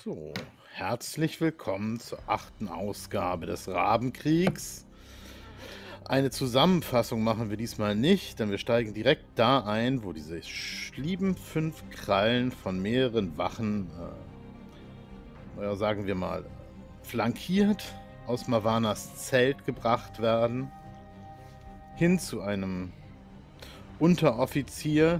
So, herzlich willkommen zur 8. Ausgabe des Rabenkriegs. Eine Zusammenfassung machen wir diesmal nicht, denn wir steigen direkt da ein, wo diese lieben 5 Krallen von mehreren Wachen, sagen wir mal, flankiert aus Mavanas Zelt gebracht werden, hin zu einem Unteroffizier,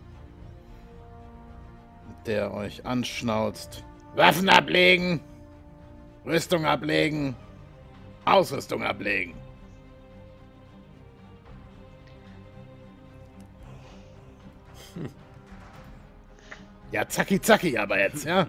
der euch anschnauzt: Waffen ablegen! Rüstung ablegen! Ausrüstung ablegen! Ja, zacki zacki aber jetzt, ja?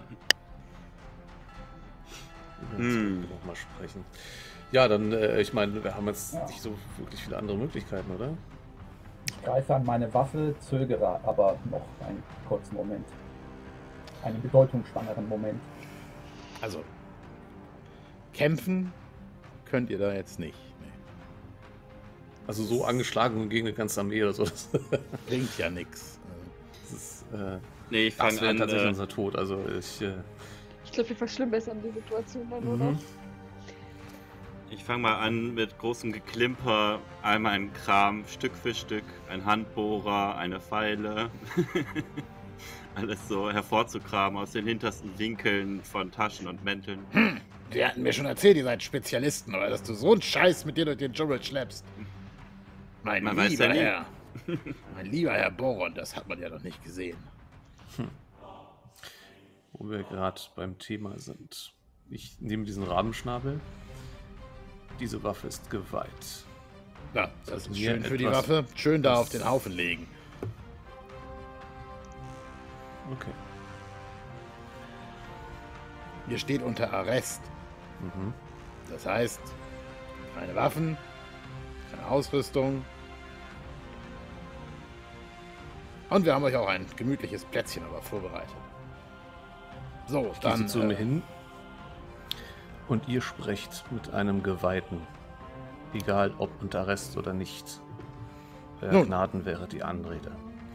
Nochmal sprechen. Ja, dann, ich meine, wir haben jetzt nicht so wirklich viele andere Möglichkeiten, oder? Ich greife an meine Waffe, zögere aber noch einen kurzen Moment. Einen bedeutungsschwangeren Moment. Also, kämpfen könnt ihr da jetzt nicht. Nee. Also so angeschlagen und gegen eine ganze Armee oder so. Das Bringt ja nichts. ist, Nee, ich das fange wäre an. tatsächlich unser Tod. Also Ich glaube, wir verschlimmbessern die Situation dann nur noch. Ich fange mal an mit großem Geklimper, einmal ein Kram, Stück für Stück, ein Handbohrer, eine Feile, alles so hervorzukramen aus den hintersten Winkeln von Taschen und Mänteln. Die hatten mir schon erzählt, ihr seid Spezialisten, oder dass du so einen Scheiß mit dir durch den Dschungel schleppst. Mein Man weiß lieber ja nie. Herr. Mein lieber Herr Boron, das hat man ja noch nicht gesehen. wo wir gerade beim Thema sind. Ich nehme diesen Rabenschnabel. Diese Waffe ist geweiht. Ja, das ist mir schön für die etwas- Waffe. Schön da das- auf den Haufen legen. Okay. Ihr steht unter Arrest. Das heißt, keine Waffen, keine Ausrüstung. Und wir haben euch auch ein gemütliches Plätzchen aber vorbereitet. So, Ich dann gehe zu mir hin und ihr sprecht mit einem Geweihten. Egal ob unter Arrest oder nicht. Nun. Gnaden wäre die Anrede.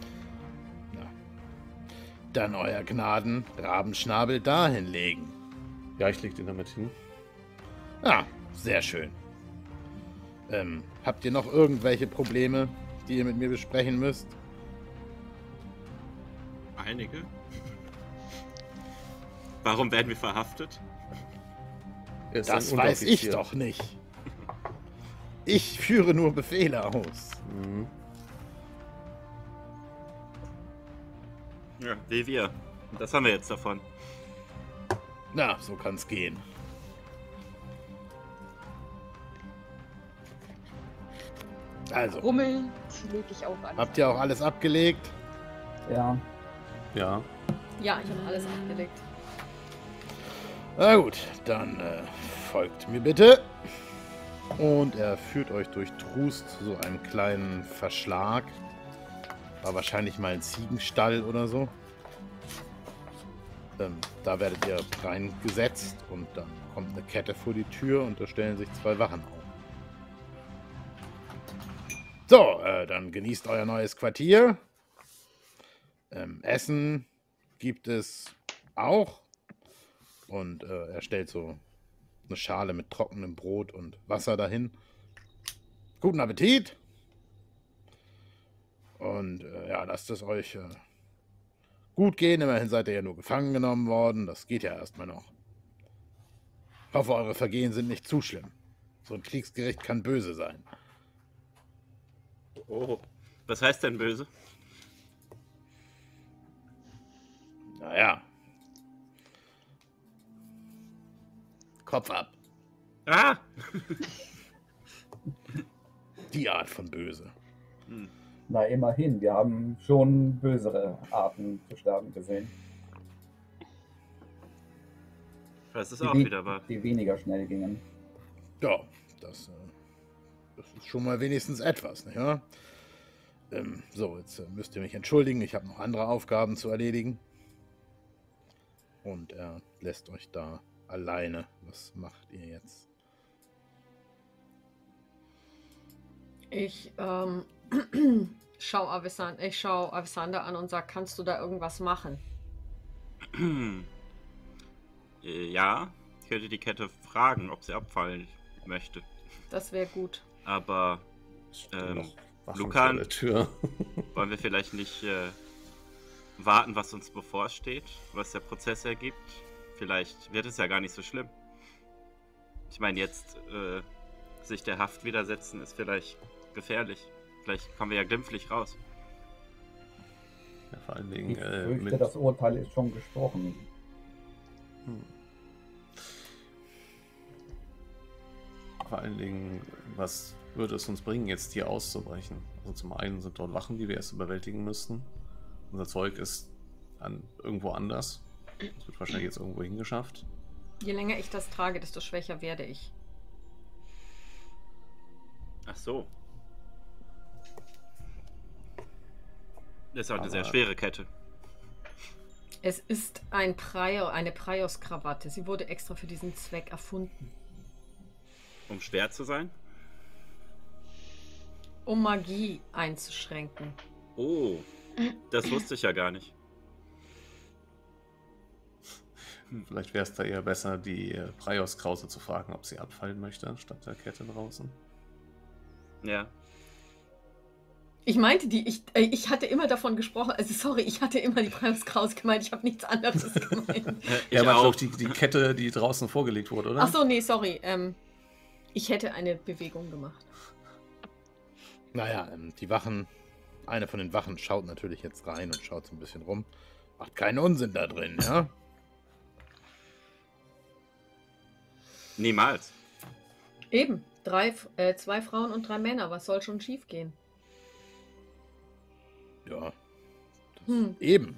dann euer Gnaden Rabenschnabel dahin legen. Ja, ich leg den damit hin. Ah, sehr schön. Habt ihr noch irgendwelche Probleme, die ihr mit mir besprechen müsst? Einige? Warum werden wir verhaftet? Er ist Das ein weiß ich Unteroffizier. doch nicht. Ich führe nur Befehle aus. Mhm. Ja, wie wir. Und das haben wir jetzt davon. Na, so kann's gehen. Also, Rummel lege ich auch an. habt ihr auch alles abgelegt? Ja, Ja. Ja, ich habe alles abgelegt. Na gut, dann folgt mir bitte. Und er führt euch durch Trust zu so einem kleinen Verschlag. War wahrscheinlich mal ein Ziegenstall oder so. Da werdet ihr reingesetzt und dann kommt eine Kette vor die Tür und da stellen sich 2 Wachen auf. So, dann genießt euer neues Quartier. Essen gibt es auch. Und er stellt so eine Schale mit trockenem Brot und Wasser dahin. Guten Appetit! Und ja, lasst es euch gut gehen. Immerhin seid ihr ja nur gefangen genommen worden. Das geht ja erstmal noch. Ich hoffe, eure Vergehen sind nicht zu schlimm. So ein Kriegsgericht kann böse sein. Oh. Was heißt denn böse? Naja. Kopf ab. Ah! Die Art von böse. na immerhin, wir haben schon bösere Arten zu sterben gesehen, Das ist die, auch we- wieder wahr. die weniger schnell gingen. Ja, das ist schon mal wenigstens etwas, nicht wahr? So, jetzt müsst ihr mich entschuldigen. Ich habe noch andere Aufgaben zu erledigen. Und er lässt euch da alleine. Was macht ihr jetzt? Ich schau Avisander an und sag, kannst du da irgendwas machen? Ja, ich könnte die Kette fragen, ob sie abfallen möchte. Das wäre gut. Aber, Wachen Lukan, vor der Tür. wollen wir vielleicht nicht warten, was uns bevorsteht, was der Prozess ergibt? Vielleicht wird es ja gar nicht so schlimm. Ich meine, jetzt sich der Haft widersetzen ist vielleicht gefährlich. Vielleicht kommen wir ja glimpflich raus. Ja, vor allen Dingen Ich fürchte, das Urteil ist schon gesprochen. Vor allen Dingen, was würde es uns bringen, jetzt hier auszubrechen? Also zum einen sind dort Wachen, die wir erst überwältigen müssten. Unser Zeug ist irgendwo anders. Es wird wahrscheinlich jetzt irgendwo hingeschafft. Je länger ich das trage, desto schwächer werde ich. Ach so. Das ist auch eine sehr Aber- schwere Kette. Es ist eine Praios-Krawatte. Sie wurde extra für diesen Zweck erfunden. Um schwer zu sein? Um Magie einzuschränken. Oh, das wusste ich ja gar nicht. Vielleicht wäre es da eher besser, die Praios-Krause zu fragen, ob sie abfallen möchte, statt der Kette draußen. Ja. Ich meinte ich hatte immer davon gesprochen, also sorry, ich hatte immer die Praios-Krause gemeint, ich habe nichts anderes gemeint. Ja, Ich aber auch. doch die Kette, die draußen vorgelegt wurde, oder? Ach so, nee, sorry. Ich hätte eine Bewegung gemacht. Naja, die Wachen, eine von den Wachen schaut natürlich jetzt rein und schaut so ein bisschen rum. Macht keinen Unsinn da drin, ja? Niemals. Eben, 2 Frauen und 3 Männer, was soll schon schief gehen? Ja. Hm. Eben.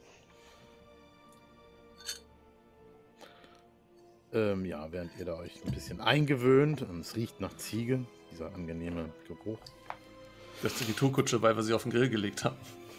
Ja, während ihr da euch ein bisschen eingewöhnt, und es riecht nach Ziege, dieser angenehme Geruch. Das ist die Tourkutsche, weil wir sie auf den Grill gelegt haben.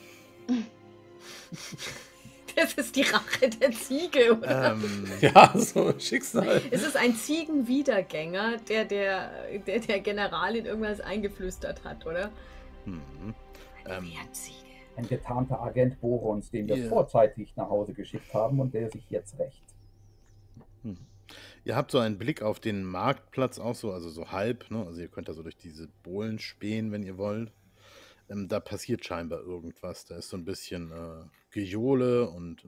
Das ist die Rache der Ziege, oder? Ja, so Schicksal. Es ist ein Ziegenwiedergänger, der Generalin irgendwas eingeflüstert hat, oder? Wehrziege. Ein getarnter Agent Borons, den wir Ja. vorzeitig nach Hause geschickt haben und der sich jetzt rächt. Ihr habt so einen Blick auf den Marktplatz auch so, also so halb, ne? Also ihr könnt da so durch diese Bohlen spähen, wenn ihr wollt. Da passiert scheinbar irgendwas. Da ist so ein bisschen Gejohle und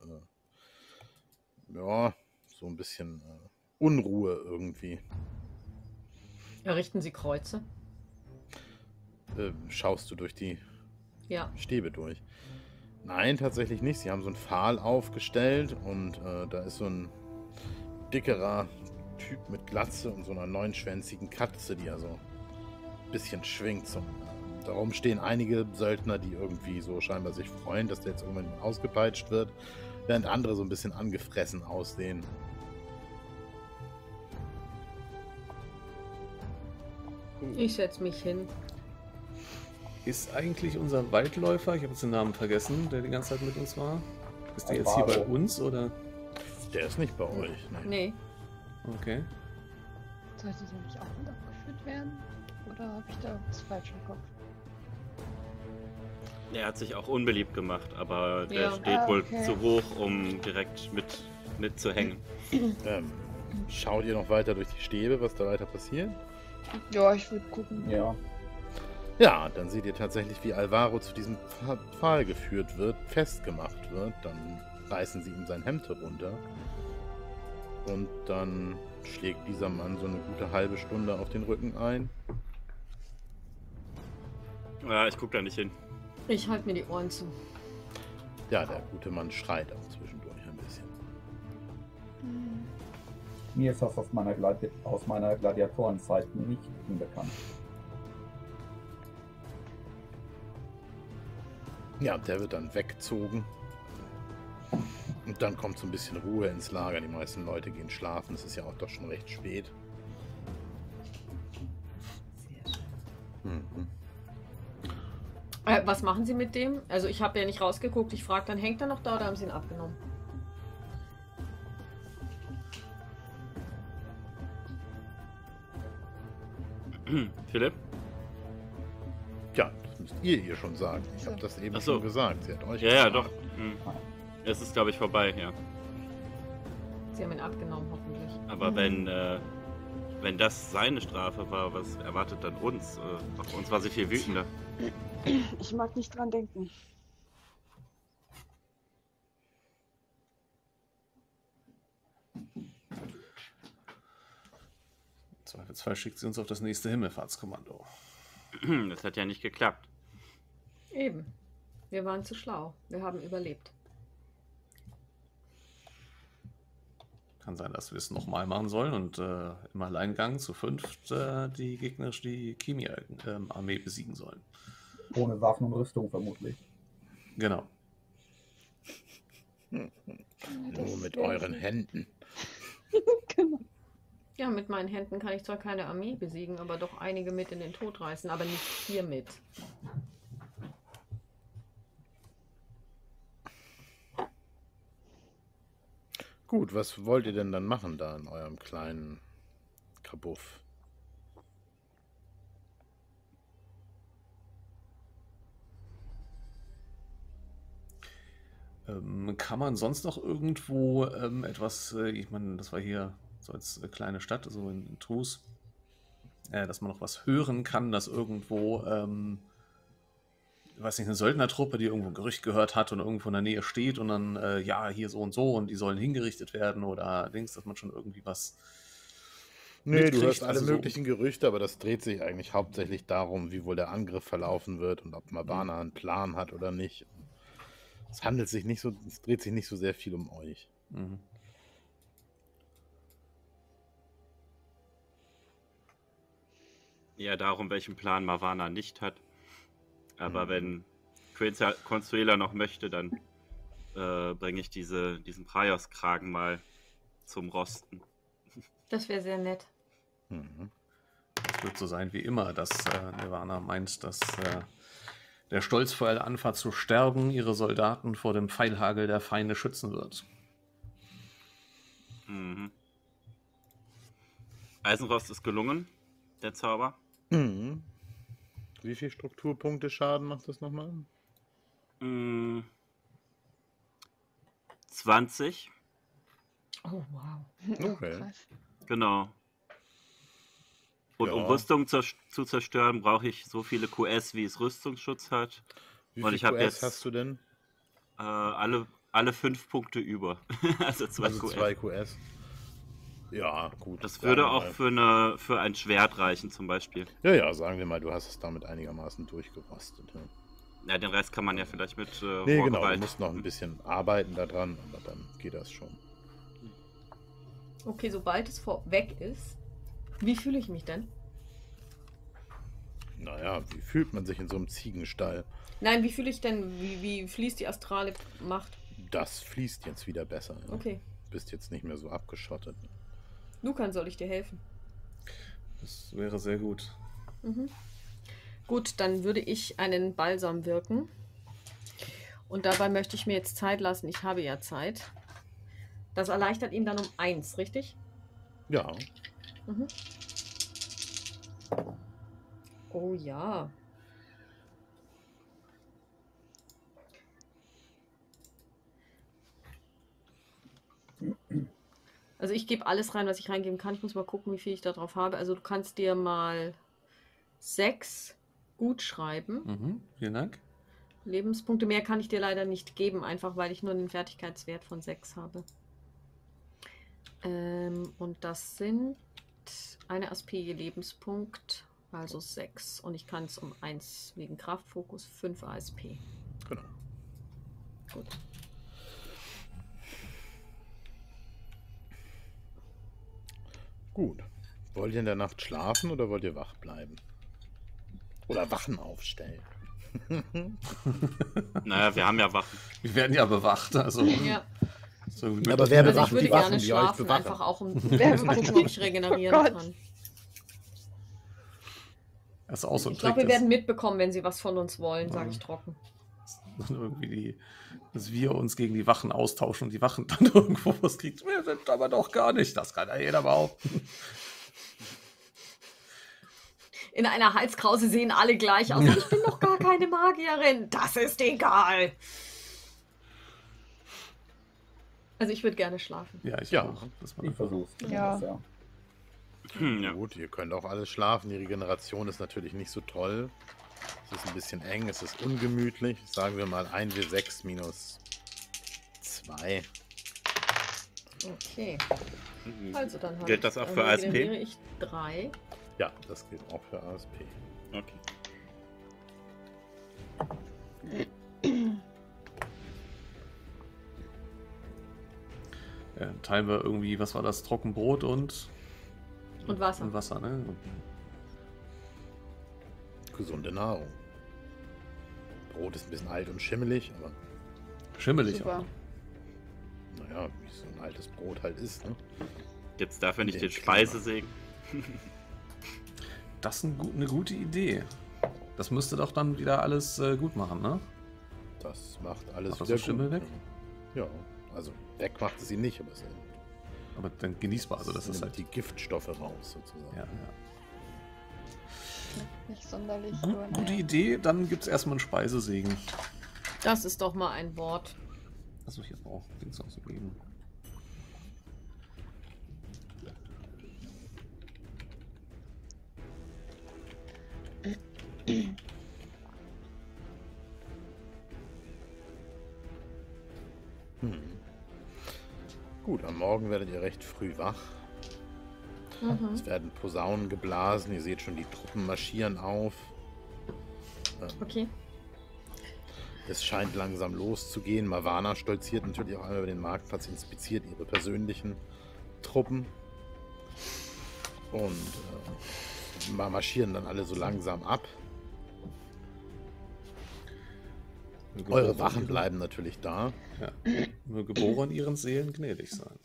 ja, so ein bisschen Unruhe irgendwie. Errichten Sie Kreuze? Schaust du durch die Ja. Stäbe durch? Nein, tatsächlich nicht. Sie haben so einen Pfahl aufgestellt und da ist so ein dickerer Typ mit Glatze und so einer 9-schwänzigen Katze, die ja so ein bisschen schwingt. Darum stehen einige Söldner, die irgendwie so scheinbar sich freuen, dass der jetzt irgendwann ausgepeitscht wird, während andere so ein bisschen angefressen aussehen. Ich setze mich hin. Ist eigentlich unser Waldläufer, ich habe jetzt den Namen vergessen, der die ganze Zeit mit uns war. Ist der jetzt hier bei Alvaro. uns oder? Der ist nicht bei euch. Nee. Nee. Okay. Sollte der nicht auch mit abgeführt werden? Oder habe ich da was falsch im Kopf? Er hat sich auch unbeliebt gemacht, aber der Ja. steht wohl Okay. zu hoch, um direkt mitzuhängen. Schaut ihr noch weiter durch die Stäbe, was da weiter passiert? Ja, ich würde gucken. Ja, Ja, dann seht ihr tatsächlich, wie Alvaro zu diesem Pfahl geführt wird, festgemacht wird. Dann reißen sie ihm sein Hemd herunter. Und dann schlägt dieser Mann so eine gute halbe Stunde auf den Rücken ein. Ja, ich guck da nicht hin. Ich halte mir die Ohren zu. Ja, der gute Mann schreit auch zwischendurch ein bisschen. mir ist das aus meiner Gladiatorenzeit nicht unbekannt. Ja, der wird dann weggezogen. Und dann kommt so ein bisschen Ruhe ins Lager. Die meisten Leute gehen schlafen. Es ist ja auch doch schon recht spät. Sehr schön. Mhm. Was machen Sie mit dem? Also ich habe ja nicht rausgeguckt. Ich frage dann, hängt er noch da oder haben Sie ihn abgenommen? Philipp? Ja, das müsst ihr schon sagen. Ich habe das eben Ach so. schon gesagt. Sie hat euch Ja, ja, gefragt. doch. Es ist, glaube ich, vorbei, ja. Sie haben ihn abgenommen, hoffentlich. Aber wenn das seine Strafe war, was erwartet dann uns? Auf uns war sie viel wütender. Ich mag nicht dran denken. Im Zweifelsfall schickt sie uns auf das nächste Himmelfahrtskommando. Das hat ja nicht geklappt. Eben. Wir waren zu schlau. Wir haben überlebt. Kann sein, dass wir es nochmal machen sollen und im Alleingang zu 5 die Chemie-Armee besiegen sollen. Ohne Waffen und Rüstung vermutlich. Genau. Nur mit euren Händen. Genau. Ja, mit meinen Händen kann ich zwar keine Armee besiegen, aber doch einige mit in den Tod reißen, aber nicht hier mit. Gut, was wollt ihr denn dann machen da in eurem kleinen Kabuff? Kann man sonst noch irgendwo etwas, ich meine, das war hier so als kleine Stadt, so in Trus, dass man noch was hören kann, dass irgendwo, ich weiß nicht, eine Söldnertruppe, die irgendwo ein Gerücht gehört hat und irgendwo in der Nähe steht und dann, ja, hier so und die sollen hingerichtet werden oder Dings, dass man schon irgendwie was Nee, du mitkriegt, hörst alle also so- möglichen Gerüchte, aber das dreht sich eigentlich hauptsächlich darum, wie wohl der Angriff verlaufen wird und ob Mavana einen Plan hat oder nicht. Es dreht sich nicht so sehr viel um euch. Mhm. Ja, darum, welchen Plan Mavana nicht hat. Aber wenn Consuela noch möchte, dann bringe ich diesen Praios-Kragen mal zum Rosten. Das wäre sehr nett. Mhm. Es wird so sein wie immer, dass Nirvana meint, dass der Stolz vor Al-Anfa zu sterben ihre Soldaten vor dem Pfeilhagel der Feinde schützen wird. Mhm. Eisenrost ist gelungen, der Zauber. Mhm. Wie viel Strukturpunkte Schaden macht das nochmal? 20. Oh, wow. Okay. Krass. Genau. Und um Ja. Rüstung zu zerstören, brauche ich so viele QS, wie es Rüstungsschutz hat. Wie Und viel ich habe QS jetzt hast du denn? alle 5 Punkte über. Also 2 Also QS. 2 QS. Ja, gut. Das sagen würde wir auch mal. für ein Schwert reichen, zum Beispiel. Ja, sagen wir mal, du hast es damit einigermaßen durchgerostet. Ja. Ja, den Rest kann man ja vielleicht mit Nee, genau, du Rohrgewalt. musst noch ein bisschen arbeiten daran, aber dann geht das schon. Okay, sobald es vorweg ist, wie fühle ich mich denn? Naja, wie fühlt man sich in so einem Ziegenstall? Nein, wie fühle ich denn? Wie fließt die astrale Macht? Das fließt jetzt wieder besser. Ja. Okay. Bist jetzt nicht mehr so abgeschottet. Lukan, soll ich dir helfen? Das wäre sehr gut. Mhm. Gut, dann würde ich einen Balsam wirken. Und dabei möchte ich mir jetzt Zeit lassen. Ich habe ja Zeit. Das erleichtert ihn dann um 1, richtig? Ja, Mhm. Oh ja. Also ich gebe alles rein, was ich reingeben kann. Ich muss mal gucken, wie viel ich da drauf habe. Also du kannst dir mal 6 gut schreiben. Mhm, vielen Dank. Lebenspunkte mehr kann ich dir leider nicht geben, einfach weil ich nur einen Fertigkeitswert von 6 habe. Und das sind eine Aspie je Lebenspunkt, also 6. Und ich kann es um 1 wegen Kraftfokus, 5 ASP. genau. Gut. Gut. Wollt ihr in der Nacht schlafen oder wollt ihr wach bleiben? Oder Wachen aufstellen? Naja, wir haben ja Wachen. Wir werden ja bewacht, also. Ja, So gut, Aber wer also bewacht ich würde die Wachen, gerne die euch schlafen, bewachen? einfach auch um Wer zu bewacht gucken, die- ob ich regenerieren Oh Gott. kann. Das ist auch so ein Ich glaube, Trick, wir werden mitbekommen, wenn sie was von uns wollen, sage ich Ja. trocken. dass, irgendwie dass wir uns gegen die Wachen austauschen und die Wachen dann irgendwo was kriegen. Wir sind aber doch gar nicht. Das kann ja jeder behaupten. In einer Halskrause sehen alle gleich aus. Ich bin doch gar keine Magierin. Das ist egal. Also ich würde gerne schlafen. Ja, ich Ja. auch. Das war Ich einfach- versuch's. Ja. Ja. Ja. Gut, ihr könnt auch alle schlafen. Die Regeneration ist natürlich nicht so toll. Es ist ein bisschen eng, es ist ungemütlich. Sagen wir mal 1W6 minus 2. Okay. Also dann Gilt das auch für regeneriere ASP? ich 3. Ja, das gilt auch für ASP. Okay. Teilen wir irgendwie, was war das? Trockenbrot und Und Wasser. Wasser, ne? Gesunde Nahrung. Brot ist ein bisschen alt und schimmelig, aber Schimmelig Super. auch. naja, wie so ein altes Brot halt ist. Ne? Jetzt dafür nicht Den den Speisesegen. Das ist eine gute Idee. Das müsste doch dann wieder alles gut machen, ne? Das macht alles Macht das wieder so Schimmel gut. weg? Ja, also weg macht es ihn nicht, aber es Aber dann genießbar, also das ist nimmt halt die Giftstoffe raus sozusagen. Ja, ja. Nicht sonderlich. Gut, aber gute naja. Idee, dann gibt es erstmal einen Speisesegen. Das ist doch mal ein Wort. Achso, ich habe auch Dings ausgegeben. Hm. Gut, am Morgen werdet ihr recht früh wach. Mhm. Es werden Posaunen geblasen. Ihr seht schon, die Truppen marschieren auf. Okay. Es scheint langsam loszugehen. Mawana stolziert natürlich auch einmal über den Marktplatz, inspiziert ihre persönlichen Truppen. Und marschieren dann alle so langsam ab. Eure Wachen bleiben natürlich da. Ja. Möge Boron ihren Seelen gnädig sein.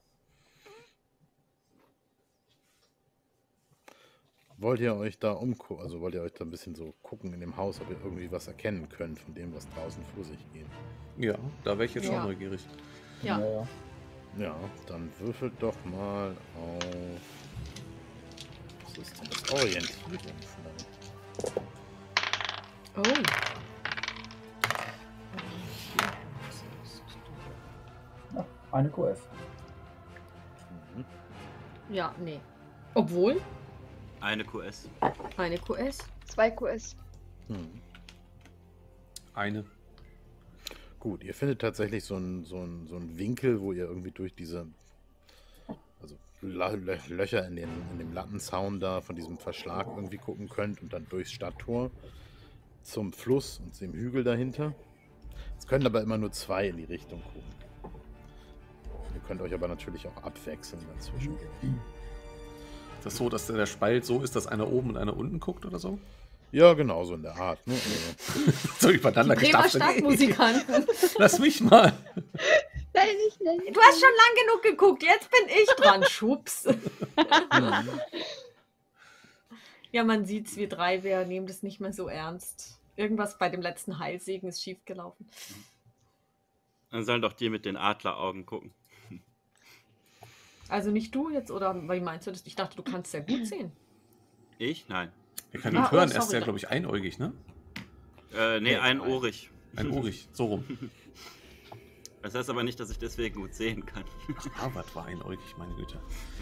Wollt ihr euch da umgucken, also wollt ihr euch da ein bisschen so gucken in dem Haus, ob ihr irgendwie was erkennen könnt von dem, was draußen vor sich geht? Ja, da wäre ich jetzt Ja. schon neugierig. Ja. Ja. Ja, dann würfelt doch mal auf. Was ist denn das? Orientierung vielleicht. Oh. Ja, eine QS. Mhm. Ja, nee. Obwohl, Eine QS. eine QS. 2 QS. Hm. Eine. Gut, ihr findet tatsächlich so einen Winkel, wo ihr irgendwie durch diese also Löcher in dem Lattenzaun da von diesem Verschlag irgendwie gucken könnt und dann durchs Stadttor zum Fluss und dem Hügel dahinter. Es können aber immer nur 2 in die Richtung gucken. Ihr könnt euch aber natürlich auch abwechseln dazwischen. Ist das so, dass der Spalt so ist, dass einer oben und einer unten guckt oder so? Ja, genau, so in der Art. Ne? Also, So übereinander Bremer gestafft. Stadtmusikanten. Lass mich mal. Nein, nicht, nein. Du hast schon lang genug geguckt, jetzt bin ich dran. Schubs. Ja, man sieht's, wir 3, wir nehmen das nicht mehr so ernst. Irgendwas bei dem letzten Heilsegen ist schiefgelaufen. Dann sollen doch die mit den Adleraugen gucken. Also nicht du jetzt, oder wie meinst du das? Ich dachte, du kannst sehr gut sehen. Ich? Nein. Wir können ihn Ah, oh, hören, er ist sorry. ja, glaube ich, einäugig, ne? Nee, einohrig. Einohrig, so rum. Das heißt aber nicht, dass ich deswegen gut sehen kann. Ach, Harvard war einäugig, meine Güte.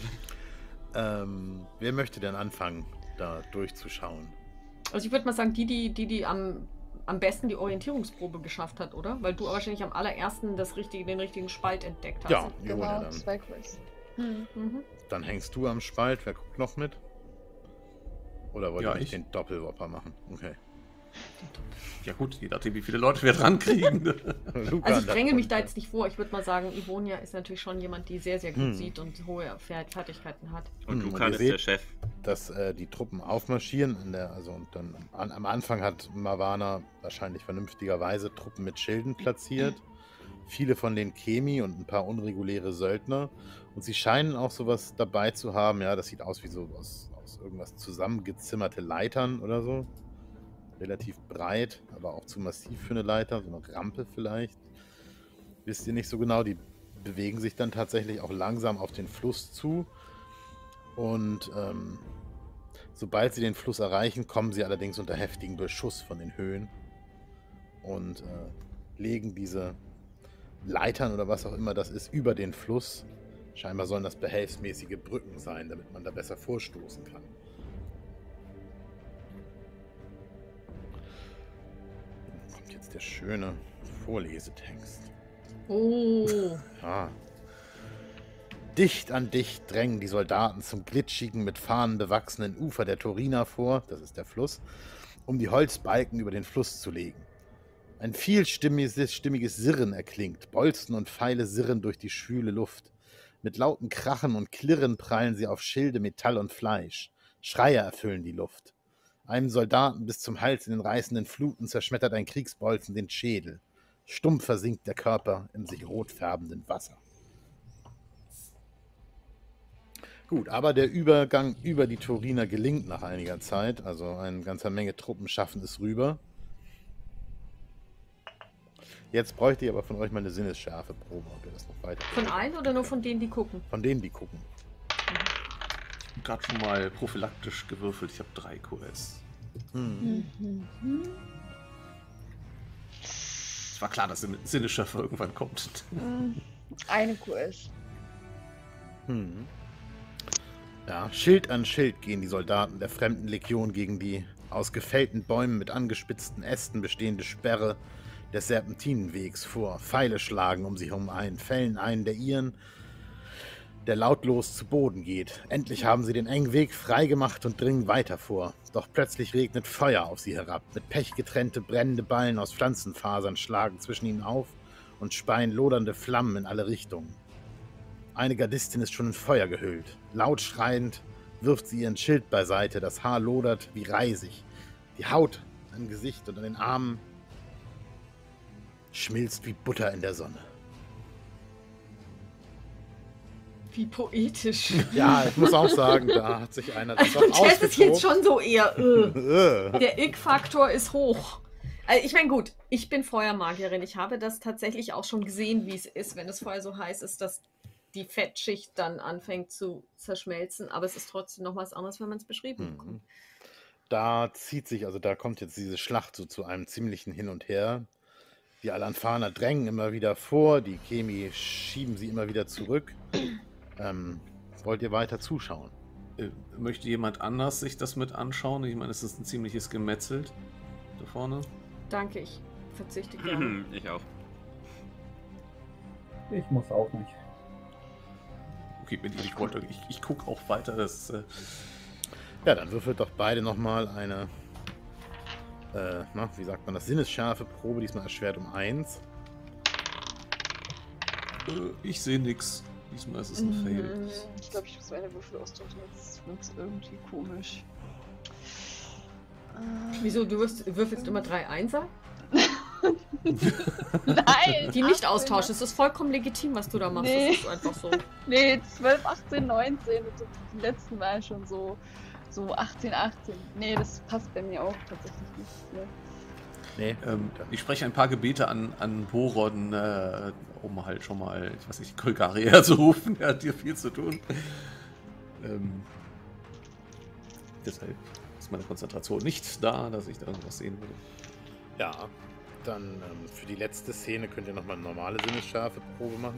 wer möchte denn anfangen, da durchzuschauen? Also ich würde mal sagen, die am besten die Orientierungsprobe geschafft hat, oder? Weil du wahrscheinlich am allerersten den richtigen Spalt entdeckt hast. Ja, Jona Genau, dann. 2 QS. Hm. Mhm. Dann hängst du am Spalt. Wer guckt noch mit? Oder wollt Ja, ihr nicht ich. den Doppelwopper machen? Okay. Ja gut, je nachdem, wie viele Leute wir dran kriegen. Luca Also an ich der dränge mich da Front. jetzt nicht vor. Ich würde mal sagen, Ivonia ist natürlich schon jemand, die sehr, sehr gut Hm. sieht und hohe Fertigkeiten hat. Und Und Lucan ihr ist der seht, Chef. dass die Truppen aufmarschieren. Und dann am Anfang hat Mawana wahrscheinlich vernünftigerweise Truppen mit Schilden platziert. Viele von den Chemi und ein paar unreguläre Söldner. Und sie scheinen auch sowas dabei zu haben. Ja, das sieht aus wie so aus irgendwas zusammengezimmerte Leitern oder so. Relativ breit, aber auch zu massiv für eine Leiter. So eine Rampe vielleicht. Wisst ihr nicht so genau. Die bewegen sich dann tatsächlich auch langsam auf den Fluss zu. Und sobald sie den Fluss erreichen, kommen sie allerdings unter heftigen Beschuss von den Höhen und legen diese Leitern oder was auch immer das ist, über den Fluss. Scheinbar sollen das behelfsmäßige Brücken sein, damit man da besser vorstoßen kann. Dann kommt jetzt der schöne Vorlesetext. Oh. Ah. Dicht an dicht drängen die Soldaten zum glitschigen, mit Fahnen bewachsenen Ufer der Turina vor, das ist der Fluss, um die Holzbalken über den Fluss zu legen. Ein vielstimmiges Sirren erklingt, Bolzen und Pfeile sirren durch die schwüle Luft. Mit lauten Krachen und Klirren prallen sie auf Schilde, Metall und Fleisch. Schreie erfüllen die Luft. Einem Soldaten bis zum Hals in den reißenden Fluten zerschmettert ein Kriegsbolzen den Schädel. Stumpf versinkt der Körper im sich rot färbenden Wasser. Gut, aber der Übergang über die Turiner gelingt nach einiger Zeit. Also eine ganze Menge Truppen schaffen es rüber. Jetzt bräuchte ich aber von euch mal eine Sinnesschärfe-Probe, ob ihr das noch weiter. Von allen oder nur von denen, die gucken? Von denen, die gucken. Ich habe gerade schon mal prophylaktisch gewürfelt. Ich habe 3 QS. Es war klar, dass Sinnesschärfe irgendwann kommt. Eine QS. Ja, Schild an Schild gehen die Soldaten der fremden Legion gegen die aus gefällten Bäumen mit angespitzten Ästen bestehende Sperre des Serpentinenwegs vor. Pfeile schlagen um sich herum ein, fällen einen der ihren, der lautlos zu Boden geht. Endlich haben sie den engen Weg freigemacht und dringen weiter vor. Doch plötzlich regnet Feuer auf sie herab. Mit Pech getrennte brennende Ballen aus Pflanzenfasern schlagen zwischen ihnen auf und speien lodernde Flammen in alle Richtungen. Eine Gardistin ist schon in Feuer gehüllt. Laut schreiend wirft sie ihren Schild beiseite. Das Haar lodert wie Reisig. Die Haut am Gesicht und an den Armen schmilzt wie Butter in der Sonne. Wie poetisch. Ja, ich muss auch sagen, da hat sich einer das Und doch das ist jetzt ausgetobt. schon so eher. Der Ick-Faktor ist hoch. Also ich meine, gut, ich bin Feuermagierin. Ich habe das tatsächlich auch schon gesehen, wie es ist, wenn das Feuer so heiß ist, dass die Fettschicht dann anfängt zu zerschmelzen. Aber es ist trotzdem noch was anderes, wenn man es beschrieben bekommt. Da zieht sich, also da kommt jetzt diese Schlacht so zu einem ziemlichen Hin und Her. Die Alanfaner drängen immer wieder vor, die Chemi schieben sie immer wieder zurück. Wollt ihr weiter zuschauen? Möchte jemand anders sich das mit anschauen? Ich meine, es ist ein ziemliches Gemetzel da vorne. Danke, ich verzichte gerne. Ich auch. Ich muss auch nicht. Okay, wenn ihr nicht wollt, ich gucke auch weiter. Das, Ja, dann würfelt doch beide nochmal eine, wie sagt man das, Sinnesschärfe Probe, diesmal erschwert um 1. ich sehe nix. Diesmal ist es ein Fail. Ich glaube, ich muss meine Würfel austauschen. Jetzt wird es irgendwie komisch. Wieso? Du würfelst immer 3 Einser? Nein! Die nicht austauschen. Es ist vollkommen legitim, was du da machst. Nee. Das ist einfach so. Nee, 12, 18, 19. Und die letzten waren schon so 18, 18. Nee, das passt bei mir auch tatsächlich nicht. Ne? Nee. Ich spreche ein paar Gebete an Boron, um halt schon mal, ich weiß nicht, Kolgari herzurufen. Er hat hier viel zu tun. Deshalb ist meine Konzentration nicht da, dass ich da irgendwas sehen würde. Ja, dann für die letzte Szene könnt ihr nochmal eine normale Sinnesschärfe Probe machen.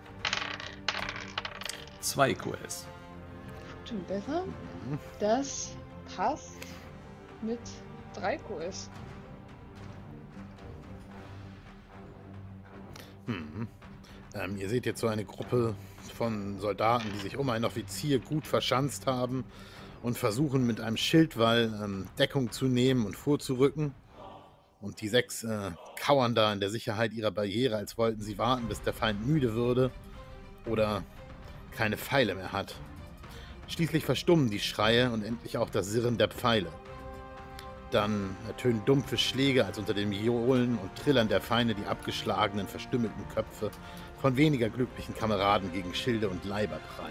2 QS. Schon besser. Das passt mit 3 QS. Ihr seht jetzt so eine Gruppe von Soldaten, die sich um einen Offizier gut verschanzt haben und versuchen mit einem Schildwall Deckung zu nehmen und vorzurücken. Und die 6 kauern da in der Sicherheit ihrer Barriere, als wollten sie warten, bis der Feind müde würde oder keine Pfeile mehr hat. Schließlich verstummen die Schreie und endlich auch das Sirren der Pfeile. Dann ertönen dumpfe Schläge, als unter dem Johlen und Trillern der Feinde die abgeschlagenen, verstümmelten Köpfe von weniger glücklichen Kameraden gegen Schilde und Leiber prallen.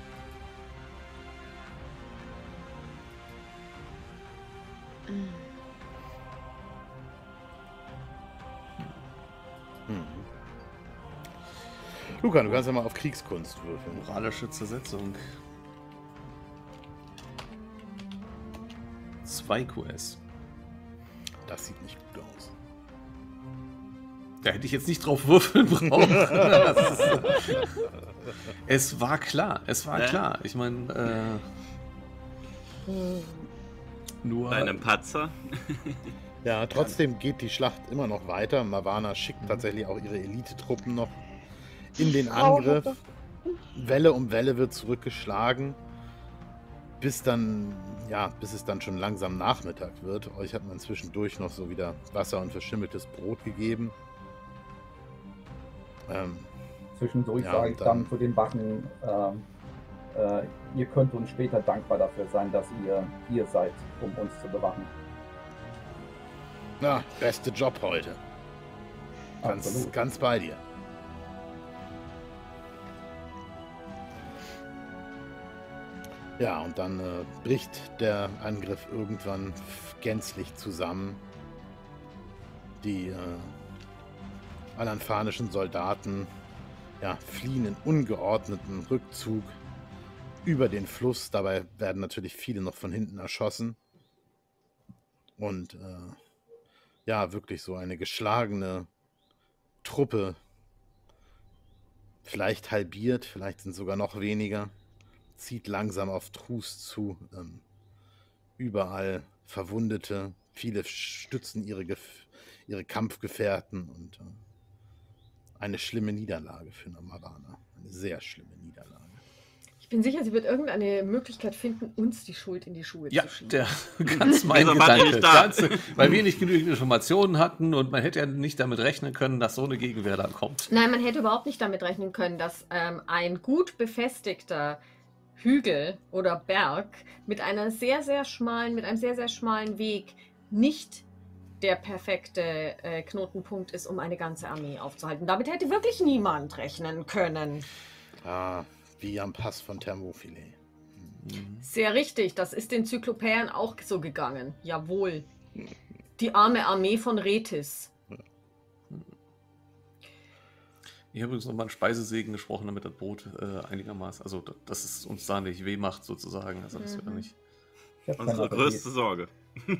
Luca, du kannst ja mal auf Kriegskunst würfeln. Moralische Zersetzung. 2 QS. Das sieht nicht gut aus. Da hätte ich jetzt nicht drauf würfeln brauchen. Es war klar, klar. Ich meine, nur... Bei einem Patzer. Ja, trotzdem geht die Schlacht immer noch weiter. Mawana schickt tatsächlich auch ihre Elitetruppen noch in den Angriff. Welle um Welle wird zurückgeschlagen, bis es dann schon langsam Nachmittag wird. Euch hat man zwischendurch noch so wieder Wasser und verschimmeltes Brot gegeben. Zwischendurch Ja, sage ich und dann dann- zu den Wachen, ihr könnt uns später dankbar dafür sein, dass ihr hier seid, um uns zu bewachen. Na, beste Job heute. Absolut. Ganz bei dir. Ja, und dann bricht der Angriff irgendwann gänzlich zusammen. Die alanfanischen Soldaten fliehen in ungeordneten Rückzug über den Fluss. Dabei werden natürlich viele noch von hinten erschossen. Und wirklich so eine geschlagene Truppe, vielleicht halbiert, vielleicht sind sogar noch weniger, zieht langsam auf Trus zu. Überall Verwundete, viele stützen ihre Kampfgefährten und eine schlimme Niederlage für Mawana. Eine sehr schlimme Niederlage. Ich bin sicher, sie wird irgendeine Möglichkeit finden, uns die Schuld in die Schuhe Ja, zu schieben. der ganz mein Also wart ihr Gedanke. nicht da? Weil wir nicht genügend Informationen hatten und man hätte ja nicht damit rechnen können, dass so eine Gegenwehr dann kommt. Nein, man hätte überhaupt nicht damit rechnen können, dass ein gut befestigter Hügel oder Berg mit einem sehr, sehr schmalen Weg nicht der perfekte Knotenpunkt ist, um eine ganze Armee aufzuhalten. Damit hätte wirklich niemand rechnen können. Ah, wie am Pass von Thermopylae. Sehr richtig, das ist den Zyklopäern auch so gegangen. Jawohl. Die arme Armee von Rethys. Ich habe übrigens nochmal einen Speisesegen gesprochen, damit das Brot einigermaßen, also dass es uns da nicht weh macht sozusagen. Also das wäre nicht Ich hab Unsere keine größte Sorge.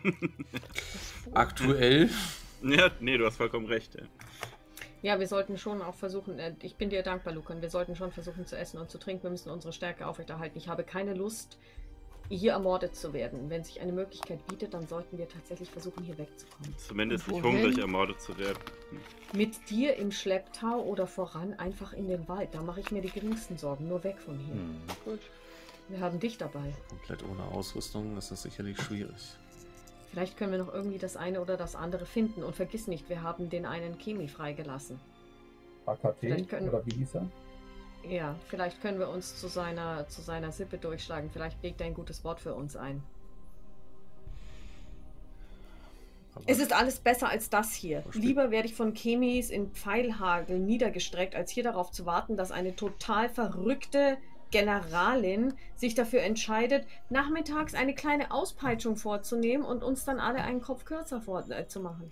aktuell. Ja, nee, du hast vollkommen recht. Ja. Ja, wir sollten schon auch versuchen, ich bin dir dankbar, Lucan, wir sollten schon versuchen zu essen und zu trinken. Wir müssen unsere Stärke aufrechterhalten. Ich habe keine Lust, hier ermordet zu werden. Wenn sich eine Möglichkeit bietet, dann sollten wir tatsächlich versuchen, hier wegzukommen. Zumindest Und nicht wohin? hungrig ermordet zu werden. Mit dir im Schlepptau oder voran einfach in den Wald. Da mache ich mir die geringsten Sorgen. Nur weg von hier. Gut. Wir haben dich dabei. Komplett ohne Ausrüstung, das ist sicherlich schwierig. Vielleicht können wir noch irgendwie das eine oder das andere finden. Und vergiss nicht, wir haben den einen Chemi freigelassen. AKT, Vielleicht können- oder wie hieß er? Ja, vielleicht können wir uns zu seiner Sippe durchschlagen. Vielleicht legt er ein gutes Wort für uns ein. Aber Es ist alles besser als das hier. Verstehe. Lieber werde ich von Chemis in Pfeilhagel niedergestreckt, als hier darauf zu warten, dass eine total verrückte Generalin sich dafür entscheidet, nachmittags eine kleine Auspeitschung vorzunehmen und uns dann alle einen Kopf kürzer zu machen.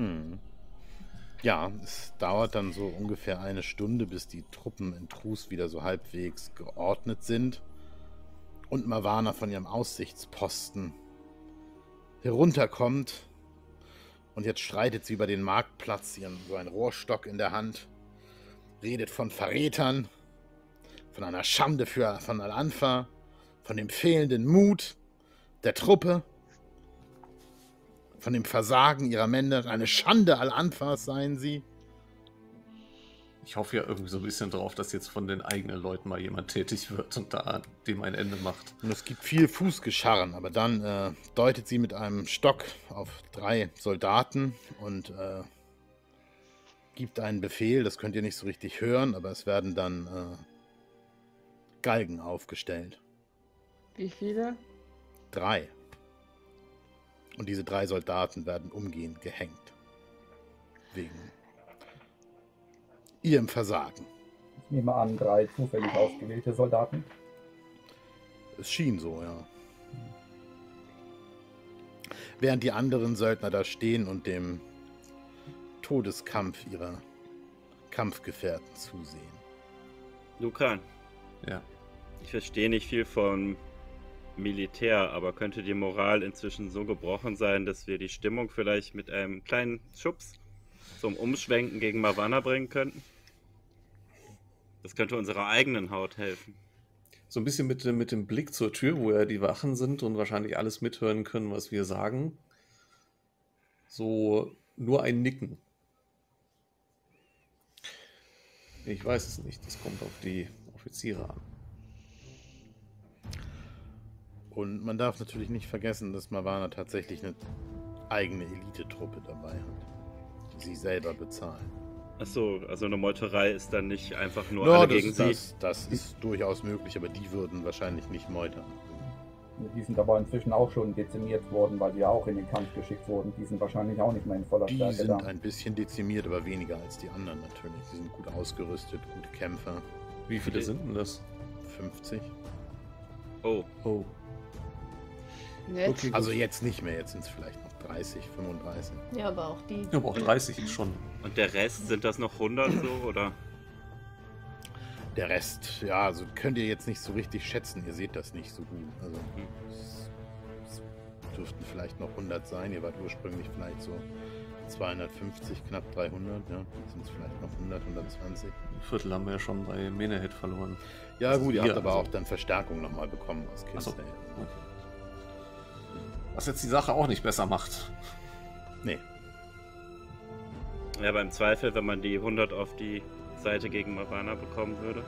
Ja, es dauert dann so ungefähr eine Stunde, bis die Truppen in Trus wieder so halbwegs geordnet sind und Mawana von ihrem Aussichtsposten herunterkommt. Und jetzt streitet sie über den Marktplatz, so einen Rohrstock in der Hand, redet von Verrätern, von einer Schande von Al-Anfa, von dem fehlenden Mut der Truppe, von dem Versagen ihrer Männer. Eine Schande Al-Anfas seien sie. ich hoffe ja irgendwie so ein bisschen drauf, dass jetzt von den eigenen Leuten mal jemand tätig wird und da dem ein Ende macht. Und es gibt viel Fußgescharren, aber dann deutet sie mit einem Stock auf 3 Soldaten und gibt einen Befehl. Das könnt ihr nicht so richtig hören, aber es werden dann Galgen aufgestellt. Wie viele? 3. Und diese 3 Soldaten werden umgehend gehängt. Wegen ihrem Versagen. Ich nehme an, 3 zufällig ausgewählte Soldaten. Es schien so, ja. Während die anderen Söldner da stehen und dem Todeskampf ihrer Kampfgefährten zusehen. Lucan, Ja. ich verstehe nicht viel vom Militär, aber könnte die Moral inzwischen so gebrochen sein, dass wir die Stimmung vielleicht mit einem kleinen Schubs zum Umschwenken gegen Mavanna bringen könnten? Das könnte unserer eigenen Haut helfen. So ein bisschen mit dem Blick zur Tür, wo ja die Wachen sind und wahrscheinlich alles mithören können, was wir sagen. So nur ein Nicken. Ich weiß es nicht. Das kommt auf die Offiziere an. Und man darf natürlich nicht vergessen, dass Mavanna tatsächlich eine eigene Elitetruppe dabei hat, die sie selber bezahlen. Achso, also eine Meuterei ist dann nicht einfach nur Ja, alle gegen sie. das ist durchaus möglich, aber die würden wahrscheinlich nicht meutern. Die sind aber inzwischen auch schon dezimiert worden, weil sie ja auch in den Kampf geschickt wurden. Die sind wahrscheinlich auch nicht mehr in voller Die Stärke sind da. ein bisschen dezimiert, aber weniger als die anderen natürlich. Die sind gut ausgerüstet, gute Kämpfer. Wie viele sind denn das? 50. Oh, Oh, Nett. okay. Also jetzt nicht mehr, jetzt sind es vielleicht noch 30, 35. Ja, aber auch die. Aber auch 30 ist schon. und der Rest, sind das noch 100 so, oder? Der Rest, ja, also könnt ihr jetzt nicht so richtig schätzen, ihr seht das nicht so gut. Also es dürften vielleicht noch 100 sein, ihr wart ursprünglich vielleicht so 250, knapp 300, ja, jetzt sind es vielleicht noch 100, 120. Ein Viertel haben wir ja schon bei Menehead verloren. Ja Das gut, ist ihr hier, habt aber also- auch dann Verstärkung nochmal bekommen aus Ach so. Kinsale. Okay. Was jetzt die Sache auch nicht besser macht. Nee, Ja, beim Zweifel, wenn man die 100 auf die Seite gegen Mavanna bekommen würde.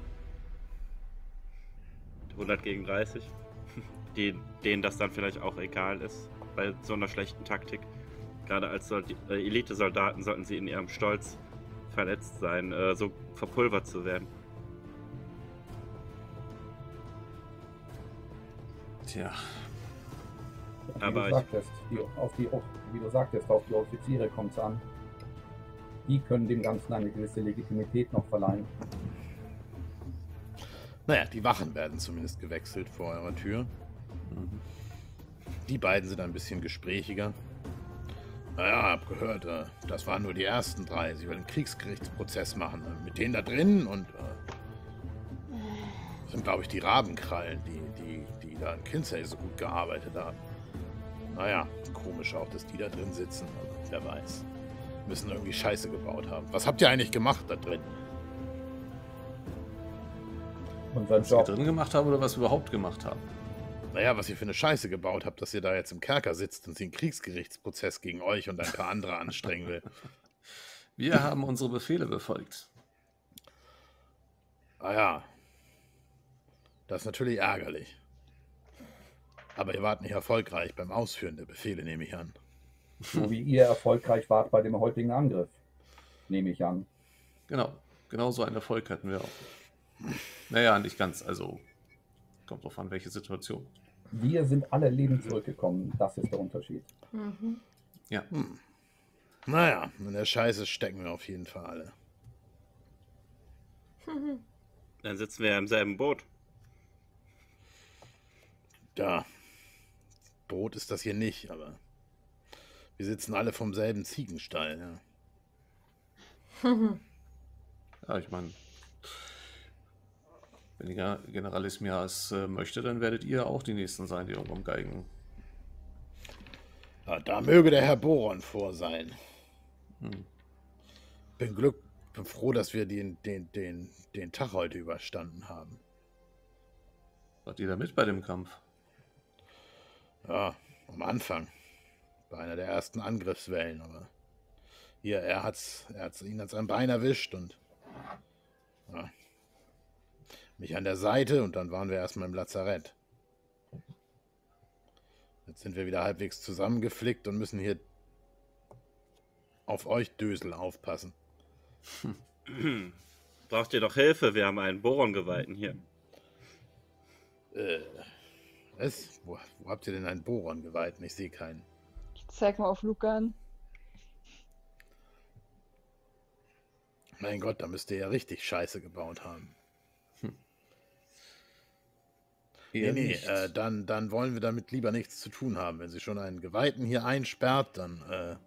100 gegen 30. Denen das dann vielleicht auch egal ist, bei so einer schlechten Taktik. Gerade als Elite-Soldaten sollten sie in ihrem Stolz verletzt sein, so verpulvert zu werden. Tja, Wie Aber du ich- sagtest, wie du sagtest, auf die Offiziere kommt es an. Die können dem Ganzen eine gewisse Legitimität noch verleihen. naja, die Wachen werden zumindest gewechselt vor eurer Tür. mhm. Die beiden sind ein bisschen gesprächiger. Naja, hab gehört, das waren nur die ersten 3. Sie wollen einen Kriegsgerichtsprozess machen. Mit denen da drin und das sind, glaube ich, die Rabenkrallen, die da in Kinsale so gut gearbeitet haben. Naja, komisch auch, dass die da drin sitzen, aber wer weiß. Müssen irgendwie Scheiße gebaut haben. Was habt ihr eigentlich gemacht da drin? Unser Was wir Job. drin gemacht haben oder was wir überhaupt gemacht haben. Naja, was ihr für eine Scheiße gebaut habt, dass ihr da jetzt im Kerker sitzt und sie einen Kriegsgerichtsprozess gegen euch und ein paar andere anstrengen will. Wir haben unsere Befehle befolgt. Ah ja. Das ist natürlich ärgerlich. Aber ihr wart nicht erfolgreich beim Ausführen der Befehle, nehme ich an. So wie ihr erfolgreich wart bei dem heutigen Angriff. Nehme ich an. Genau so einen Erfolg hatten wir auch. Naja, nicht ganz, also kommt drauf an, welche Situation. Wir sind alle lebend zurückgekommen. Das ist der Unterschied. Mhm. Ja, Naja, in der Scheiße stecken wir auf jeden Fall alle. Dann sitzen wir ja im selben Boot. Ja, Boot ist das hier nicht, aber wir sitzen alle vom selben Ziegenstall, ja. ja, ich meine, wenn die Generalismia es möchte, dann werdet ihr auch die Nächsten sein, die irgendwo am Geigen. Ja, da möge der Herr Boron vor sein. Hm. Bin froh, dass wir den Tag heute überstanden haben. Wart ihr da mit bei dem Kampf? Ja, am Anfang. Bei einer der ersten Angriffswellen, aber hier, ihn hat's am Bein erwischt und ja, mich an der Seite und dann waren wir erstmal im Lazarett. Jetzt sind wir wieder halbwegs zusammengeflickt und müssen hier auf euch Dösel aufpassen. Braucht ihr doch Hilfe? Wir haben einen Boron-Geweihten hier. Was? Wo habt ihr denn einen Boron geweiht? Ich sehe keinen. Ich zeig mal auf Lucan. Mein Gott, da müsst ihr ja richtig Scheiße gebaut haben. Eher Nee, nicht. dann wollen wir damit lieber nichts zu tun haben. Wenn sie schon einen Geweihten hier einsperrt, dann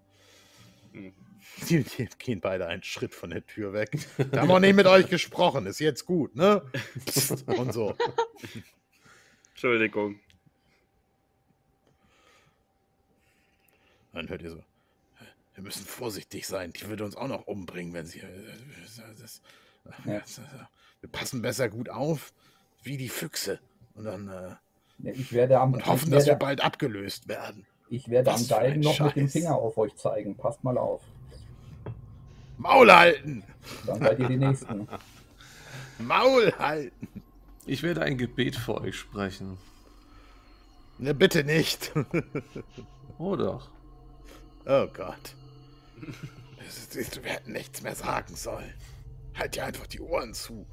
die gehen beide einen Schritt von der Tür weg. Wir haben auch nicht mit euch gesprochen, ist jetzt gut, ne? Psst, und so. Entschuldigung. Dann hört ihr so. Wir müssen vorsichtig sein. Die würde uns auch noch umbringen, wenn sie... Ja. Wir passen besser gut auf, wie die Füchse. Und dann Ich werde am, und hoffen, ich dass wir werde, bald abgelöst werden. ich werde am Was für ein Galgen noch mit dem Scheiß. Finger auf euch zeigen. Passt mal auf. Maul halten! Dann seid ihr die Nächsten. Maul halten! Ich werde ein Gebet für euch sprechen. Ne, bitte nicht. Oh doch. Oh Gott. Wir hätten nichts mehr sagen sollen. Halt dir einfach die Ohren zu.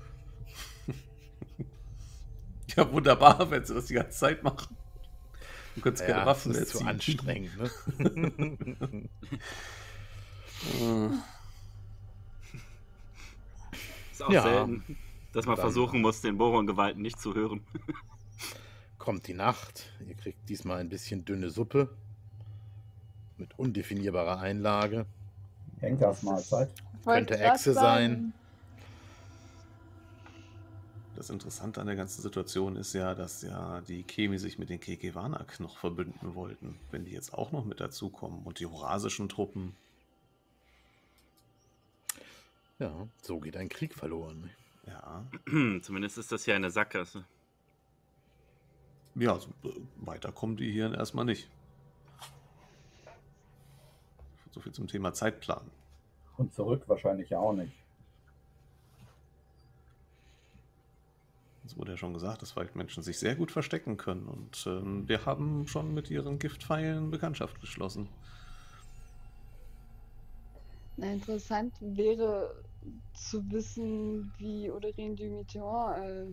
Ja, wunderbar, wenn sie das die ganze Zeit machen. Du kannst keine Ja, Waffen das mehr ist zu ziehen. anstrengend, ne? Ist auch Ja. selten, dass man Dann- versuchen muss, den Boron-Geweihten nicht zu hören. Kommt die Nacht. Ihr kriegt diesmal ein bisschen dünne Suppe. Mit undefinierbarer Einlage. Henkersmahlzeit. Wollte Könnte grad Echse sein. Das Interessante an der ganzen Situation ist ja, dass ja die Kemi sich mit den Kekewanak noch verbünden wollten. Wenn die jetzt auch noch mit dazukommen und die horasischen Truppen. Ja, so geht ein Krieg verloren. Ja, Zumindest ist das hier eine Sackgasse. ja, so, weiter kommen die hier erstmal nicht. So viel zum Thema Zeitplan. Und zurück wahrscheinlich auch nicht. Es wurde ja schon gesagt, dass Waldmenschen sich sehr gut verstecken können. Und wir haben schon mit ihren Giftpfeilen Bekanntschaft geschlossen. Na, interessant wäre zu wissen, wie Oderin du Mitterrand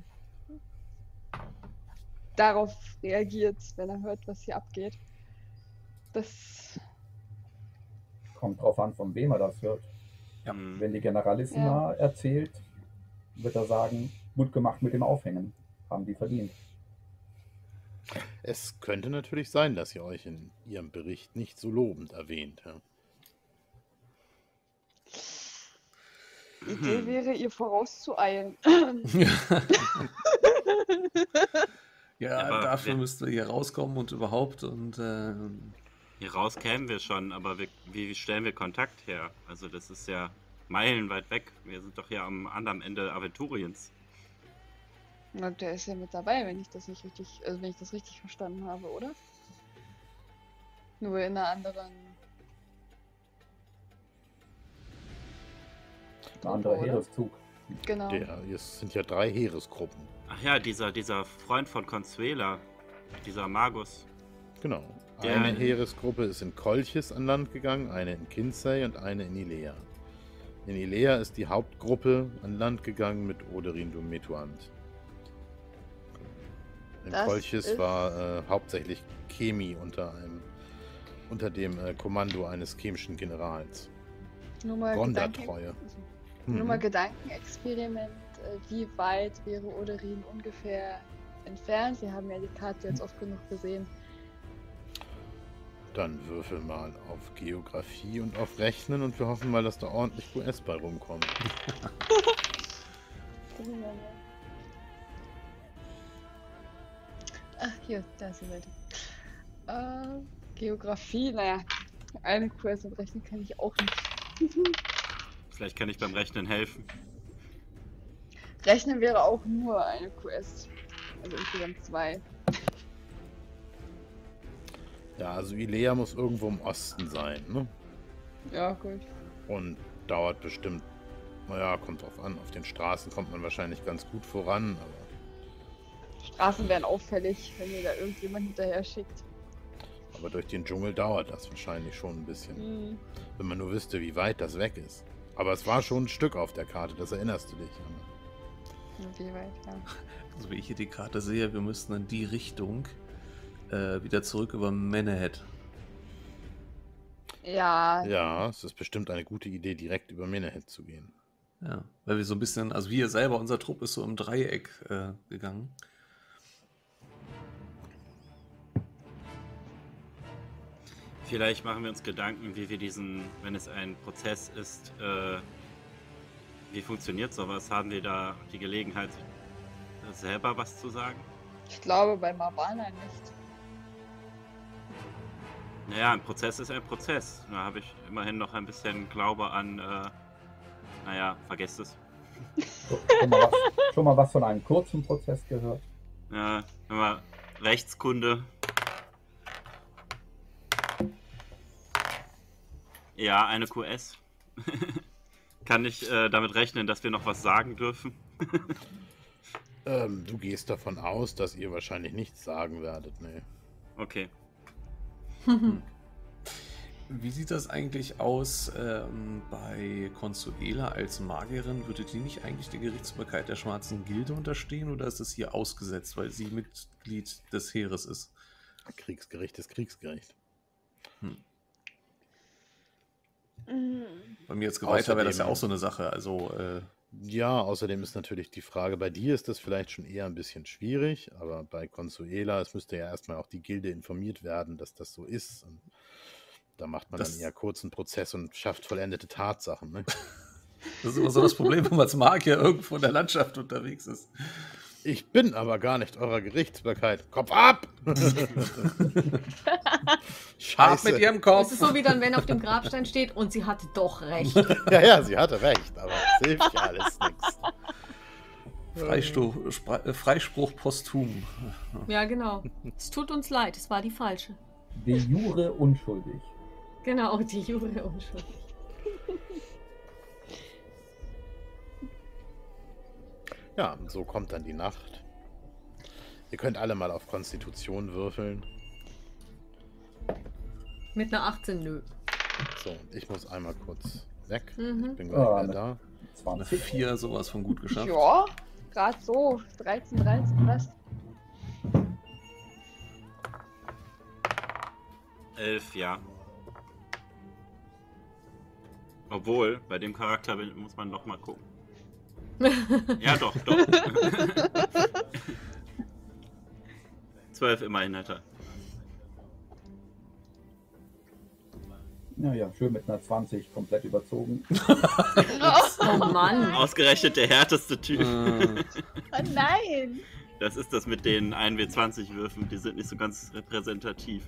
darauf reagiert, wenn er hört, was hier abgeht. Das, Kommt drauf an, von wem er das hört. Ja. Wenn die Generalissima erzählt, wird er sagen, gut gemacht mit dem Aufhängen. Haben die verdient. Es könnte natürlich sein, dass ihr euch in ihrem Bericht nicht so lobend erwähnt. Ja. die Idee wäre, ihr vorauszueilen. Ja, Aber dafür wer- müsst ihr hier rauskommen und überhaupt. Und Hier raus kämen wir schon, aber wie stellen wir Kontakt her? Also das ist ja meilenweit weg. Wir sind doch hier am anderen Ende Aventuriens. Na, der ist ja mit dabei, wenn ich das nicht richtig, also wenn ich das richtig verstanden habe, oder? Nur in einer anderen. Ein anderer Oder? Heereszug. Genau. Es sind ja 3 Heeresgruppen. Ach ja, dieser Freund von Consuela, dieser Magus. Genau. Der- Eine Heeresgruppe ist in Kolchis an Land gegangen, eine in Kinsey und eine in Ilea. In Ilea ist die Hauptgruppe an Land gegangen mit Oderin du Metuant. In Das Kolchis ist- war hauptsächlich Kemi unter dem Kommando eines chemischen Generals. Nur mal Gondatreue. Nur mal Mhm. Gedankenexperiment. Wie weit wäre Oderin ungefähr entfernt? Sie haben ja die Karte jetzt oft genug gesehen. Dann würfel mal auf Geografie und auf Rechnen und wir hoffen mal, dass da ordentlich QS bei rumkommt. Ach, hier, da ist die Seite. Geografie, naja, eine QS und Rechnen kann ich auch nicht. Vielleicht kann ich beim Rechnen helfen. Rechnen wäre auch nur eine QS. Also insgesamt 2. Ja, also Ilea muss irgendwo im Osten sein, ne? Ja, gut. Und dauert bestimmt, naja, kommt drauf an. Auf den Straßen kommt man wahrscheinlich ganz gut voran, Straßen wären auffällig, wenn ihr da irgendjemand hinterher schickt. aber durch den Dschungel dauert das wahrscheinlich schon ein bisschen. Hm. Wenn man nur wüsste, wie weit das weg ist. Aber es war schon ein Stück auf der Karte, das erinnerst du dich an. Wie weit, ja. also wie ich hier die Karte sehe, wir müssten in die Richtung wieder zurück über Menehead. Ja, Ja, es ist bestimmt eine gute Idee, direkt über Menehead zu gehen. Ja, weil wir so ein bisschen, also wir selber, unser Trupp ist so im Dreieck gegangen. Vielleicht machen wir uns Gedanken, wie wir wenn es ein Prozess ist, wie funktioniert sowas? Haben wir da die Gelegenheit, selber was zu sagen? ich glaube bei Marvana nicht. Naja, ein Prozess ist ein Prozess. Da habe ich immerhin noch ein bisschen Glaube an, naja, vergesst es. So, schon mal was von einem kurzen Prozess gehört? Ja, immer Rechtskunde. Ja, eine QS. Kann ich damit rechnen, dass wir noch was sagen dürfen? Du gehst davon aus, dass ihr wahrscheinlich nichts sagen werdet, ne? Okay. Wie sieht das eigentlich aus bei Consuela als Magierin? Würde die nicht eigentlich der Gerichtsbarkeit der Schwarzen Gilde unterstehen oder ist es hier ausgesetzt, weil sie Mitglied des Heeres ist? Kriegsgericht ist Kriegsgericht. Bei mir als Geweihter wäre das ja auch so eine Sache. Also, Ja, außerdem ist natürlich die Frage, bei dir ist das vielleicht schon eher ein bisschen schwierig, aber bei Consuela, es müsste ja erstmal auch die Gilde informiert werden, dass das so ist. Und da macht man dann eher kurzen Prozess und schafft vollendete Tatsachen. Ne? das ist immer so das Problem, wenn man als Magier irgendwo in der Landschaft unterwegs ist. Ich bin aber gar nicht eurer Gerichtsbarkeit. Kopf ab! Ab Scheiße. mit ihrem Kopf! Es ist so, wie dann, wenn auf dem Grabstein steht und sie hatte doch recht. Ja, sie hatte recht, aber es hilft ja alles nichts. Freispruch posthum. Ja, genau. Es tut uns leid, es war die falsche. De jure unschuldig. Genau, die Jure unschuldig. Ja, und so kommt dann die Nacht. Ihr könnt alle mal auf Konstitution würfeln. Mit einer 18, nö. So, und ich muss einmal kurz weg. Mhm. Ich bin gleich wieder da. Eine 20. 4, sowas von gut geschafft. Ja, gerade so. 13, was? 11, ja. Obwohl, bei dem Charakter muss man noch mal gucken. Ja, doch. 12 immerhin hat er. Naja, schön mit einer 20 komplett überzogen. Oh Mann. Ausgerechnet der härteste Typ. Oh nein! Das ist das mit den 1W20-Würfen, die sind nicht so ganz repräsentativ.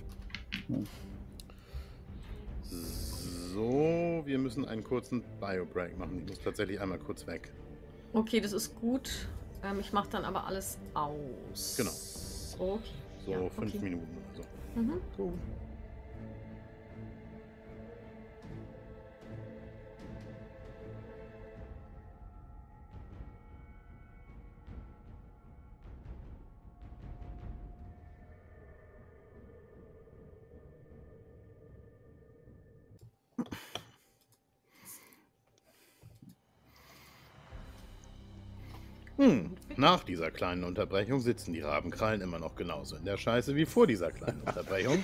So, wir müssen einen kurzen Bio-Break machen. Ich muss tatsächlich einmal kurz weg. Okay, das ist gut. Ich mache dann aber alles aus. Genau. Okay. So Ja, 5 okay. Minuten oder so. Mhm. Gut. Nach dieser kleinen Unterbrechung sitzen die Rabenkrallen immer noch genauso in der Scheiße wie vor dieser kleinen Unterbrechung.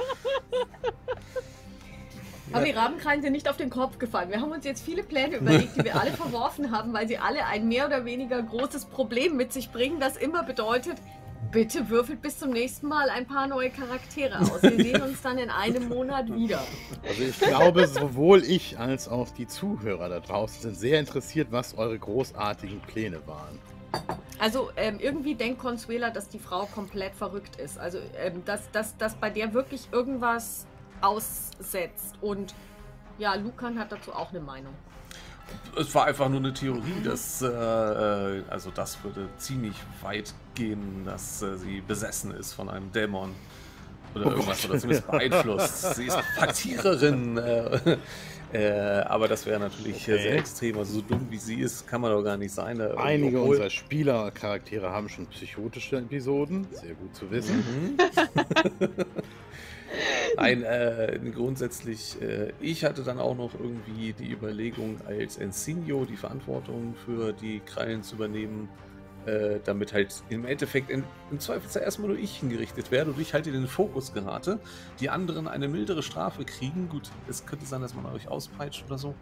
Aber die Rabenkrallen sind nicht auf den Kopf gefallen. Wir haben uns jetzt viele Pläne überlegt, die wir alle verworfen haben, weil sie alle ein mehr oder weniger großes Problem mit sich bringen, das immer bedeutet, bitte würfelt bis zum nächsten Mal ein paar neue Charaktere aus. Wir sehen uns dann in einem Monat wieder. Also ich glaube, sowohl ich als auch die Zuhörer da draußen sind sehr interessiert, was eure großartigen Pläne waren. Also irgendwie denkt Consuela, dass die Frau komplett verrückt ist. Also dass bei der wirklich irgendwas aussetzt. Und ja, Lucan hat dazu auch eine Meinung. Es war einfach nur eine Theorie, dass, also das würde ziemlich weit gehen, dass sie besessen ist von einem Dämon. Oder irgendwas, oder zumindest beeinflusst. Sie ist Faktiererin. Aber das wäre natürlich sehr extrem. Also so dumm wie sie ist, kann man doch gar nicht sein. Einige unserer Spielercharaktere haben schon psychotische Episoden. Sehr gut zu wissen. Nein, grundsätzlich, ich hatte dann auch noch irgendwie die Überlegung, als Ensigno die Verantwortung für die Krallen zu übernehmen, damit halt im Endeffekt im Zweifelsfall erstmal nur ich hingerichtet werde und ich halt in den Fokus gerate, die anderen eine mildere Strafe kriegen. Gut, es könnte sein, dass man euch auspeitscht oder so.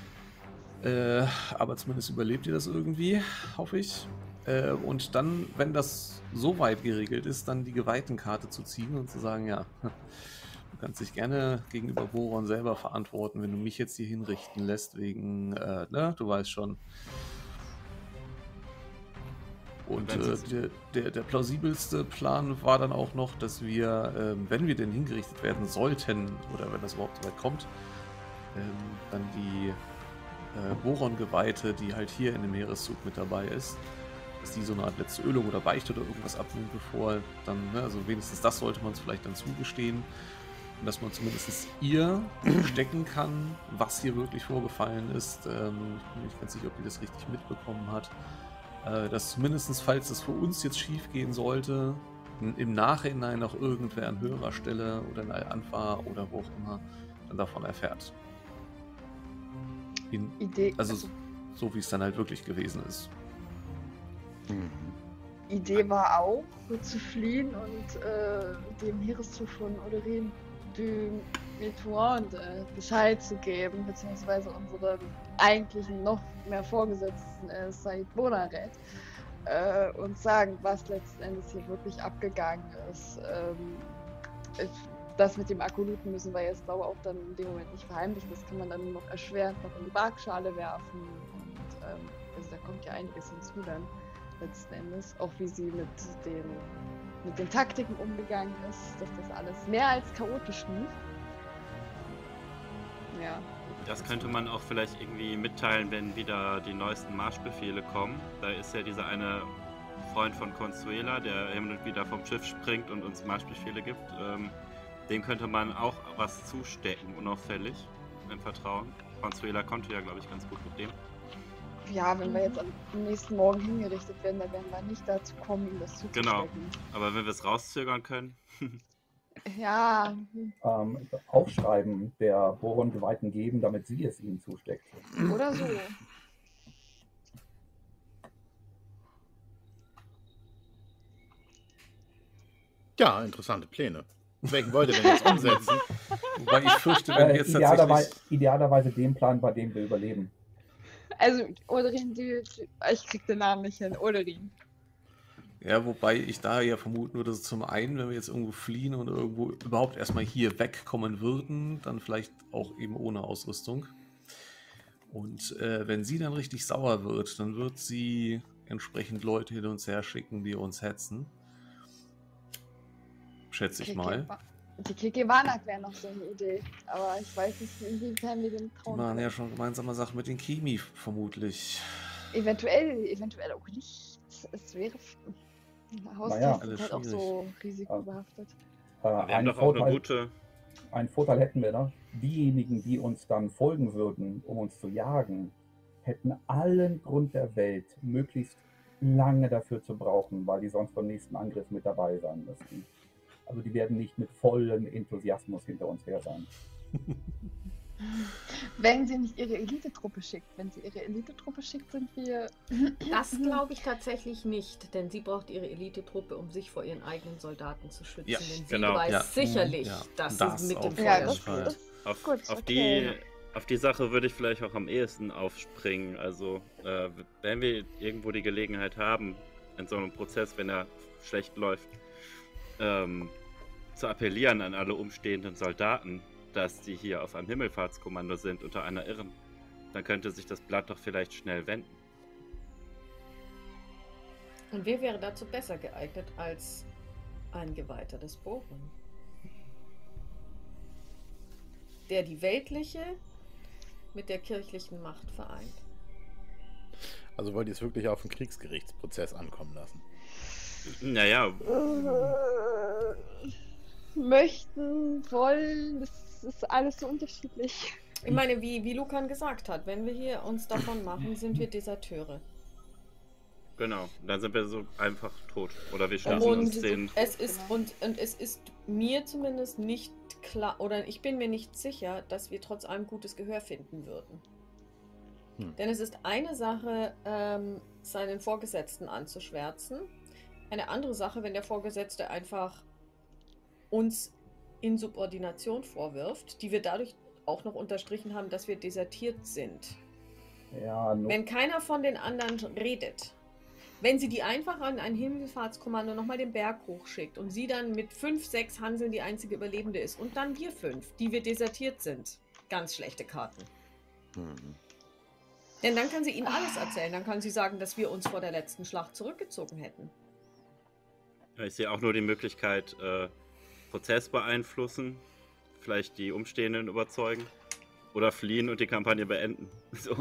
Aber zumindest überlebt ihr das irgendwie, hoffe ich. Und dann, wenn das so weit geregelt ist, dann die Geweihtenkarte zu ziehen und zu sagen, ja, du kannst dich gerne gegenüber Boron selber verantworten, wenn du mich jetzt hier hinrichten lässt, wegen, ne, du weißt schon. Und wenn der plausibelste Plan war dann auch noch, dass wir, wenn wir denn hingerichtet werden sollten, oder wenn das überhaupt so weit kommt, dann die Boron-Geweihte, die halt hier in dem Meereszug mit dabei ist, dass die so eine Art letzte Ölung oder Beichte oder irgendwas abnimmt, bevor dann, ne, also wenigstens das sollte man es vielleicht dann zugestehen. Und dass man zumindest ihr stecken kann, was hier wirklich vorgefallen ist. Ich bin nicht ganz sicher, ob die das richtig mitbekommen hat. Dass zumindest, falls es für uns jetzt schief gehen sollte, im Nachhinein noch irgendwer an höherer Stelle oder in Anfa oder wo auch immer dann davon erfährt. Idee. Also so wie es dann halt wirklich gewesen ist. Idee war auch, zu fliehen und dem Meereszug von Oderin du Metoine Bescheid zu geben, beziehungsweise unserem eigentlichen noch mehr Vorgesetzten Said Bonaret und sagen, was letzten Endes hier wirklich abgegangen ist. Das mit dem Akoluten müssen wir jetzt, glaube ich, auch dann in dem Moment nicht verheimlichen. Das kann man dann noch erschwerend noch in die Waagschale werfen. Und also da kommt ja einiges hinzu dann letzten Endes. Auch wie sie mit den Taktiken umgegangen ist, dass das alles mehr als chaotisch lief. Ja. Das könnte man auch vielleicht irgendwie mitteilen, wenn wieder die neuesten Marschbefehle kommen. Da ist ja dieser eine Freund von Consuela, der hin und wieder vom Schiff springt und uns Marschbefehle gibt. Dem könnte man auch was zustecken, unauffällig, im Vertrauen. Consuela konnte ja, glaube ich, ganz gut mit dem. Ja, wenn wir jetzt am nächsten Morgen hingerichtet werden, dann werden wir nicht dazu kommen, ihm das zuzustecken. Genau, aber wenn wir es rauszögern können. Ja. Aufschreiben der Boron-Geweihten geben, damit sie es ihnen zusteckt. Oder so. Ja, interessante Pläne. Welchen wollt ihr denn jetzt umsetzen? Wobei ich fürchte, wenn wir jetzt idealerweise den Plan, bei dem wir überleben. Also, Oderin, ich krieg den Namen nicht hin. Oderin. Ja, wobei ich da ja vermuten würde, dass zum einen, wenn wir jetzt irgendwo fliehen und irgendwo überhaupt erstmal hier wegkommen würden, dann vielleicht auch eben ohne Ausrüstung. Und wenn sie dann richtig sauer wird, dann wird sie entsprechend Leute hin uns her schicken, die uns hetzen. Schätze ich mal. Die Kikewanak wäre noch so eine Idee, aber ich weiß nicht, inwiefern wir den trauen. Die machen ja schon gemeinsame Sachen mit den Kimi, vermutlich. Eventuell auch nicht. Es wäre... Haustiere sind halt auch schwierig. so risikobehaftet. Wir haben doch auch eine gute... Einen Vorteil hätten wir da. Diejenigen, die uns dann folgen würden, um uns zu jagen, hätten allen Grund der Welt, möglichst lange dafür zu brauchen, weil die sonst beim nächsten Angriff mit dabei sein müssten. Also die werden nicht mit vollem Enthusiasmus hinter uns her sein. Wenn sie nicht ihre Elitetruppe schickt. Wenn sie ihre Elitetruppe schickt, sind wir... Das glaube ich tatsächlich nicht, denn sie braucht ihre Elitetruppe, um sich vor ihren eigenen Soldaten zu schützen. Ja, denn sie genau. weiß sicherlich, dass das sie mit dem auf Feuer jeden spielt. Fall. Auf die Sache würde ich vielleicht auch am ehesten aufspringen. Also, wenn wir irgendwo die Gelegenheit haben, in so einem Prozess, wenn er schlecht läuft, zu appellieren an alle umstehenden Soldaten, dass die hier auf einem Himmelfahrtskommando sind unter einer Irren, dann könnte sich das Blatt doch vielleicht schnell wenden. Und wer wäre dazu besser geeignet als ein Geweihter des Boron? Der die weltliche mit der kirchlichen Macht vereint. Also wollt ihr es wirklich auf den Kriegsgerichtsprozess ankommen lassen? Naja. Möchten, wollen, das ist alles so unterschiedlich. Ich meine, wie Lucan gesagt hat, wenn wir hier uns davon machen, sind wir Deserteure. Genau, dann sind wir so einfach tot. Oder wir schließen uns den... Es ist mir zumindest nicht klar, oder ich bin mir nicht sicher, dass wir trotz allem gutes Gehör finden würden. Denn es ist eine Sache, seinen Vorgesetzten anzuschwärzen. Eine andere Sache, wenn der Vorgesetzte einfach uns Insubordination vorwirft, die wir dadurch auch noch unterstrichen haben, dass wir desertiert sind. Ja, wenn keiner von den anderen redet, wenn sie die einfach an ein Himmelfahrtskommando nochmal den Berg hochschickt und sie dann mit 5, 6 Hanseln die einzige Überlebende ist und dann wir 5, die wir desertiert sind. Ganz schlechte Karten. Denn dann kann sie Ihnen alles erzählen. Dann kann sie sagen, dass wir uns vor der letzten Schlacht zurückgezogen hätten. Ja, ich sehe auch nur die Möglichkeit, Prozess beeinflussen, vielleicht die Umstehenden überzeugen oder fliehen und die Kampagne beenden. So.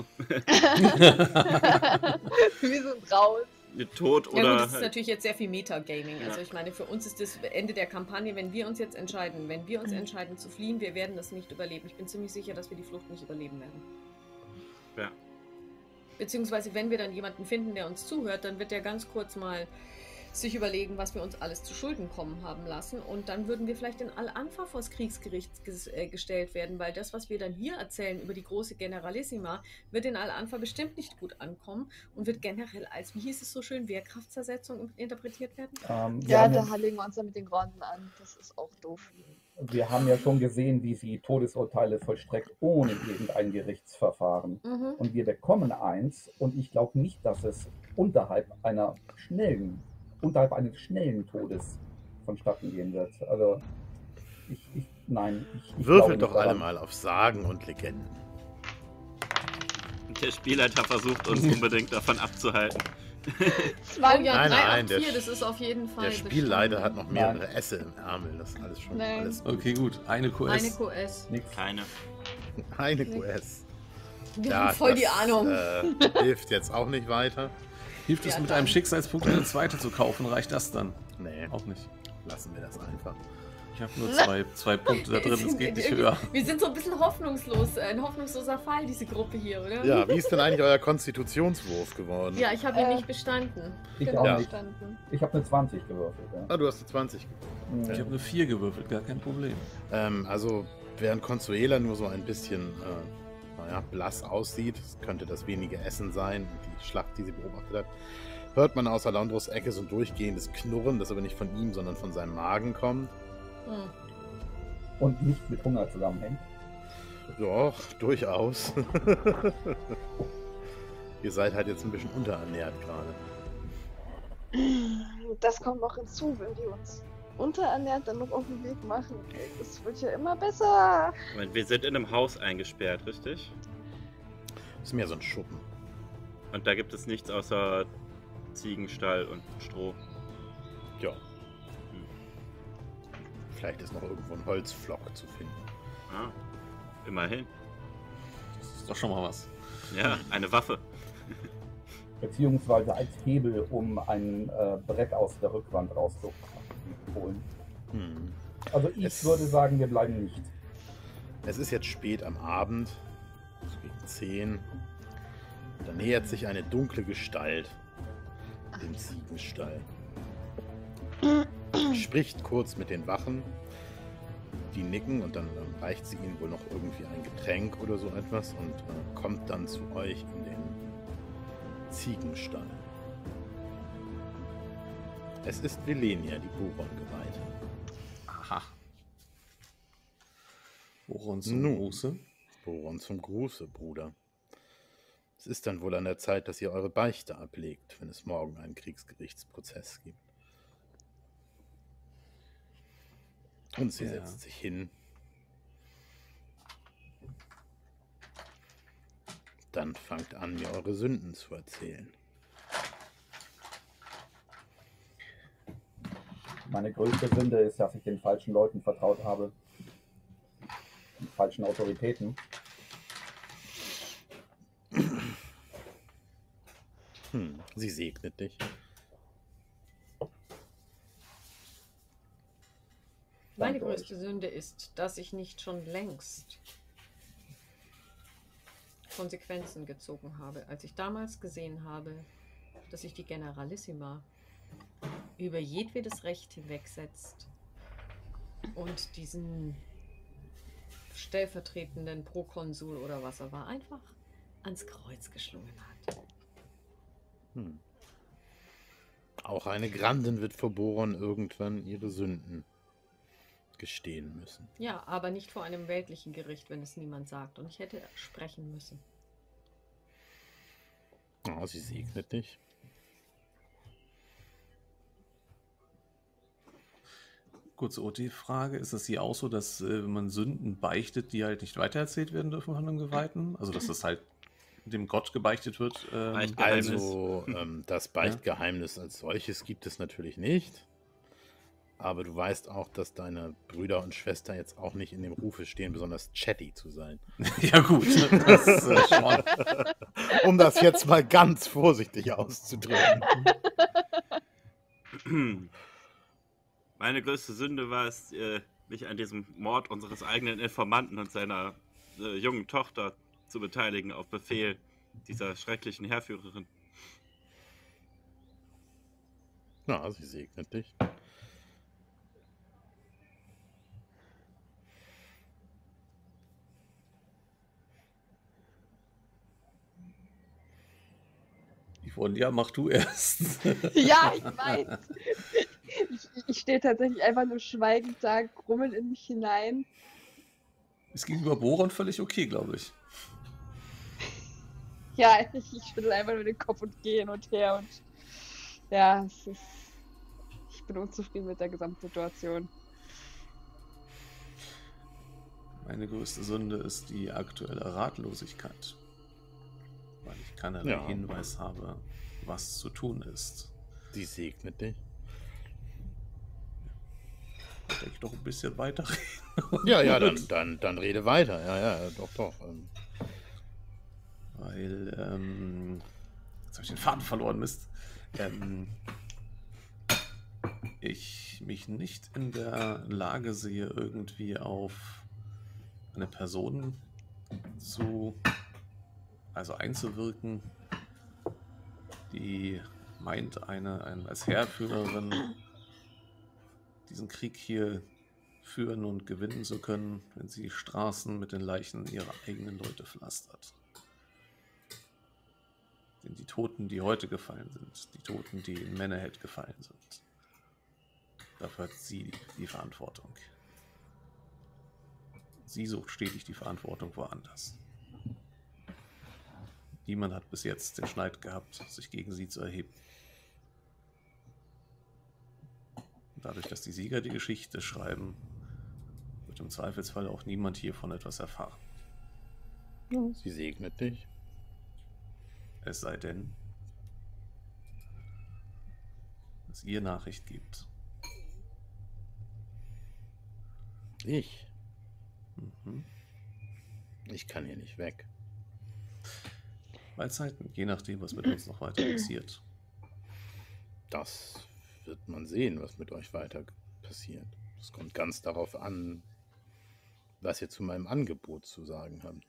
Wir sind raus. Mit Tod Ja oder. gut, das ist natürlich jetzt sehr viel Metagaming. Ja. Also ich meine, für uns ist das Ende der Kampagne, wenn wir uns jetzt entscheiden, zu fliehen, wir werden das nicht überleben. Ich bin ziemlich sicher, dass wir die Flucht nicht überleben werden. Ja. Beziehungsweise, wenn wir dann jemanden finden, der uns zuhört, dann wird der ganz kurz mal sich überlegen, was wir uns alles zu Schulden kommen haben lassen. Und dann würden wir vielleicht in Al-Anfa vor das Kriegsgericht gestellt werden, weil das, was wir dann hier erzählen über die große Generalissima, wird in Al-Anfa bestimmt nicht gut ankommen und wird generell als, wie hieß es so schön, Wehrkraftzersetzung interpretiert werden. Ja, da legen wir uns dann mit den Granden an. Das ist auch doof. Wir haben ja schon gesehen, wie sie Todesurteile vollstreckt ohne irgendein Gerichtsverfahren. Und wir bekommen eins, und ich glaube nicht, dass es unterhalb eines schnellen Todes vonstatten gehen wird. Also, ich Würfelt glaube doch nicht alle daran. mal auf Sagen und Legenden. Und der Spielleiter versucht uns unbedingt davon abzuhalten. Oh ja, Nein, 3 nein, auf der 4, das ist auf jeden Fall Der Spielleiter hat bestanden. noch mehrere Esse im Ärmel. Das ist alles schon Nee. alles. Okay, gut. Eine QS. Eine QS. Nix. Keine. Eine QS. Wir haben voll die das, Ahnung. Hilft jetzt auch nicht weiter. Hilft es Ja, mit dann. einem Schicksalspunkt eine zweite zu kaufen? Reicht das dann? Nee, Auch nicht. lassen wir das einfach. Ich habe nur zwei Punkte da drin, es geht nicht höher. Wir sind so ein bisschen hoffnungslos, ein hoffnungsloser Fall, diese Gruppe hier, oder? Ja, wie ist denn eigentlich euer Konstitutionswurf geworden? Ja, ich habe ihn nicht bestanden. Ich Genau. auch Ja. nicht. Verstanden. Ich habe eine 20 gewürfelt. Ja. Ah, du hast eine 20 gewürfelt. Ich habe eine 4 gewürfelt, gar kein Problem. Also, während Consuela nur so ein bisschen blass aussieht, es könnte das wenige Essen sein, die Schlacht, die sie beobachtet hat, hört man aus Alandros Ecke so ein durchgehendes Knurren, das aber nicht von ihm, sondern von seinem Magen kommt. Hm. Und nicht mit Hunger zusammenhängt. Doch, durchaus. Ihr seid halt jetzt ein bisschen unterernährt gerade. Das kommt noch hinzu, wenn wir uns unterernährt dann noch auf den Weg machen. Das wird ja immer besser. Moment, wir sind in einem Haus eingesperrt, richtig? Das ist mehr so ein Schuppen. Und da gibt es nichts außer Ziegenstall und Stroh. Ja. Vielleicht ist noch irgendwo ein Holzflock zu finden. Ah, immerhin. Das ist doch schon mal was. Ja, eine Waffe. Beziehungsweise als Hebel, um ein Brett aus der Rückwand rauszuholen. Hm. Also ich würde sagen, wir bleiben nicht. Es ist jetzt spät am Abend, so gegen 10. Und da nähert sich eine dunkle Gestalt dem Ziegenstall. Spricht kurz mit den Wachen, die nicken und dann reicht sie ihnen wohl noch irgendwie ein Getränk oder so etwas und kommt dann zu euch in den Ziegenstall. Es ist Velenia, die Boron-Geweihte. Aha. Woran zum Nun. Gruße? Boron zum Gruße, Bruder. Es ist dann wohl an der Zeit, dass ihr eure Beichte ablegt, wenn es morgen einen Kriegsgerichtsprozess gibt. Und sie Ja. setzt sich hin. Dann fangt an, mir eure Sünden zu erzählen. Meine größte Sünde ist, dass ich den falschen Leuten vertraut habe. Den falschen Autoritäten. Sie segnet dich. Meine Danke größte Sünde ist, dass ich nicht schon längst Konsequenzen gezogen habe, als ich damals gesehen habe, dass sich die Generalissima über jedwedes Recht hinwegsetzt und diesen stellvertretenden Prokonsul oder was er war, einfach ans Kreuz geschlungen hat. Auch eine Grandin wird vor Boron irgendwann ihre Sünden gestehen müssen. Ja, aber nicht vor einem weltlichen Gericht, wenn es niemand sagt. Und ich hätte sprechen müssen. Oh, sie segnet dich. Kurze OT-Frage. Ist es hier auch so, dass man Sünden beichtet, die halt nicht weitererzählt werden dürfen von einem Geweihten? Also, dass das halt dem Gott gebeichtet wird. Beichtgeheimnis. Also, das Beichtgeheimnis als solches gibt es natürlich nicht. Aber du weißt auch, dass deine Brüder und Schwester jetzt auch nicht in dem Rufe stehen, besonders chatty zu sein. Ja gut, das schon. Um das jetzt mal ganz vorsichtig auszudrücken. Meine größte Sünde war es, mich an diesem Mord unseres eigenen Informanten und seiner jungen Tochter zu beteiligen, auf Befehl dieser schrecklichen Heerführerin. Na, sie segnet dich. Yvonne, ja, mach du erst. Ja, ich weiß. Ich stehe tatsächlich einfach nur schweigend da, grummelnd in mich hinein. Ist gegenüber Boron völlig okay, glaube ich. Ja, ich schüttel einfach nur den Kopf und gehe hin und her und ja, ich bin unzufrieden mit der Gesamtsituation. Meine größte Sünde ist die aktuelle Ratlosigkeit. Weil ich keinerlei Hinweis habe, was zu tun ist. Sie segnet dich. Wollte ich doch ein bisschen weiterreden. Ja, dann rede weiter. Ja, doch. Weil, jetzt habe ich den Faden verloren, Mist. Ich mich nicht in der Lage sehe, irgendwie auf eine Person einzuwirken, die meint, als Heerführerin diesen Krieg hier führen und gewinnen zu können, wenn sie Straßen mit den Leichen ihrer eigenen Leute pflastert. Denn die Toten, die heute gefallen sind, die Toten, die in Mannerhead gefallen sind, dafür hat sie die Verantwortung. Sie sucht stetig die Verantwortung woanders. Niemand hat bis jetzt den Schneid gehabt, sich gegen sie zu erheben. Und dadurch, dass die Sieger die Geschichte schreiben, wird im Zweifelsfall auch niemand hiervon etwas erfahren. Sie segnet dich. Es sei denn, dass ihr Nachricht gibt. Ich? Mhm. Ich kann hier nicht weg. Bei Zeiten, je nachdem, was mit uns noch weiter passiert. Das wird man sehen, was mit euch weiter passiert. Es kommt ganz darauf an, was ihr zu meinem Angebot zu sagen habt.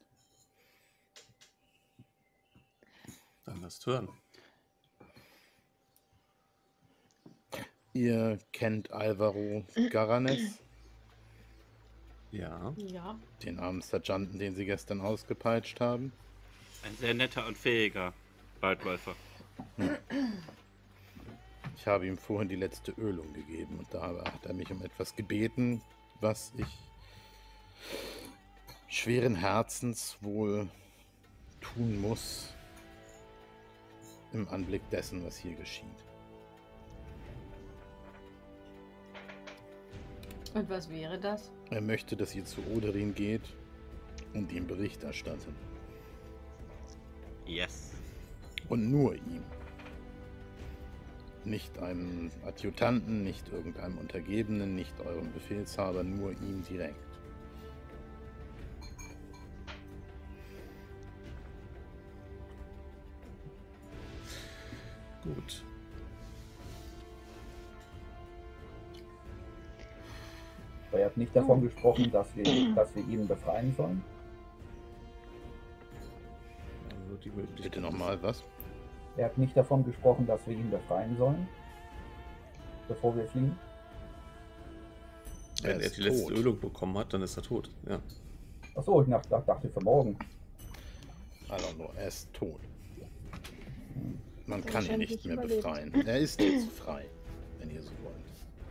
Dann lasst hören. Ihr kennt Alvaro Garanes, Ja. Ja. den armen Sergeanten, den sie gestern ausgepeitscht haben. Ein sehr netter und fähiger Waldläufer. Ich habe ihm vorhin die letzte Ölung gegeben und da hat er mich um etwas gebeten, was ich schweren Herzens wohl tun muss im Anblick dessen, was hier geschieht. Und was wäre das? Er möchte, dass ihr zu Oderin geht und ihm Bericht erstattet. Yes. Und nur ihm. Nicht einem Adjutanten, nicht irgendeinem Untergebenen, nicht eurem Befehlshaber, nur ihm direkt. Gut. Er hat nicht davon gesprochen, dass wir ihn befreien sollen. Also die Möglichkeit Bitte nochmal, was? Er hat nicht davon gesprochen, dass wir ihn befreien sollen, bevor wir fliehen. Wenn er ist die letzte tot. Ölung bekommen hat, dann ist er tot. Ja. Achso, ich dachte für morgen. Also, er ist tot. Man Ja, kann ihn wahrscheinlich nicht mehr überlebt. befreien. Er ist jetzt frei, wenn ihr so wollt.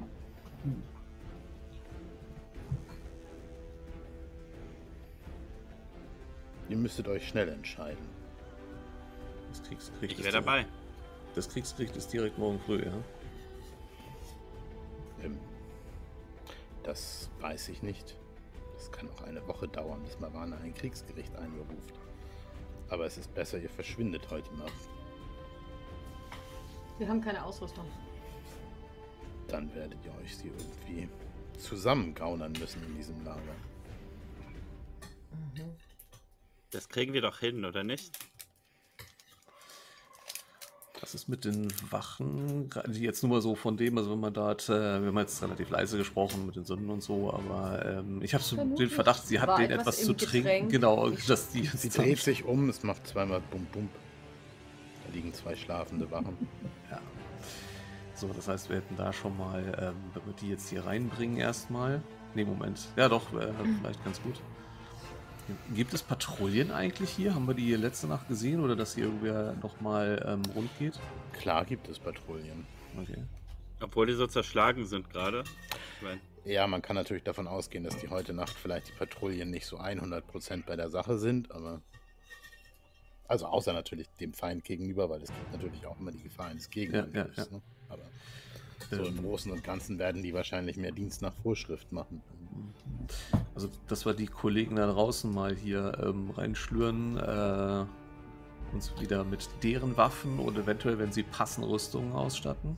Ihr müsstet euch schnell entscheiden. Das Kriegsgericht Ich wäre dabei. Das Kriegsgericht ist direkt morgen früh, ja? Das weiß ich nicht. Das kann auch eine Woche dauern, bis Marana ein Kriegsgericht einberuft. Aber es ist besser, ihr verschwindet heute Nacht. Wir haben keine Ausrüstung. Dann werdet ihr euch sie irgendwie zusammengaunern müssen in diesem Lager. Das kriegen wir doch hin, oder nicht? Was ist mit den Wachen? Die jetzt nur mal so von dem, also wenn man dort, wir haben jetzt relativ leise gesprochen mit den Sünden und so, aber ich habe so den Verdacht, sie hat denen etwas zu trinken. Genau, dass die Sie dreht sich um, es macht zweimal Bum Bum. Da liegen 2 schlafende Wachen. Ja. So, das heißt, wir hätten da schon mal, wenn wir die jetzt hier reinbringen erstmal. Ne, Moment. Ja doch, vielleicht ganz gut. Gibt es Patrouillen eigentlich hier? Haben wir die hier letzte Nacht gesehen oder dass hier irgendwer nochmal rund geht? Klar gibt es Patrouillen. Okay. Obwohl die so zerschlagen sind gerade. Ich mein, Ja, man kann natürlich davon ausgehen, dass die heute Nacht vielleicht die Patrouillen nicht so 100% bei der Sache sind, aber... Also außer natürlich dem Feind gegenüber, weil es gibt natürlich auch immer die Gefahr eines Gegenangriffs. Ja. Ne? Aber so im Großen und Ganzen werden die wahrscheinlich mehr Dienst nach Vorschrift machen. Also, dass wir die Kollegen da draußen mal hier reinschlüren, uns wieder mit deren Waffen und eventuell, wenn sie passen, Rüstungen ausstatten.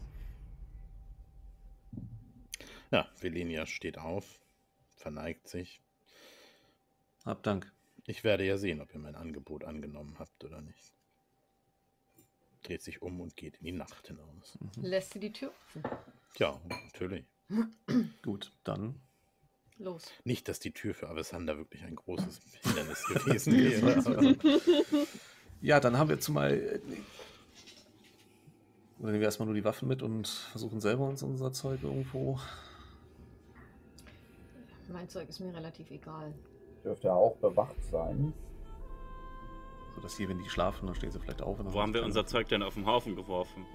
Ja, Velenia steht auf, verneigt sich. Hab Dank. Ich werde ja sehen, ob ihr mein Angebot angenommen habt oder nicht. Dreht sich um und geht in die Nacht hinaus. Lässt sie die Tür offen? Ja, natürlich. Gut, dann. Los. Nicht, dass die Tür für Avessander wirklich ein großes Hindernis gewesen wäre. Aber Ja, dann haben wir jetzt mal. Oder nehmen wir erstmal nur die Waffen mit und versuchen selber uns unser Zeug irgendwo. Mein Zeug ist mir relativ egal. Dürfte auch bewacht sein. So dass hier, wenn die schlafen, dann stehen sie vielleicht auf. wo haben wir unser Zeug denn auf den Haufen geworfen?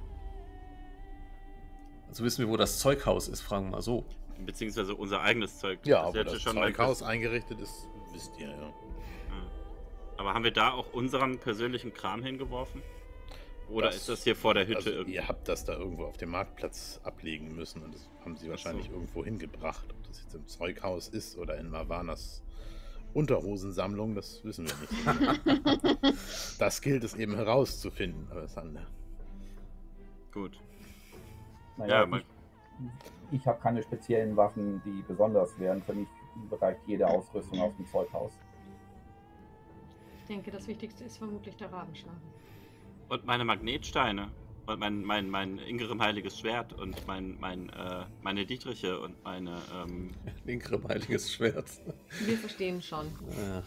Also wissen wir, wo das Zeughaus ist, fragen wir mal so. Beziehungsweise unser eigenes Zeug. ja, Das wo hätte das schon mal Zeughaus eingerichtet ist, wisst ihr ja. Ja. Aber haben wir da auch unseren persönlichen Kram hingeworfen? Oder ist das hier vor der Hütte Also irgendwie? ihr habt das da irgendwo auf dem Marktplatz ablegen müssen und das haben sie wahrscheinlich irgendwo hingebracht. Ob das jetzt im Zeughaus ist oder in Marvanas Unterhosensammlung, das wissen wir nicht. Das gilt es eben herauszufinden, Avessander. Gut. Naja, Ja, ich habe keine speziellen Waffen, die besonders wären. Für mich reicht jede Ausrüstung aus dem Zeughaus. Ich denke, das Wichtigste ist vermutlich der Rabenschlag. Und meine Magnetsteine. Und mein Ingrim heiliges Schwert und meine Dietriche und meine. Ingrim heiliges Schwert. Wir verstehen schon. Ja.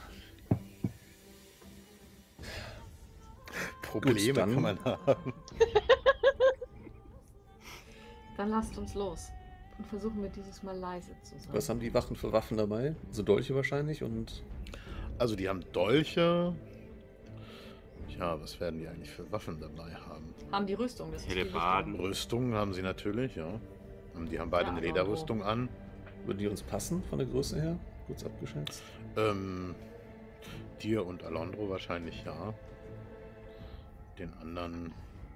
Probleme Gut, dann- kann man haben. Dann lasst uns los. Und versuchen wir dieses Mal leise zu sein. Was haben die Wachen für Waffen dabei? So Dolche wahrscheinlich und. Also die haben Dolche. Ja, was werden die eigentlich für Waffen dabei haben? Haben die Rüstung, das ist die Hellebarden. wichtige. Rüstungen haben sie natürlich, ja. Und die haben beide Ja, eine aber Lederrüstung an. Würden die uns passen von der Größe her? Kurz abgeschätzt. Dir und Alondro wahrscheinlich ja. Den anderen.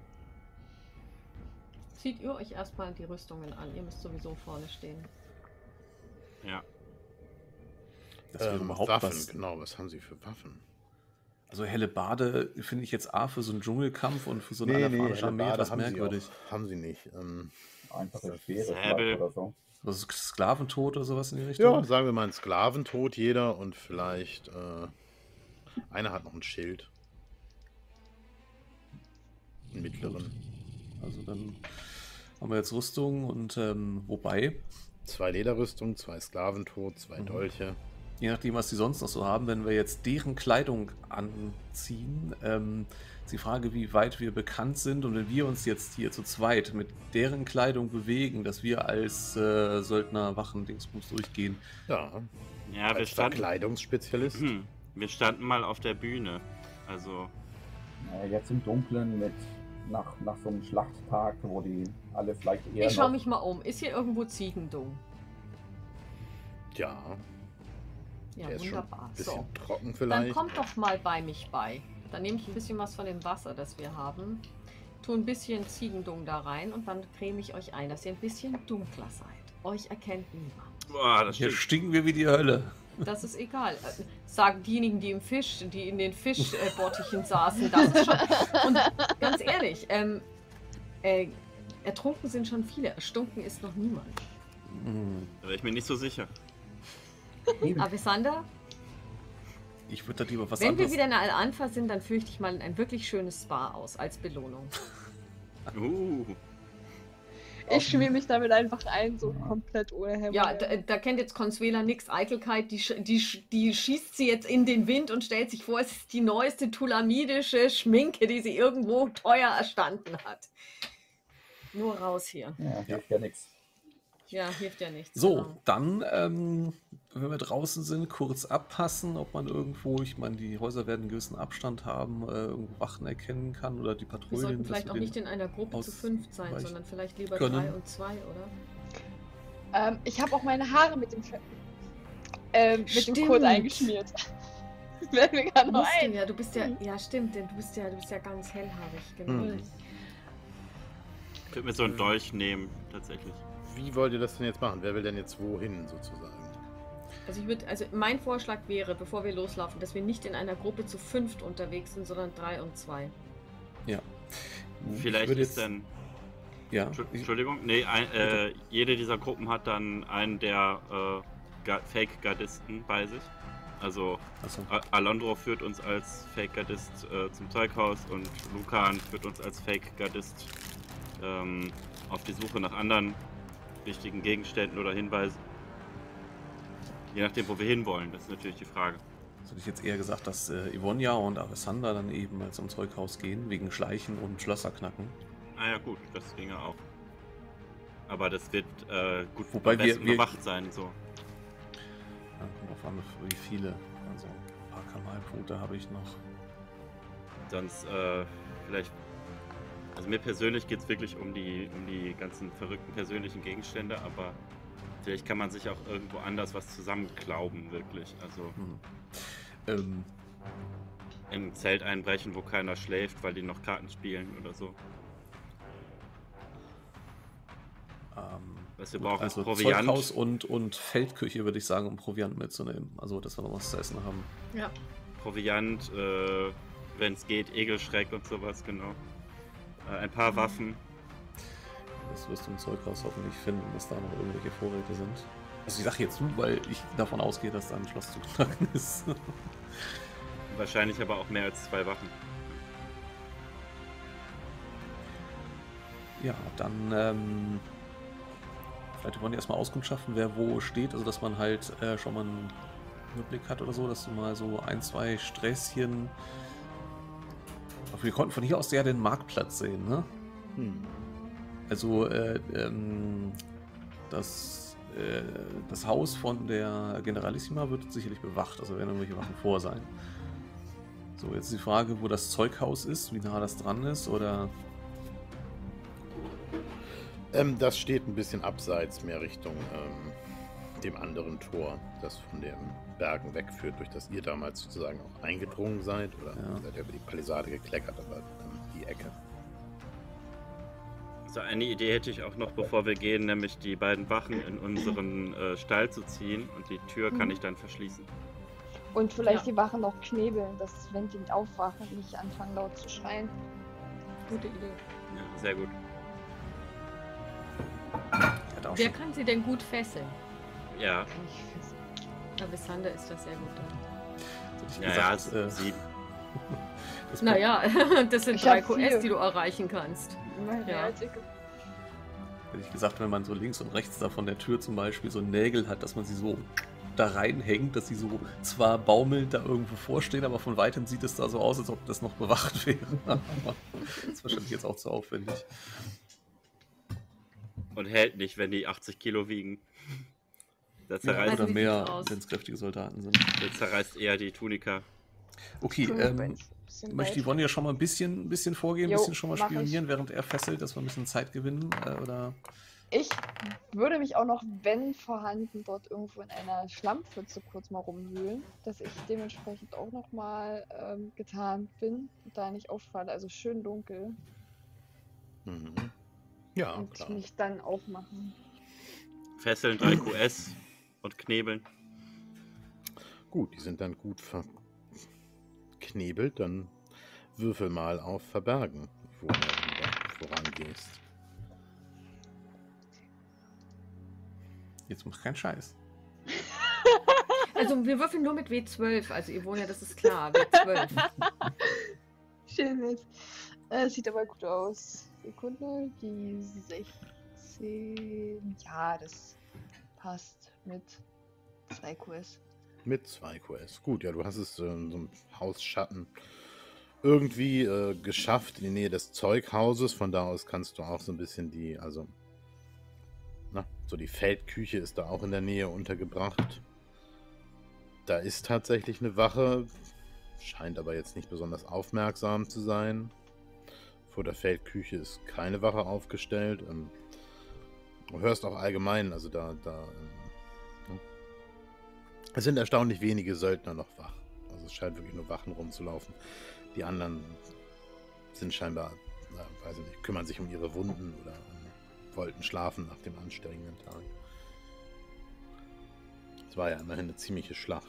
Zieht ihr euch erstmal die Rüstungen an. Ihr müsst sowieso vorne stehen. Ja. Das wäre überhaupt Waffen, was. genau, was haben sie für Waffen? Also Hellebarde finde ich jetzt A für so einen Dschungelkampf und für so eine anafanische Armee Hellebarde etwas haben merkwürdig. Sie auch, haben sie nicht. Einfache Schwere Säbel. vielleicht oder so. Also Sklaventod oder sowas in die Richtung? Ja, sagen wir mal einen Sklaventod jeder und vielleicht einer hat noch ein Schild. Einen mittleren. Also dann haben wir jetzt Rüstung und wobei, 2 Lederrüstungen, 2 Sklaventod, 2 Dolche. je nachdem, was die sonst noch so haben, wenn wir jetzt deren Kleidung anziehen, ist die Frage, wie weit wir bekannt sind und wenn wir uns jetzt hier zu zweit mit deren Kleidung bewegen, dass wir als Söldner Wachen-Dingsbums durchgehen. Ja, Ja, wir als standen, Verkleidungsspezialist. wir standen mal auf der Bühne. Also, Jetzt im Dunkeln mit nach so einem Schlachttag, wo die alle vielleicht eher Ich schaue noch- mich mal um. Ist hier irgendwo Ziegendung? Ja, Ja, der ist schon wunderbar. ein bisschen So. trocken Dann vielleicht. kommt doch mal bei mich bei. Dann nehme ich ein bisschen was von dem Wasser, das wir haben. Tue ein bisschen Ziegendung da rein und dann creme ich euch ein, dass ihr ein bisschen dunkler seid. Euch erkennt niemand. boah, das Hier stinkt. stinken wir wie die Hölle. Das ist egal. Sagen diejenigen, die in den Fischbottichen saßen, das ist schon. Und ganz ehrlich, ertrunken sind schon viele, erstunken ist noch niemand. Da wäre ich mir nicht so sicher. Avisander, Ich würde da lieber was wenn anderes... wir wieder in Al-Anfa sind, dann fürchte ich mal ein wirklich schönes Spa aus als Belohnung. Ich schmier mich damit einfach ein, so komplett ohne Hemmung. Ja, da kennt jetzt Consuela nix Eitelkeit, die schießt sie jetzt in den Wind und stellt sich vor, es ist die neueste tulamidische Schminke, die sie irgendwo teuer erstanden hat. Nur raus hier. Ja, hilft ja nichts. Ja, hilft ja nichts. So, genau. dann, wenn wir draußen sind, kurz abpassen, ob man irgendwo, ich meine, die Häuser werden einen gewissen Abstand haben, irgendwo Wachen erkennen kann oder die Wir Patrouillen. sollten dass vielleicht wir auch den nicht in einer Gruppe zu 5 sein, ausweichen sondern vielleicht lieber können. 3 und 2, oder? Ich habe auch meine Haare mit dem Stimmt. Kurt eingeschmiert. Fällt mir gerade noch Musst du ein. ja, du bist ja, stimmt, denn du bist ja ganz hellhaarig, genau. Ich würde mir so einen Dolch nehmen, tatsächlich. Wie wollt ihr das denn jetzt machen? Wer will denn jetzt wohin, sozusagen? Also mein Vorschlag wäre, bevor wir loslaufen, dass wir nicht in einer Gruppe zu 5 unterwegs sind, sondern 3 und 2. Ja. Vielleicht würde ist dann... Ja, Entschuldigung, nee, jede dieser Gruppen hat dann einen der Fake-Gardisten bei sich. Also Achso. Alondro führt uns als Fake-Gardist zum Zeughaus und Lucan führt uns als Fake-Gardist auf die Suche nach anderen wichtigen Gegenständen oder Hinweisen. Je nachdem, wo wir hinwollen, das ist natürlich die Frage. Das hätte ich jetzt eher gesagt, dass Ivonia und Alessander dann eben zum Zeughaus gehen, wegen Schleichen und Schlösser knacken. Ah ja gut, das ginge auch. Aber das wird gut Wobei am besten wir- bewacht sein, so. Ja, kommt drauf an, wie viele. Also ein paar Kamalpunkte habe ich noch. Sonst vielleicht... Also mir persönlich geht es wirklich um die ganzen verrückten persönlichen Gegenstände, aber vielleicht kann man sich auch irgendwo anders was zusammenklauben, wirklich. Also im Zelt einbrechen, wo keiner schläft, weil die noch Karten spielen oder so. Was wir brauchen, also Proviant. Zeughaus und Feldküche würde ich sagen, um Proviant mitzunehmen. Also, dass wir noch was zu essen haben. Ja. Proviant, wenn es geht, Egelschreck und sowas, genau. Ein paar Waffen. Das wirst du im Zeughaus hoffentlich finden, dass da noch irgendwelche Vorräte sind. Also ich sage jetzt du, weil ich davon ausgehe, dass da ein Schloss zu knacken ist. Wahrscheinlich aber auch mehr als 2 Waffen. Ja, dann vielleicht wollen die erstmal Auskundschaften, wer wo steht, also dass man halt schon mal einen Überblick hat oder so, dass du mal so 1, 2 Sträßchen. Aber wir konnten von hier aus ja den Marktplatz sehen, ne? Also das Haus von der Generalissima wird sicherlich bewacht, also werden irgendwelche Wachen vor sein. So, jetzt die Frage, wo das Zeughaus ist, wie nah das dran ist, oder... Das steht ein bisschen abseits, mehr Richtung dem anderen Tor, das von den Bergen wegführt, durch das ihr damals sozusagen auch eingedrungen seid. Oder Ja. seid ihr über die Palisade gekleckert, aber die Ecke. Also eine Idee hätte ich auch noch, bevor wir gehen, nämlich die beiden Wachen in unseren Stall zu ziehen und die Tür kann ich dann verschließen. Und vielleicht Ja. die Wachen noch knebeln, dass wenn die aufwachen, nicht anfangen laut zu schreien. Gute Idee. Ja, sehr gut. Hat auch Wer schon- kann sie denn gut fesseln? Ja, Kann ich wissen. Avisander ist das sehr gut drin. hätte ich naja, gesagt, 7. das Naja, das sind Ich 3 hab QS, 4. die du erreichen kannst. Immerhin Ja. mehr als ich. Hätte ich gesagt, wenn man so links und rechts da von der Tür zum Beispiel so Nägel hat, dass man sie so da reinhängt, dass sie so zwar baumelnd da irgendwo vorstehen, aber von weitem sieht es da so aus, als ob das noch bewacht wäre. Aber das ist wahrscheinlich jetzt auch zu aufwendig. Und hält nicht, wenn die 80 Kilo wiegen. Das Ja, zerreißt, oder wie mehr, sieht's aus? wenn es kräftige Soldaten sind. das zerreißt eher die Tunika. Okay, Bisschen möchte weit. Yvonne ja schon mal ein bisschen vorgehen, ein Jo, bisschen schon mal mach ich. spionieren, während er fesselt, dass wir ein bisschen Zeit gewinnen, oder? Ich würde mich auch noch, wenn vorhanden, dort irgendwo in einer Schlammpfütze kurz mal rumwühlen, dass ich dementsprechend auch noch mal getarnt bin und da nicht auffalle. Also schön dunkel Mhm. Ja, und klar. mich dann aufmachen. Fesseln, 3 QS und knebeln. Gut, die sind dann gut verknebelt. Dann würfel mal auf Verbergen, wo du wieder vorangehst. Jetzt mach keinen Scheiß. Also wir würfeln nur mit W12. Also ihr wohnt ja, das ist klar. W12. Schön. Sieht aber gut aus. Sekunde, die 16. Ja, das passt mit 2 QS. Mit 2 QS. Gut, ja, du hast es in so einem Hausschatten irgendwie geschafft in die Nähe des Zeughauses. Von da aus kannst du auch so ein bisschen so die Feldküche ist da auch in der Nähe untergebracht. Da ist tatsächlich eine Wache, scheint aber jetzt nicht besonders aufmerksam zu sein. Vor der Feldküche ist keine Wache aufgestellt. Du hörst auch allgemein, also es sind erstaunlich wenige Söldner noch wach. Also es scheint wirklich nur Wachen rumzulaufen. Die anderen sind scheinbar, weiß ich nicht, kümmern sich um ihre Wunden oder wollten schlafen nach dem anstrengenden Tag. Es war ja immerhin eine ziemliche Schlacht.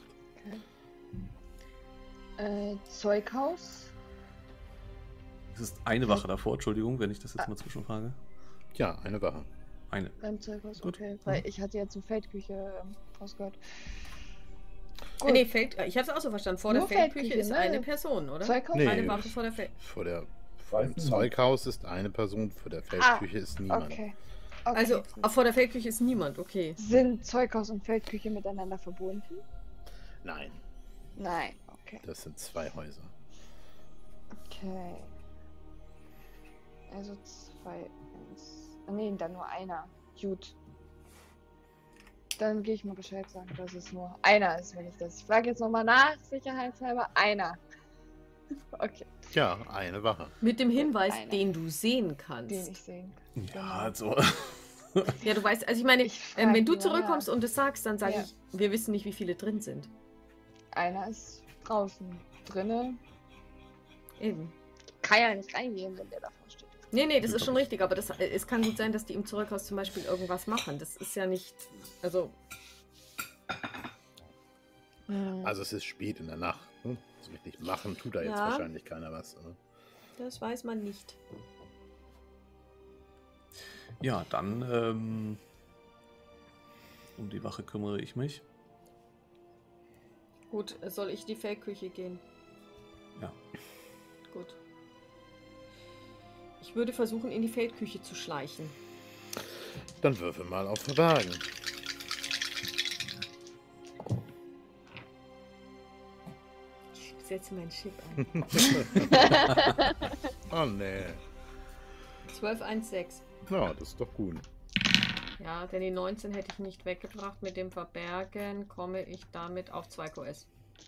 Okay. Zeughaus? Es ist eine Wache davor, Entschuldigung, wenn ich das jetzt mal zwischenfrage. Ja, eine Wache. Eine. Beim Zeughaus, Gut. okay. Weil ich hatte jetzt so Feldküche rausgehört. Nee, ich habe es auch so verstanden. Vor Nur der Feldküche Feldküche, ist ne? eine Person, oder? Zeughaus? Nee. Eine Wache vor der Feldküche. Vor dem Zeughaus ist eine Person, vor der Feldküche ist niemand. Okay. Also vor der Feldküche ist niemand, okay. Sind Zeughaus und Feldküche miteinander verbunden? Nein, Nein, okay. das sind 2 Häuser. Okay. Also 2, 1. Nee, dann nur einer. Gut. Dann gehe ich mal Bescheid sagen, dass es nur einer ist, wenn ich das. Ich frage jetzt nochmal nach, sicherheitshalber. Einer. Okay. Ja, eine Wache. Mit dem Hinweis, Einer. den du sehen kannst. Den ich sehen kann. Ja, Genau. also. Ja, du weißt, also ich meine, Ich frag wenn du nur, zurückkommst und es sagst, dann sage Ja. ich, wir wissen nicht, wie viele drin sind. Einer ist draußen. Drinnen. Eben. Kann ja nicht reingehen, wenn der davor steht. Nee, das ist schon richtig, aber es kann gut sein, dass die im Zurückhaus zum Beispiel irgendwas machen. Das ist ja nicht, also, Also es ist spät in der Nacht. Ne? So richtig machen tut da jetzt Ja. wahrscheinlich keiner was. Ne? das weiß man nicht. Ja, dann um die Wache kümmere ich mich. Gut, soll ich in die Feldküche gehen? Ja. Gut. Ich würde versuchen, in die Feldküche zu schleichen. Dann würfel mal auf Verbergen. Ich setze meinen Chip ein. Oh nee. 12,16. Ja, das ist doch gut. Ja, denn die 19 hätte ich nicht weggebracht. Mit dem Verbergen komme ich damit auf 2 QS.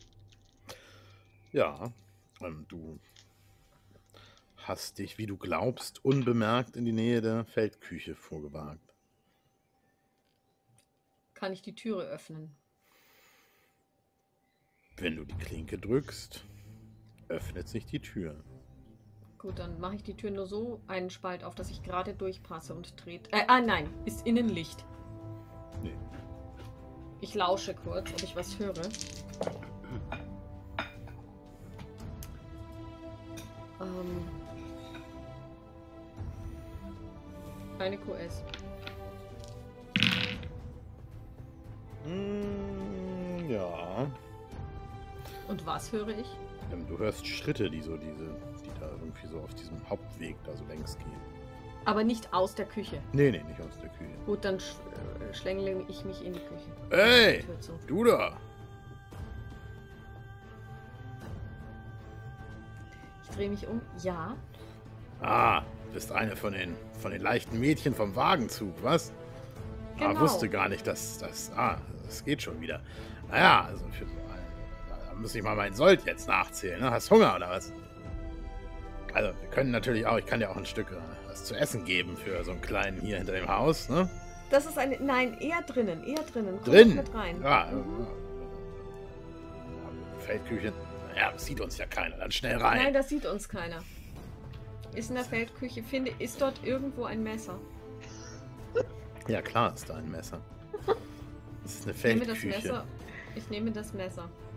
Ja, du hast dich, wie du glaubst, unbemerkt in die Nähe der Feldküche vorgewagt. Kann ich die Türe öffnen? Wenn du die Klinke drückst, öffnet sich die Tür. Gut, dann mache ich die Tür nur so einen Spalt auf, dass ich gerade durchpasse und trete. Nein, ist Innenlicht. Nee. Ich lausche kurz, ob ich was höre. Eine QS. Ja. Und was höre ich? Du hörst Schritte, die da irgendwie so auf diesem Hauptweg da so längs gehen. Aber nicht aus der Küche. Nee, nicht aus der Küche. Gut, dann schlängle ich mich in die Küche. Ey, Tür zu. du da! Ich drehe mich um. Ja. Ah, bist eine von den leichten Mädchen vom Wagenzug, was? Ah, Genau. wusste gar nicht, das geht schon wieder. Naja, also da muss ich mal meinen Sold jetzt nachzählen, ne? Hast Hunger oder was? Also, wir können natürlich auch, ich kann dir auch ein Stück was zu essen geben für so einen kleinen hier hinter dem Haus, ne? Das ist eine. Nein, eher drinnen. Komm Drin? mit rein. Ja, Feldküche. Naja, das sieht uns ja keiner. Dann schnell rein. Nein, das sieht uns keiner. Ist in der Feldküche, ist dort irgendwo ein Messer? Ja, klar ist da ein Messer. Das ist eine Ich nehme das Feldküche. Messer. Ich nehme das Messer.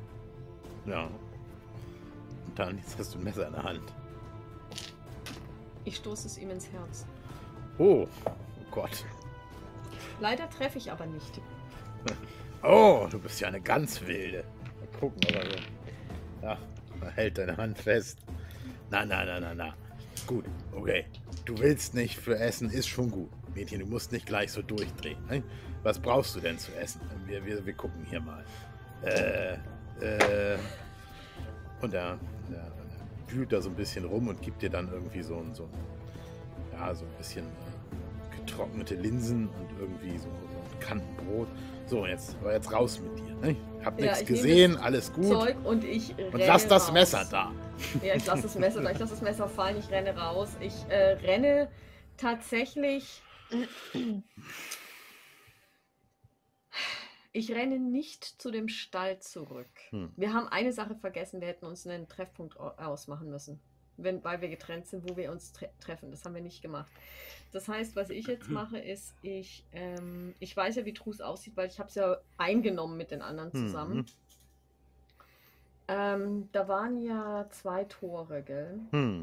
Ja. Und dann, jetzt hast du ein Messer in der Hand. Ich stoße es ihm ins Herz. Oh Gott. Leider treffe ich aber nicht. Oh, du bist ja eine ganz wilde. Mal gucken, ob er so. Ja, er hält deine Hand fest. Na. Gut, okay. Du willst nicht für Essen, ist schon gut. Mädchen, du musst nicht gleich so durchdrehen. Ne? Was brauchst du denn zu essen? Wir gucken hier mal. Und er wühlt da so ein bisschen rum und gibt dir dann irgendwie so ein bisschen getrocknete Linsen und irgendwie so ein Kantenbrot. So, jetzt raus mit dir. Ne? Hab nichts gesehen, alles gut. Zeug und ich renne Und lass das raus. Messer da. Ja, ich lasse das Messer da. Ich lasse das Messer fallen, ich renne raus. Ich renne tatsächlich... Ich renne nicht zu dem Stall zurück. Wir haben eine Sache vergessen, wir hätten uns einen Treffpunkt ausmachen müssen. Weil wir getrennt sind, wo wir uns treffen. Das haben wir nicht gemacht. Das heißt, was ich jetzt mache, ist, ich weiß ja, wie Trus aussieht, weil ich habe es ja eingenommen mit den anderen zusammen. Da waren ja 2 Tore, gell?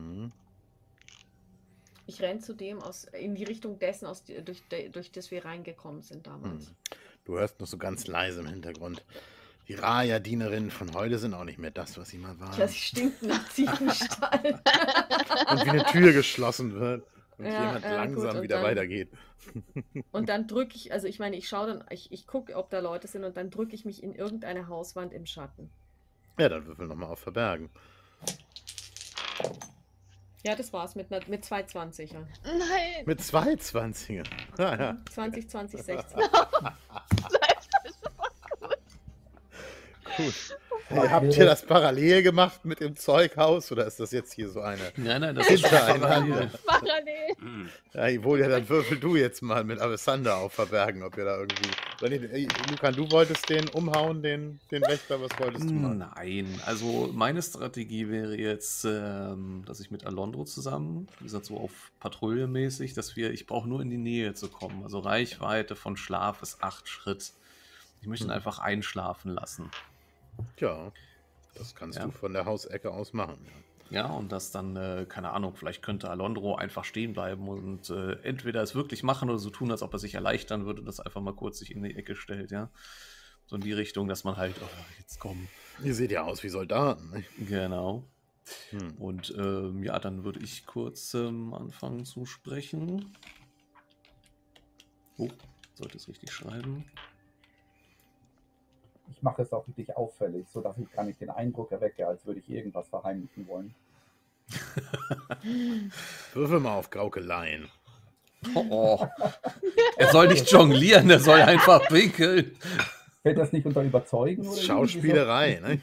Ich renne zu dem in die Richtung dessen, durch das wir reingekommen sind damals. Du hörst noch so ganz leise im Hintergrund. Die Raya-Dienerinnen von heute sind auch nicht mehr das, was sie mal waren. Ja, sie stinken nach Ziegenstall. Und wie eine Tür geschlossen wird und Ja, jemand langsam gut, wieder dann- weitergeht. Und dann drücke ich, also ich meine, ich schaue dann, ich gucke, ob da Leute sind und dann drücke ich mich in irgendeine Hauswand im Schatten. Ja, dann würfel nochmal auf Verbergen. Ja, das war's mit 2 20er. Nein! Mit 2 20er. Ja, ja. 20, 16. Gut. Hey, habt ihr das parallel gemacht mit dem Zeughaus oder ist das jetzt hier so eine? Nein, das ist schon Hintereinander. Parallel! Hm. Ja, wohl, ja, dann würfel du jetzt mal mit Alessander auf Verbergen, ob ihr da irgendwie. Oder nee, ey, Lucan, du wolltest den umhauen, den Wächter, was wolltest du machen? Nein, also meine Strategie wäre jetzt, dass ich mit Alondro zusammen, wie gesagt, so auf Patrouille mäßig, ich brauche nur in die Nähe zu kommen. Also Reichweite von Schlaf ist 8 Schritt. Ich möchte ihn einfach einschlafen lassen. Tja, das kannst Ja. du von der Hausecke aus machen. Ja, und das dann, keine Ahnung, vielleicht könnte Alondro einfach stehen bleiben und entweder es wirklich machen oder so tun, als ob er sich erleichtern würde, das einfach mal kurz sich in die Ecke stellt, ja. So in die Richtung, dass man halt, jetzt komm. Ihr seht ja aus wie Soldaten. Ne? Genau. Hm. Und ja, dann würde ich kurz anfangen zu sprechen. Oh, sollte es richtig schreiben. Ich mache es auch richtig auffällig, sodass ich gar nicht den Eindruck erwecke, als würde ich irgendwas verheimlichen wollen. Würfel mal auf Gaukeleien. Oh. Er soll nicht jonglieren, er soll einfach winkeln. Fällt das nicht unter Überzeugen? Oder Schauspielerei,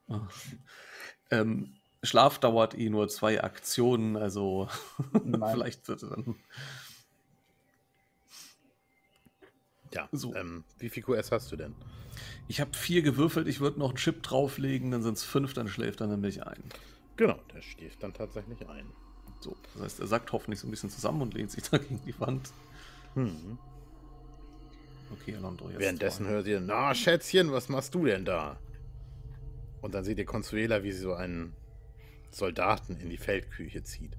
ne? Schlaf dauert nur 2 Aktionen, also Nein. vielleicht wird er dann. Ja, So. wie viel QS hast du denn? Ich habe 4 gewürfelt, ich würde noch einen Chip drauflegen, dann sind es 5, dann schläft er nämlich ein. Genau, der schläft dann tatsächlich ein. So, das heißt, er sackt hoffentlich so ein bisschen zusammen und lehnt sich da gegen die Wand. Hm. Okay, Alondro, jetzt. Währenddessen 2. hört ihr, na Schätzchen, was machst du denn da? Und dann seht ihr Consuela, wie sie so einen Soldaten in die Feldküche zieht.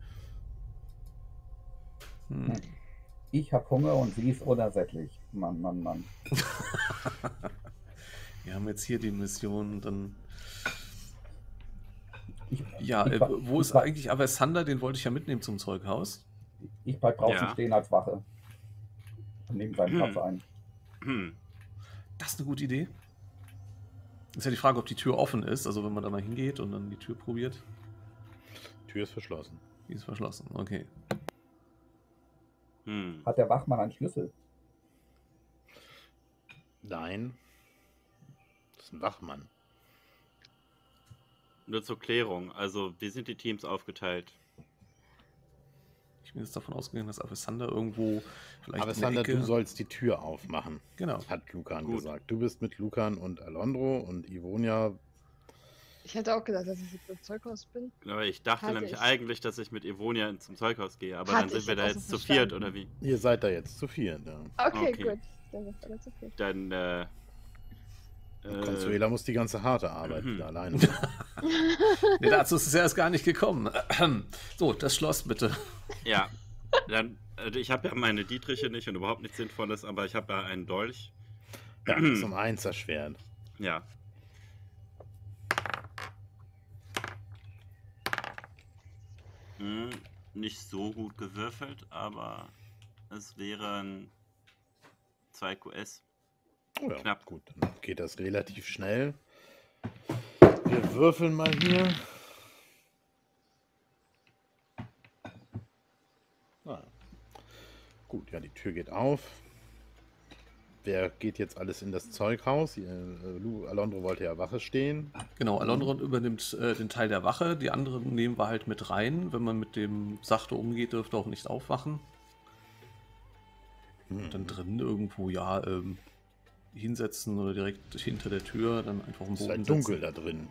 Hm. Ich habe Hunger und sie ist unersättlich. Mann. Wir haben jetzt hier die Mission, dann. Ich, Ja, ich, wo ist eigentlich Alessander? Den wollte ich ja mitnehmen zum Zeughaus. Ich bleib draußen Ja. stehen als Wache. Und nehme seinen Platz ein. Hm. Das ist eine gute Idee. Ist ja die Frage, ob die Tür offen ist, also wenn man da mal hingeht und dann die Tür probiert. Tür ist verschlossen. Die ist verschlossen, okay. Hm. Hat der Wachmann einen Schlüssel? Nein. Das ist ein Wachmann. Nur zur Klärung, also wie sind die Teams aufgeteilt? Ich bin jetzt davon ausgegangen, dass Alessander irgendwo vielleicht Aber in der Sander, Ecke... du sollst die Tür aufmachen, Genau. hat Lucan Gut. gesagt. Du bist mit Lucan und Alondro und Ivonia. Ich hätte auch gedacht, dass ich jetzt im Zeughaus bin. Aber ich dachte Hatte nämlich ich. eigentlich, dass ich mit Evonia zum Zeughaus gehe, aber Hatte dann ich sind wir da auch so jetzt zu viert, verstanden. oder wie? Ihr seid da jetzt zu viert. Ja. Okay, Okay. gut. Dann ist alles okay. Dann Consuela muss die ganze harte Arbeit wieder alleine machen. Nee, dazu ist es ja erst gar nicht gekommen. So, das Schloss bitte. Ja, dann, ich habe ja meine Dietriche nicht und überhaupt nichts Sinnvolles, aber ich habe ja einen Dolch. Ja, das ist um 1 erschwert. Ja. Nicht so gut gewürfelt, aber es wären 2 QS. Oh ja, Knapp. gut, dann geht das relativ schnell. Wir würfeln mal hier. Ah. Gut, ja, die Tür geht auf. Wer geht jetzt alles in das Zeughaus? Alondro wollte ja Wache stehen. Genau, Alondron übernimmt den Teil der Wache. Die anderen nehmen wir halt mit rein. Wenn man mit dem sachte umgeht, dürfte auch nicht aufwachen. Und dann drinnen irgendwo, ja, hinsetzen oder direkt hinter der Tür, dann einfach im Es ist Boden halt dunkel sitzen. da drin.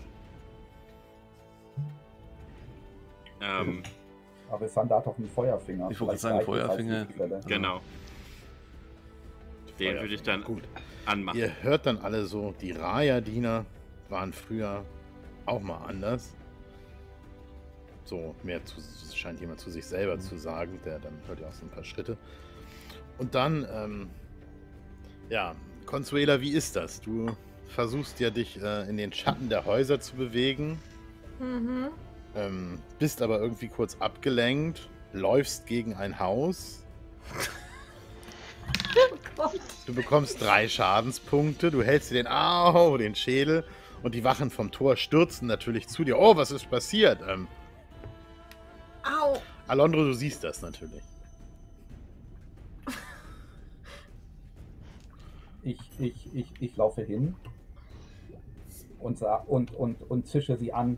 Aber es hat doch einen Feuerfinger. Ich wollte Vielleicht sagen, geeignet als Feuerfinger. Lichtquelle. Genau. Den Feuerfinger. würde ich dann Gut. anmachen. Ihr hört dann alle so, die Raya-Diener waren früher auch mal anders. So, mehr zu, scheint jemand zu sich selber zu sagen, der dann hört ja auch so ein paar Schritte. Und dann, ja, Consuela, wie ist das? Du versuchst ja dich in den Schatten der Häuser zu bewegen, bist aber irgendwie kurz abgelenkt, läufst gegen ein Haus. Oh Gott. Du bekommst 3 Schadenspunkte, du hältst dir den Schädel und die Wachen vom Tor stürzen natürlich zu dir. Oh, was ist passiert? Au. Alondro, du siehst das natürlich. Ich laufe hin und zische sie an.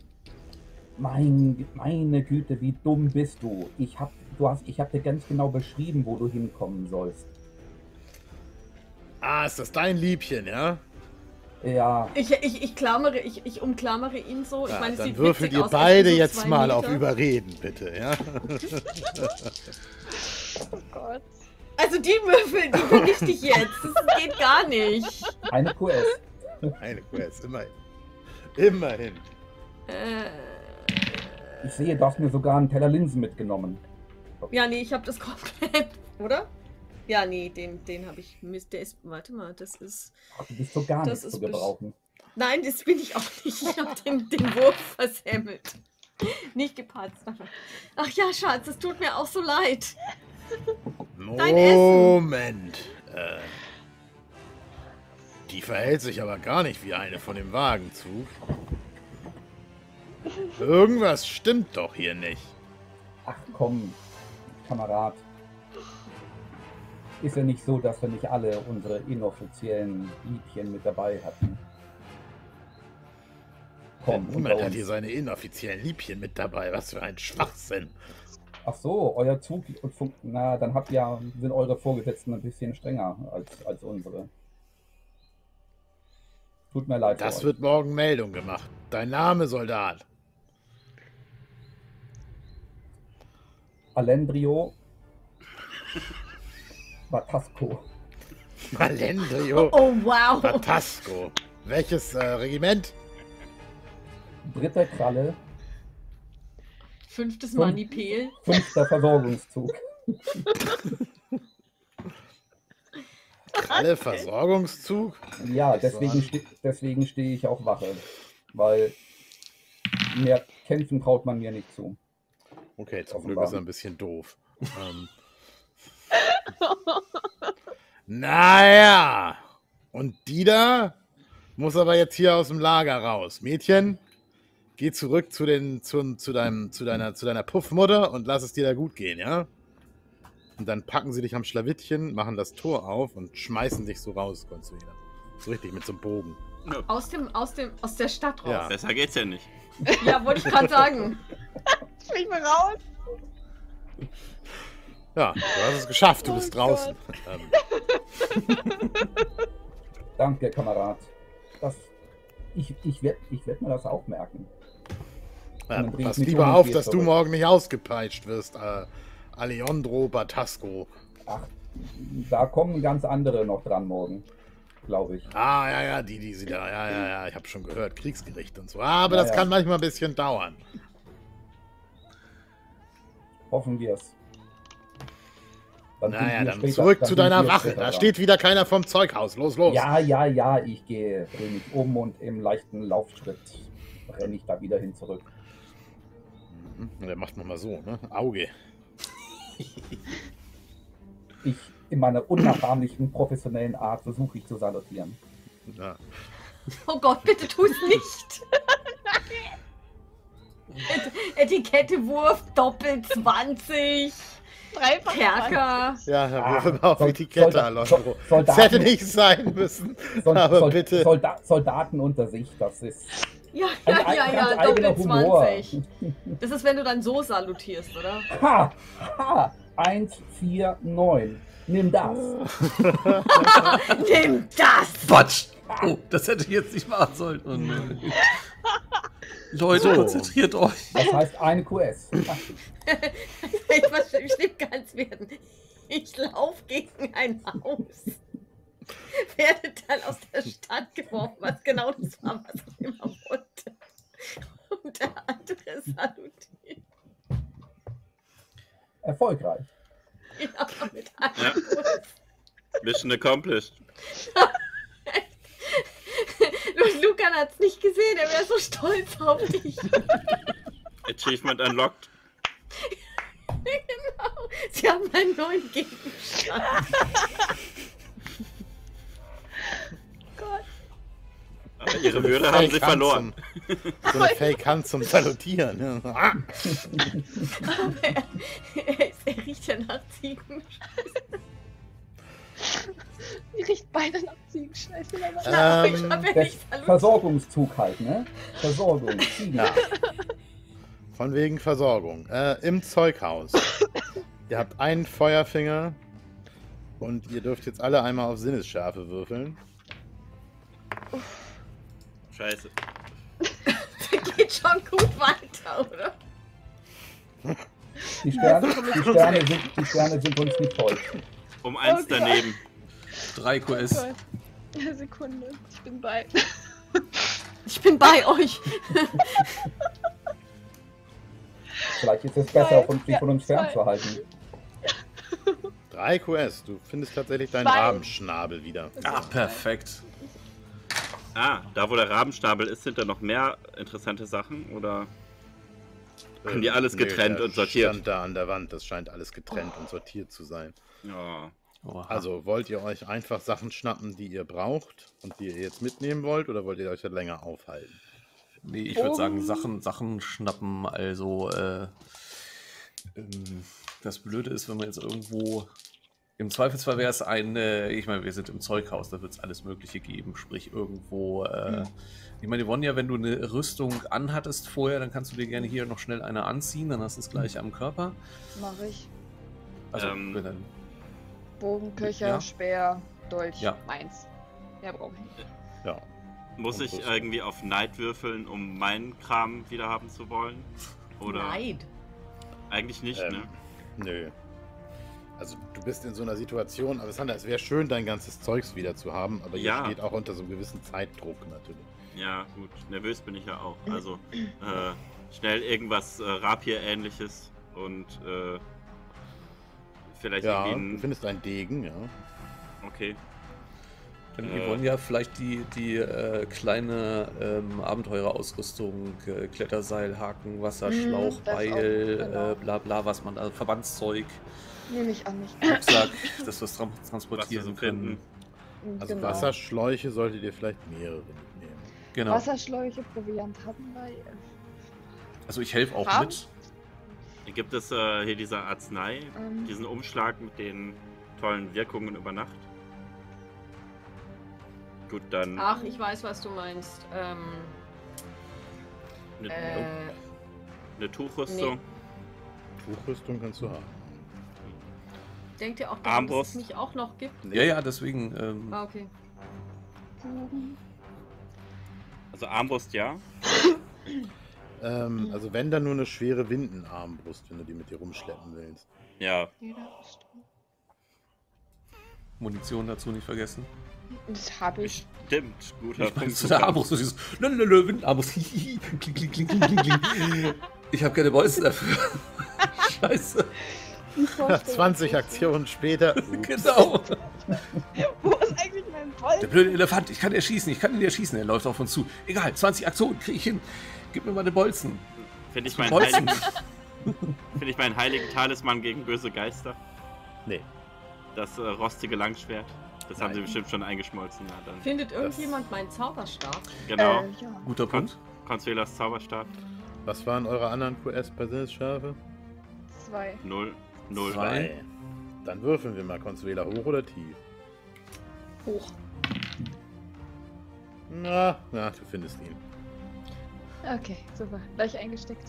Meine Güte, wie dumm bist du? Ich hab dir ganz genau beschrieben, wo du hinkommen sollst. Ah, ist das dein Liebchen, ja? Ja, Ich umklammere ihn so. Ich Ja, meine, es dann sieht würfelt witzig ihr aus, beide er ist jetzt so 2 mal auf Meter. Überreden, bitte, ja? Oh Gott. Also die Würfel, die vernichte ich jetzt. Das geht gar nicht. eine QS. Eine Quest, immerhin. Immerhin. Ich sehe, du hast mir sogar einen Teller Linsen mitgenommen. Ja, nee, ich habe das komplett, oder? Ja, nee, den habe ich. Mist, der ist. Warte mal, das ist. Ach, du bist so gar Das nicht ist zu gebrauchen. Nein, das bin ich auch nicht. Ich habe den Wurf versemmelt. Nicht gepatzt. Ach ja, Schatz, es tut mir auch so leid. Dein Moment. Die verhält sich aber gar nicht wie eine von dem Wagenzug. Irgendwas stimmt doch hier nicht. Ach komm, Kamerad. Ist ja nicht so, dass wir nicht alle unsere inoffiziellen Liebchen mit dabei hatten. Komm, Niemand unter hat hier uns. seine inoffiziellen Liebchen mit dabei. Was für ein Schwachsinn. Ach so, euer Zug und na, dann sind eure Vorgesetzten ein bisschen strenger als unsere. Tut mir leid. für Das euch. wird morgen Meldung gemacht. Dein Name, Soldat. Alendrio Batasco. Valendrio Oh, wow. Batasco. Welches Regiment? Dritter Kralle, 5. Manipel. 5. Versorgungszug. Kralle Versorgungszug? Ja, Das war- deswegen stehe ich auf Wache. Weil mehr kämpfen traut man mir nicht zu. Okay, zum Glück Offenbar. ist er ein bisschen doof. Naja. Und die da muss aber jetzt hier aus dem Lager raus. Mädchen, geh zurück zu deiner Puffmutter und lass es dir da gut gehen, ja? Und dann packen sie dich am Schlawittchen, machen das Tor auf und schmeißen dich so raus, Consuela. So richtig mit so einem Bogen. Aus der Stadt raus. Ja. Besser geht's ja nicht. Ja, wollte ich gerade sagen. Flieg mal raus. Ja, du hast es geschafft, du Oh bist draußen. Danke, Kamerad. Ich werd mir das auch merken. Ja, Dann bring ich pass mich lieber um und auf, geh dass du zurück. morgen nicht ausgepeitscht wirst, Alejandro Batasco. Ach, da kommen ganz andere noch dran morgen. glaube ich. Ah, ja, die sie da, ja, ich habe schon gehört, Kriegsgericht und so. Aber Ja, das ja. kann manchmal ein bisschen dauern. Hoffen wir es. Naja, dann zurück zu deiner Wache. Da steht wieder keiner vom Zeughaus. Los, los. Ja, ich drehe mich um und im leichten Laufschritt renne ich da wieder hin zurück. Der macht nochmal so, ne? Auge. In meiner unnachahmlichen, professionellen Art versuche ich zu salutieren. Ja. Oh Gott, bitte tu es nicht. Etikette Wurf, Doppel 20. Dreifach. Kerker. Ja, Herr Würfel auf Soll- Etikette, Solda- Alonso. Soldaten- Das hätte nicht sein müssen. Aber bitte. Soldaten unter sich, das ist Ja, ein ganz eigener Doppel Humor. 20. Das ist, wenn du dann so salutierst, oder? Ha! 1, 4, 9. Nimm das. Nimm das! Quatsch! Oh, das hätte ich jetzt nicht machen sollen. Oh, nein. Leute, So. konzentriert euch. Das heißt eine QS. Ich verstehe ganz werden. Ich laufe gegen ein Haus. Werde dann aus der Stadt geworfen, was genau das war, was ich immer wollte. Und der andere salutiert. Erfolgreich. Ja, mit einem Ja. Kuss. Mission accomplished. Lucan hat's nicht gesehen, er wäre so stolz auf dich. Achievement unlocked. Genau. Sie haben einen neuen Gegenstand. Gott. Aber ihre Würde haben sie verloren. So eine Fake-Hand zum Salutieren. Ne? Ah. Aber er riecht ja nach Ziegen. Die riecht beide nach Ziegenscheiße. Ich hab ja Der nicht salutiert. Versorgungszug halt, ne? Versorgung. Ziegen. Ja. Von wegen Versorgung. Im Zeughaus. Ihr habt einen Feuerfinger und ihr dürft jetzt alle einmal auf Sinnesschärfe würfeln. Scheiße. Geht schon gut weiter, oder? Die Sterne sind uns nicht voll. Um eins Oh Gott. daneben. 3 QS. Gott. Eine Sekunde. Ich bin bei. Ich bin bei euch. Vielleicht ist es besser, sich Ja, von uns zwei. fernzuhalten. 3 QS. Du findest tatsächlich deinen Zwei. Rabenschnabel wieder. Ah, perfekt. Ah, da wo der Rabenstapel ist, sind da noch mehr interessante Sachen? Oder haben die alles getrennt der und sortiert? Stand da an der Wand. Das scheint alles getrennt und sortiert zu sein. Ja. Oha. Also, wollt ihr euch einfach Sachen schnappen, die ihr braucht und die ihr jetzt mitnehmen wollt, oder wollt ihr euch da länger aufhalten? Nee, ich würde sagen, Sachen schnappen. Also, das Blöde ist, wenn man jetzt irgendwo. Im Zweifelsfall wäre es ich meine, wir sind im Zeughaus, da wird es alles Mögliche geben. Sprich, irgendwo. Ich meine, Yvonne, wenn du eine Rüstung anhattest vorher, dann kannst du dir gerne hier noch schnell eine anziehen, dann hast du es gleich am Körper. Mache ich. Also, Ähm, dann, Bogen, Köcher, Ja. Speer, Dolch, Ja. meins. Mehr brauche ich nicht. Ja. Muss ich irgendwie auf Neid würfeln, um meinen Kram wieder haben zu wollen? Oder Neid. eigentlich nicht, ne? Nö. Also, du bist in so einer Situation, Alessandra, es wäre schön, dein ganzes Zeugs wieder zu haben, aber ihr Ja. steht auch unter so einem gewissen Zeitdruck natürlich. Ja, gut. Nervös bin ich ja auch. Also, schnell irgendwas Rapier-ähnliches und vielleicht Ja, du irgendwie findest einen Degen, ja. Okay. dann Yvonne ja vielleicht die kleine Abenteurerausrüstung, Kletterseil, Haken, Wasserschlauch, das auch, Beil, genau. bla bla, was man da, Verbandszeug, Nehme ich an mich. Rucksack, dass wir es Was wir transportieren so können. finden. Also Genau. Wasserschläuche solltet ihr vielleicht mehrere mitnehmen. Genau. Wasserschläuche, Proviant hatten wir. Also ich helfe auch Kram? mit. Hier gibt es hier diese Arznei, Ähm. diesen Umschlag mit den tollen Wirkungen über Nacht. Gut, dann Ach, ich weiß, was du meinst. eine, Äh, eine Tuchrüstung. Tuchrüstung kannst du haben. denkt ihr auch daran, dass es Armbrust. mich auch noch gibt? Ja, ja, deswegen. Ah, okay. Also Armbrust, ja. Also wenn dann nur eine schwere Windenarmbrust, wenn du die mit dir rumschleppen willst. Ja. Munition dazu nicht vergessen. Das habe ich. Stimmt, guter Ich meine, Punkt. zu der Armbrust, so dieses Windarmbrust. Kling, kling, kling, kling, kling. Ich habe keine Bolzen dafür. Scheiße. Die Vorstellung 20 ist so. Aktionen später. Genau. Wo ist eigentlich mein Bolt? Der blöde Elefant, ich kann erschießen, er läuft auf uns zu. Egal, 20 Aktionen, krieg ich hin. Gib mir mal den Bolzen. Finde ich, Bolzen. find ich meinen heiligen Talisman gegen böse Geister. Nee. Das rostige Langschwert. Das haben Nein. sie bestimmt schon eingeschmolzen. Ja, dann. Findet irgendjemand meinen Zauberstab? Genau. Ja. Guter Punkt. Consuelas Zauberstab. Was waren eure anderen QS bei Sinnesschärfe? 2. 0. 0. Zwei. Dann würfeln wir mal Consuela hoch oder tief. Hoch. Na, du findest ihn. Okay, super. Gleich eingesteckt.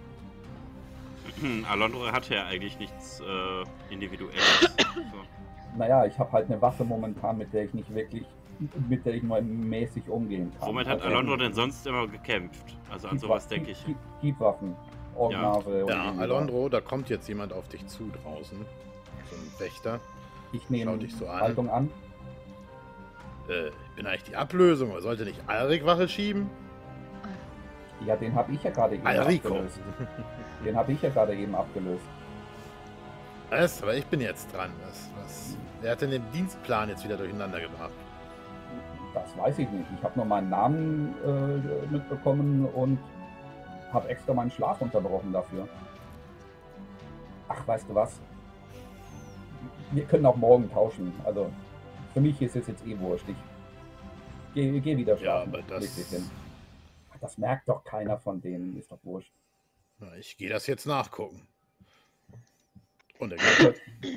Alondro hatte ja eigentlich nichts Individuelles. So. Naja, ich habe halt eine Waffe momentan, mit der ich nicht wirklich, mit der ich nur mäßig umgehen kann. Womit hat Also, Alondro denn sonst immer gekämpft? Also an sowas denke ich. Hiebwaffen, Orgnave Ja, und Alondro, da kommt jetzt jemand auf dich zu draußen. So ein Wächter. ich Schau nehme dich so an. Haltung an. Ich bin eigentlich die Ablösung. Oder sollte nicht Alrik Wache schieben? Ja, den habe ich ja gerade eben Alrico. abgelöst. Den habe ich ja gerade eben abgelöst. Was? Aber ich bin jetzt dran. Wer hat denn den Dienstplan jetzt wieder durcheinander gebracht? Das weiß ich nicht. Ich habe nur meinen Namen mitbekommen und habe extra meinen Schlaf unterbrochen dafür. Ach, weißt du was? Wir können auch morgen tauschen. Also für mich ist es jetzt eh wurscht. Ich geh wieder schlafen. Ja, aber das- Leg dich hin. Ach, das merkt doch keiner von denen. Ist doch wurscht. Na, ich gehe das jetzt nachgucken. Und er Gut.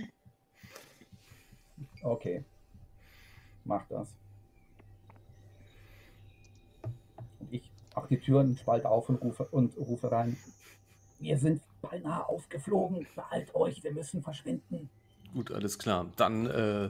Okay. Mach das. Und ich mach die Türen spalt auf und rufe rein. Wir sind beinahe aufgeflogen. Beeilt euch, wir müssen verschwinden. Gut, alles klar. Dann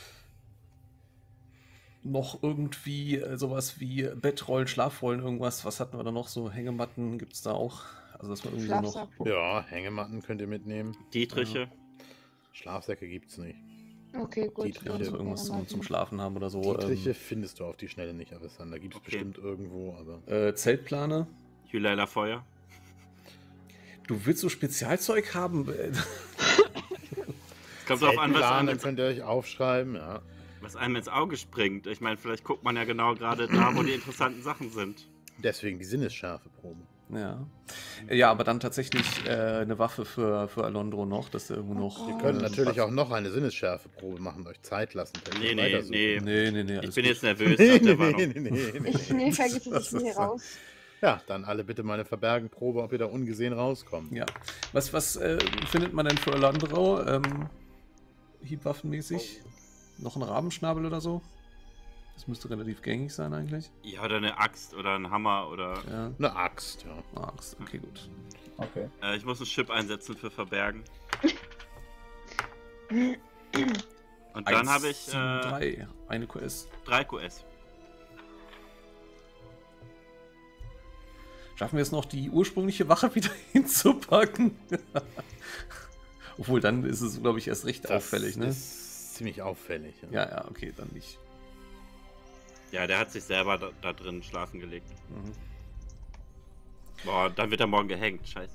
noch irgendwie sowas wie Bettrollen, Schlafrollen, irgendwas. Was hatten wir da noch so? Hängematten gibt es da auch? Also dass man irgendwie so noch... Schlafsack. Ja, Hängematten könnt ihr mitnehmen. Dietriche. Schlafsäcke gibt's nicht. Okay, gut. Dietrich, Also irgendwas zum Schlafen haben oder so. Dietriche findest du auf die Schnelle nicht, Alessandra. Gibt's Okay. bestimmt irgendwo, aber... Zeltplane. Hylaila Feuer. Du willst so Spezialzeug haben? Kommt drauf an, Zeltplane könnt ihr euch aufschreiben, ja. was einem ins Auge springt. Ich meine, vielleicht guckt man ja genau gerade da, wo die interessanten Sachen sind. Deswegen die Sinnesschärfe-Probe. Ja. Ja, aber dann tatsächlich eine Waffe für Alondro noch, dass er irgendwo noch... Ihr könnt natürlich auch noch eine Sinnesschärfe-Probe machen, euch Zeit lassen. Nee, Weitersuchen. Nee, Ich alles bin gut. jetzt nervös. Nee, sagt der nee, Warnung. Nee, vergiss es, ich bin hier raus. Ja, dann alle bitte mal eine Verbergenprobe, ob ihr da ungesehen rauskommt. Ja. Was findet man denn für Alondro? Hiebwaffenmäßig? Noch ein Rabenschnabel oder so? Das müsste relativ gängig sein eigentlich. Ja, oder eine Axt oder ein Hammer oder... Ja. Eine Axt, ja. Axt, okay, gut. Okay. Ich muss einen Chip einsetzen für Verbergen. Und dann habe ich 3, eine QS. 3 QS. Schaffen wir es noch, die ursprüngliche Wache wieder hinzupacken? Obwohl, dann ist es, glaube ich, erst recht auffällig, ne? Das ist ziemlich auffällig. Ja, okay, dann nicht. Ja, der hat sich selber da drin schlafen gelegt. Mhm. Boah, dann wird er morgen gehängt. Scheiße.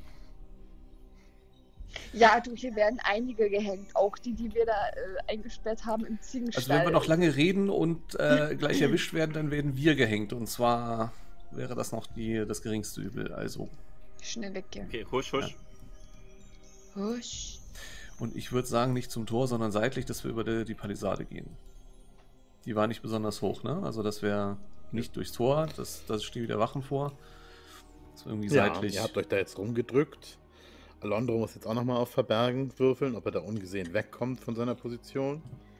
Ja, du, hier werden einige gehängt. Auch die wir da eingesperrt haben im Ziegenstall. Also wenn wir noch lange reden und gleich erwischt werden, dann werden wir gehängt. Und zwar wäre das noch das geringste Übel. Also. Schnell weggehen. Okay, husch, husch. Husch. Und ich würde sagen, nicht zum Tor, sondern seitlich, dass wir über die Palisade gehen. Die war nicht besonders hoch, ne? Also das wäre nicht durchs Tor, das stehen wieder Wachen vor. Das irgendwie Ja, seitlich. ihr habt euch da jetzt rumgedrückt. Alondro muss jetzt auch nochmal auf Verbergen würfeln, ob er da ungesehen wegkommt von seiner Position.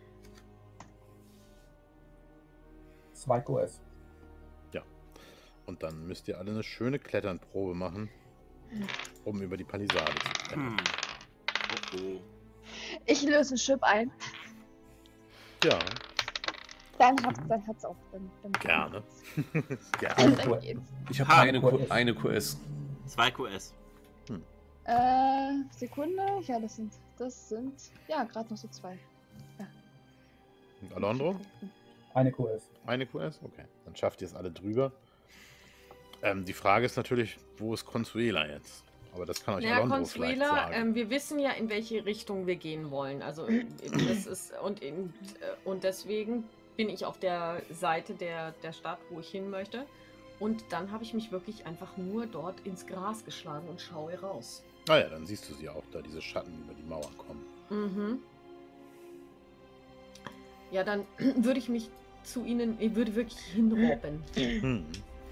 2 QS. Und dann müsst ihr alle eine schöne Kletternprobe machen, um über die Palisade zu klettern. Oh. Ich löse einen Chip ein. Ja, Dann hat's auch. Dann gerne. Dann Gerne. geht's. Ich habe Ha, eine QS. 2 QS. Sekunde. Ja, das sind ja gerade noch so 2. Ja. Und Alondro? Eine QS. Eine QS? Okay. Dann schafft ihr es alle drüber. Die Frage ist natürlich, wo ist Consuela jetzt? Aber das kann euch Ja, Alondro vielleicht Consuela, sagen. wir wissen ja, in welche Richtung wir gehen wollen. Also das ist und deswegen bin ich auf der Seite der Stadt, wo ich hin möchte. Und dann habe ich mich wirklich einfach nur dort ins Gras geschlagen und schaue raus. Naja, dann siehst du sie auch da, diese Schatten über die Mauer kommen. Mhm. Ja, dann würde ich mich zu ihnen, ich würde wirklich hinrobben. Hm.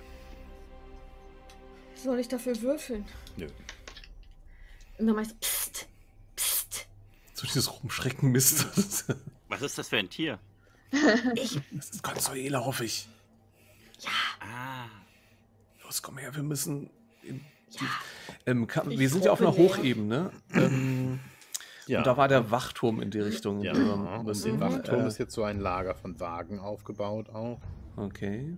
Soll ich dafür würfeln? Nö. Und dann mach ich so, pst, pst. So dieses Rumschrecken-Mist. Was ist das für ein Tier? Das ist Consuela, hoffe ich. Ah. Los, komm her, wir müssen... Ja. Wir sind ja auf einer hoffe näher. Hochebene. Ja. Und da war der Wachturm in die Richtung. Ja, und im Wachturm ist jetzt so ein Lager von Wagen aufgebaut auch. Okay.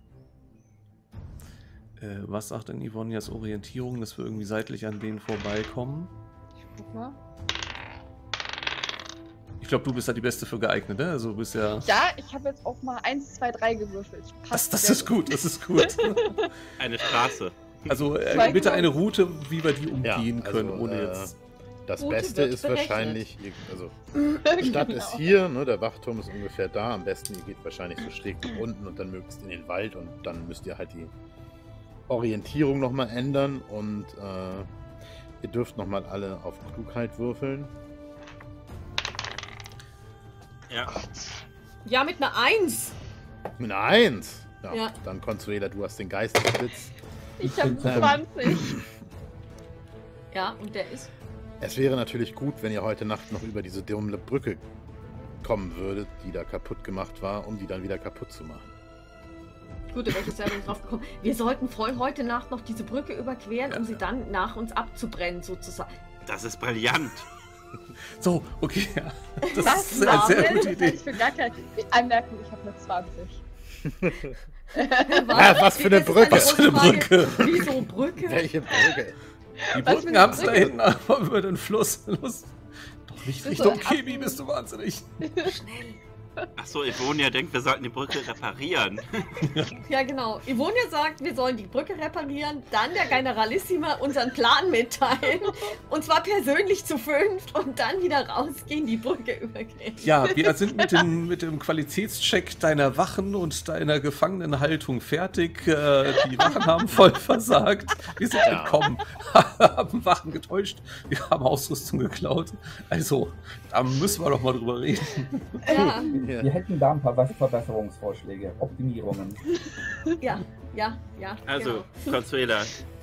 Was sagt denn Ivonias Orientierung, dass wir irgendwie seitlich an denen vorbeikommen? Ich guck mal. Ich glaube, du bist da die Beste für geeignet, ne? Also du bist ja... Ja, ich habe jetzt auch mal 1, 2, 3 gewürfelt. Das sehr ist gut, das ist gut. Eine Straße. Also Zwei bitte genau. eine Route, wie wir die umgehen Ja, können, also, ohne jetzt... Das Route Beste wird ist berechnet. wahrscheinlich, also die Stadt ist hier, ne, der Wachturm ist ungefähr da. Am besten, ihr geht wahrscheinlich so schräg nach unten und dann möglichst in den Wald und dann müsst ihr halt die Orientierung nochmal ändern und ihr dürft nochmal alle auf Klugheit würfeln. Ja. Ja, mit einer 1. Mit einer 1! Ja, Ja. dann Consuela, du hast den Geistesblitz. Ich habe bin 20. Ja, und der ist. Es wäre natürlich gut, wenn ihr heute Nacht noch über diese dumme Brücke kommen würdet, die da kaputt gemacht war, um die dann wieder kaputt zu machen. Gut, da wäre ich jetzt selber nicht drauf gekommen. Wir sollten voll heute Nacht noch diese Brücke überqueren, um sie dann nach uns abzubrennen, sozusagen. Das ist brillant. So, okay, ja. Das Was? ist eine sehr gute Idee. Ich will gar keine Anmerkung, ich habe eine 20. Was für eine Jetzt ist Brücke? Was für eine Grundfrage, Brücke? Wieso Brücke? Welche Brücke? Die Was Brücken für eine haben es da Brücke? hinten, aber über den Fluss. Los. Doch nicht Das ist Richtung so Chemie, bist du wahnsinnig. Schnell. Achso, Evonia denkt, wir sollten die Brücke reparieren. Ja, genau. Ivonia sagt, wir sollen die Brücke reparieren, dann der Generalissima unseren Plan mitteilen. Und zwar persönlich zu 5 und dann wieder rausgehen, die Brücke übergehen. Ja, wir sind mit dem Qualitätscheck deiner Wachen und deiner Gefangenenhaltung fertig. Die Wachen haben voll versagt. Wir sind entkommen, haben Wachen getäuscht, wir haben Ausrüstung geklaut. Also, da müssen wir doch mal drüber reden. Ja, Wir hätten da ein paar Verbesserungsvorschläge, Optimierungen. ja. Also, genau. Consuela,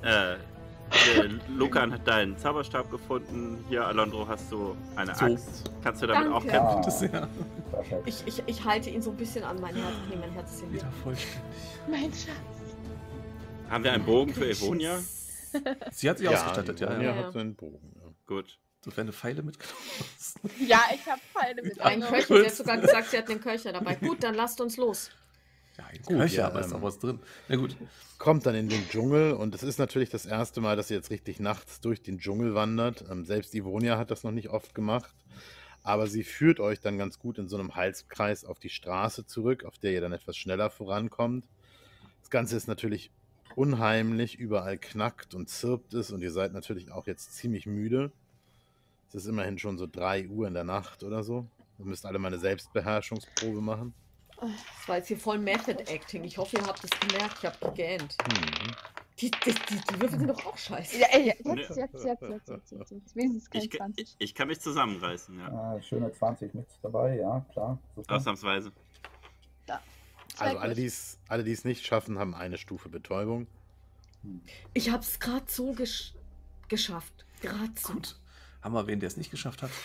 Lucan hat deinen Zauberstab gefunden. Hier, Alondro, hast du eine So. Axt. Kannst du damit Danke. auch kämpfen? Bitte sehr. Perfekt. Ich halte ihn so ein bisschen an mein Herz. Nee, mein Herz ist hier Wieder wieder. vollständig. Mein Schatz. Haben wir einen Bogen für Evonia? Sie hat sich ausgestattet, ja. Ivonia ja. hat so einen Bogen. Ja. Gut. Sofern du Pfeile mitgenommen hast. Ja, ich habe Pfeile mit. Ein Köcher, sie hat sogar gesagt, sie hat einen Köcher dabei. Gut, dann lasst uns los. Ja, ein Gut, Köcher, ja, aber ist auch was drin. Na gut. Kommt dann in den Dschungel und es ist natürlich das erste Mal, dass ihr jetzt richtig nachts durch den Dschungel wandert. Selbst Ivonia hat das noch nicht oft gemacht, aber sie führt euch dann ganz gut in so einem Halskreis auf die Straße zurück, auf der ihr dann etwas schneller vorankommt. Das Ganze ist natürlich unheimlich, überall knackt und zirpt es und ihr seid natürlich auch jetzt ziemlich müde. Es ist immerhin schon so 3 Uhr in der Nacht oder so. Ihr müsst alle mal eine Selbstbeherrschungsprobe machen. Das war jetzt hier voll Method Acting. Ich hoffe, ihr habt es gemerkt. Ich habe gegähnt. Mhm. Die Würfel sind doch auch scheiße. Ja, ey, jetzt. Wenigstens kein Ich, 20. ich kann mich zusammenreißen, ja. Schöne 20 mit dabei, ja, klar. Super. Ausnahmsweise. Also alle, die es nicht schaffen, haben eine Stufe Betäubung. Ich habe es gerade so geschafft. Gerade so. Gut. Haben wir wen, der es nicht geschafft hat?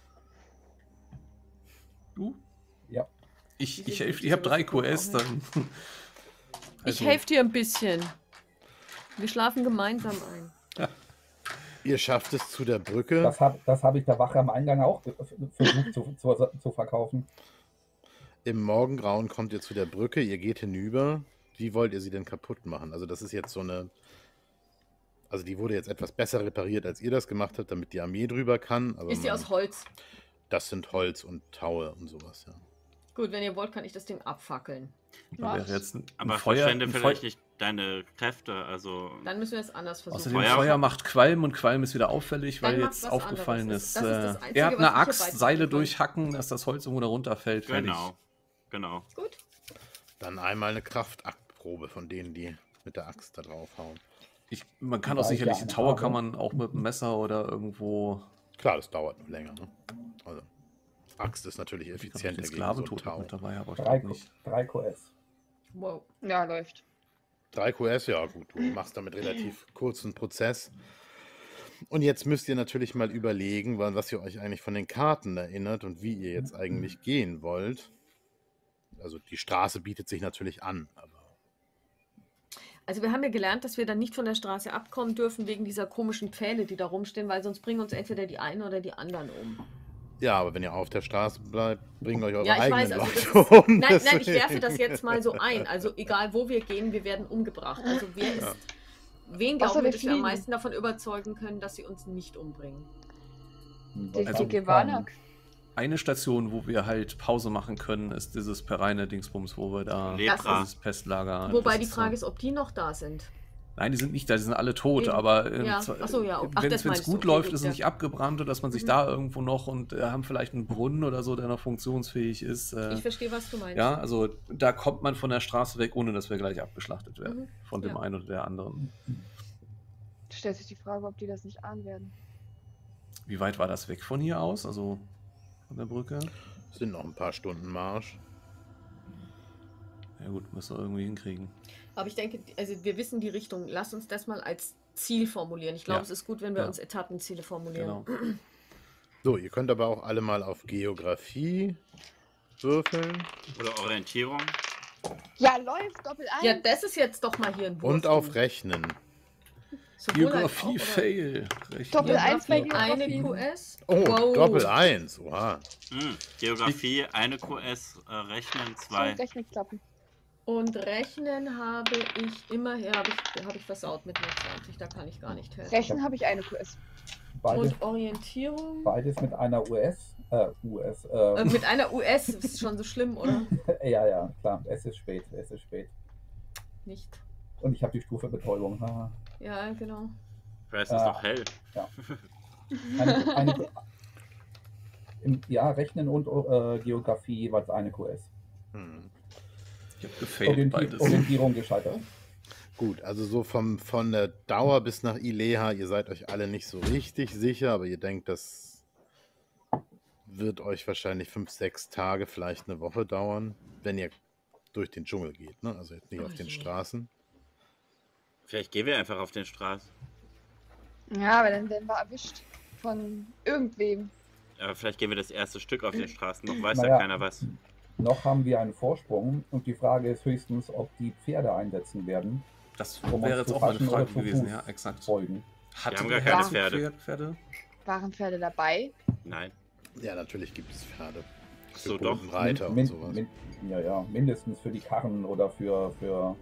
Du? Ja. Ich helfe, ich habe 3 QS, dann. Ich helfe dir ein bisschen. Wir schlafen gemeinsam ein. Ihr schafft es zu der Brücke. Das hab ich der Wache am Eingang auch versucht zu verkaufen. Im Morgengrauen kommt ihr zu der Brücke, ihr geht hinüber. Wie wollt ihr sie denn kaputt machen? Also das ist jetzt so eine... Also die wurde jetzt etwas besser repariert, als ihr das gemacht habt, damit die Armee drüber kann. Aber Ist die aus Holz? Das sind Holz und Taue und sowas, ja. Gut, wenn ihr wollt, kann ich das Ding abfackeln. Da wäre jetzt ein Aber Feuer, verschwende ein vielleicht nicht deine Kräfte, also... Dann müssen wir es anders versuchen. Außerdem Feuer- Feuer macht Qualm und Qualm ist wieder auffällig, Dann weil macht jetzt was aufgefallen anderes. ist, Das ist das Einzige, er hat was eine ich hier Axt, beitragen Seile kann. durchhacken, dass das Holz irgendwo da runterfällt. Fertig. Genau. Gut. Dann einmal eine Kraftaktprobe von denen, die mit der Axt da draufhauen. Man kann auch Weil ich sicherlich, ja die eine Tower habe. kann man auch mit dem Messer oder irgendwo... Klar, das dauert nur länger. Ne? Also, Axt ist natürlich Ich glaube, den effizienter gegen so Sklaventod einen mit Tower. dabei, aber ich 3 glaube nicht. 3 QS. Wow. Ja, läuft. 3 QS, ja gut, du machst damit relativ kurzen Prozess. Und jetzt müsst ihr natürlich mal überlegen, was ihr euch eigentlich von den Karten erinnert und wie ihr jetzt eigentlich gehen wollt. Also die Straße bietet sich natürlich an, aber Also wir haben ja gelernt, dass wir dann nicht von der Straße abkommen dürfen wegen dieser komischen Pfähle, die da rumstehen, weil sonst bringen uns entweder die einen oder die anderen um. ja, aber wenn ihr auf der Straße bleibt, bringen euch eure Ja, ich eigenen weiß, also das Leute ist, um. nein, ich deswegen. werfe das jetzt mal so ein. Also egal, wo wir gehen, wir werden umgebracht. Also wen Außer glauben wir, wir dass wir am fliegen. meisten davon überzeugen können, dass sie uns nicht umbringen? Die Also Gewanak. Eine Station, wo wir halt Pause machen können, ist dieses Pereine-Dingsbums, wo wir da Lepra. dieses Pestlager... Wobei das die Frage ist, ob die noch da sind. Nein, die sind nicht da, die sind alle tot, Eben. aber Ja. Ach so, ja. Ach, wenn das es meinst du. gut Okay, läuft, gut, ist es ja. nicht abgebrannt und dass man sich da irgendwo noch und haben vielleicht einen Brunnen oder so, der noch funktionsfähig ist. Ich verstehe, was du meinst. Ja, also da kommt man von der Straße weg, ohne dass wir gleich abgeschlachtet werden. Mhm. Von dem Ja. einen oder der anderen. Stellt sich die Frage, ob die das nicht ahnen werden. Wie weit war das weg von hier aus? Also von der Brücke? Es sind noch ein paar Stunden Marsch. Ja gut, müssen wir irgendwie hinkriegen. Aber ich denke, also wir wissen die Richtung. Lass uns das mal als Ziel formulieren. Ich glaube, Ja. es ist gut, wenn wir Ja. uns Etappenziele formulieren. Genau. So, ihr könnt aber auch alle mal auf Geografie würfeln Oder Orientierung. Ja, läuft, Doppel 1. Ja, das ist jetzt doch mal hier ein und Wurf. auf Rechnen. Sowohl als Geografie, auch, oder? Fail. Recht. Doppel Ja. 1 bei Geografie, eine Geografie. QS. Oh, Wow. Doppel 1. Oha. Geografie, eine QS, Rechnen, 2. Rechenklappen. Und Rechnen habe ich immerhin, habe ich versaut mit einer 20, da kann ich gar nicht helfen. Rechnen habe ich eine QS. Beides, Und Orientierung? beides mit einer Mit einer US ist schon so schlimm, oder? ja, klar, es ist spät. Nicht. Und ich habe die Stufe Betäubung. Haha. Ja, genau. Vielleicht ist es noch hell. Ja, Rechnen und Geografie jeweils eine QS. Hm. Ich habe gefailt beides. Orientierung gescheitert. Gut, also so von der Dauer bis nach Ileha, ihr seid euch alle nicht so richtig sicher, aber ihr denkt, das wird euch wahrscheinlich 5, 6 Tage, vielleicht eine Woche dauern, wenn ihr durch den Dschungel geht, ne? Also jetzt nicht Oh auf den je. Straßen. Vielleicht gehen wir einfach auf den Straßen. Ja, aber dann werden wir erwischt von irgendwem. Aber vielleicht gehen wir das erste Stück auf den Straßen. Noch weiß Naja. ja keiner was. Noch haben wir einen Vorsprung und die Frage ist höchstens, ob die Pferde einsetzen werden, Das Um wäre uns jetzt zu auch meine fassen oder Frage zu gewesen. Fuß Ja, exakt. folgen. Hatte haben gar der keine Herr Pferde. Pferde? Waren Pferde dabei? Nein. Ja, natürlich gibt es Pferde. So, Für doch. Bodenreiter und sowas. Mindestens für die Karren oder für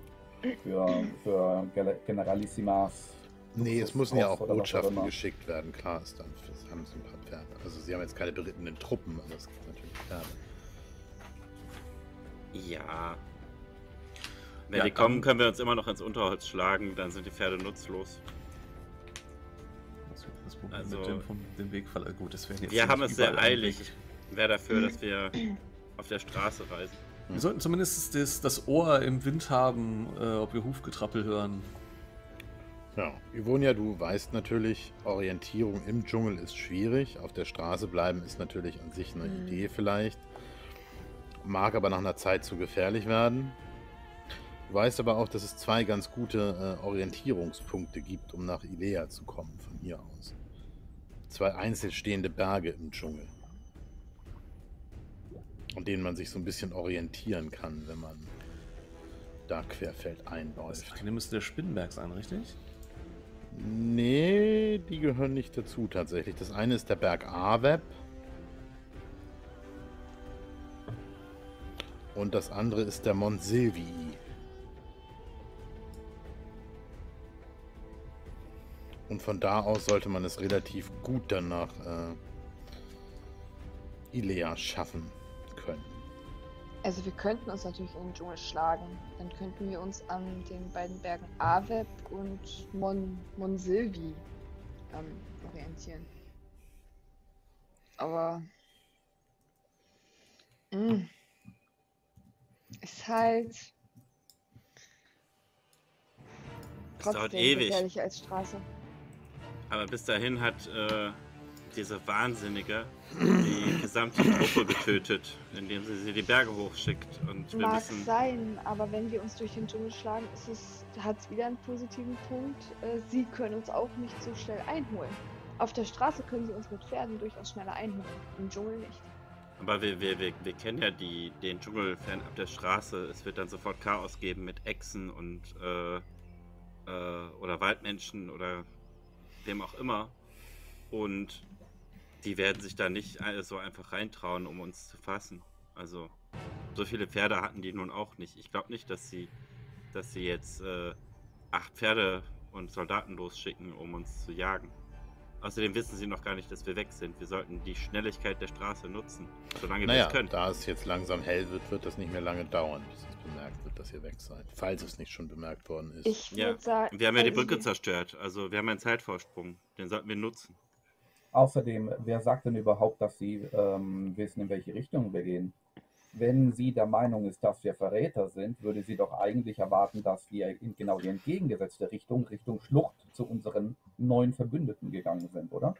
Generalissimas. Nee, es müssen ja auch oder was auch Botschaften immer. geschickt werden, klar ist dann. Das haben so ein paar Pferde. Also sie haben jetzt keine berittenen Truppen, aber es gibt natürlich Pferde. Ja. Wenn Ja, die kommen, dann- können wir uns immer noch ins Unterholz schlagen, dann sind die Pferde nutzlos. Das Problem Also- mit dem Wegfall. Gut, das wäre jetzt Wir haben nicht es sehr überall am eilig. Weg. Wäre dafür, dass wir auf der Straße reisen. Wir sollten zumindest das Ohr im Wind haben, ob wir Hufgetrappel hören. Ja, Ivonia, du weißt natürlich, Orientierung im Dschungel ist schwierig. Auf der Straße bleiben ist natürlich an sich eine Idee vielleicht. Mag aber nach einer Zeit zu gefährlich werden. Du weißt aber auch, dass es 2 ganz gute Orientierungspunkte gibt, um nach Ilea zu kommen, von hier aus. 2 einzelstehende Berge im Dschungel. An denen man sich so ein bisschen orientieren kann, wenn man da querfeldein Das läuft. eine müsste der Spinnenberg sein, richtig? Nee, die gehören nicht dazu tatsächlich. Das eine ist der Berg Aweb. Und das andere ist der Mont Silvii. Und von da aus sollte man es relativ gut dann nach Ilea schaffen können. Also wir könnten uns natürlich in den Dschungel schlagen. Dann könnten wir uns an den beiden Bergen Aweb und Monsilvi orientieren. Aber ist halt Das dauert trotzdem ewig. gefährlicher als Straße. Aber bis dahin hat diese Wahnsinnige die gesamte Truppe getötet, indem sie die Berge hochschickt. Und wir Mag müssen. sein, aber wenn wir uns durch den Dschungel schlagen, hat es wieder einen positiven Punkt. Sie können uns auch nicht so schnell einholen. Auf der Straße können sie uns mit Pferden durchaus schneller einholen, im Dschungel nicht. Aber wir kennen ja den Dschungel fernab der Straße. Es wird dann sofort Chaos geben mit Echsen und oder Waldmenschen oder wem auch immer. Und die werden sich da nicht so einfach reintrauen, um uns zu fassen. Also so viele Pferde hatten die nun auch nicht. Ich glaube nicht, dass sie jetzt 8 Pferde und Soldaten losschicken, um uns zu jagen. Außerdem wissen sie noch gar nicht, dass wir weg sind. Wir sollten die Schnelligkeit der Straße nutzen, solange wir es können. Da es jetzt langsam hell wird, wird das nicht mehr lange dauern, bis es bemerkt wird, dass ihr weg seid. Falls es nicht schon bemerkt worden ist. Ich würde sagen, Wir haben ja die Brücke zerstört, also wir haben einen Zeitvorsprung. Den sollten wir nutzen. Außerdem, wer sagt denn überhaupt, dass sie wissen, in welche Richtung wir gehen? Wenn sie der Meinung ist, dass wir Verräter sind, würde sie doch eigentlich erwarten, dass wir in genau die entgegengesetzte Richtung Schlucht zu unseren neuen Verbündeten gegangen sind, oder?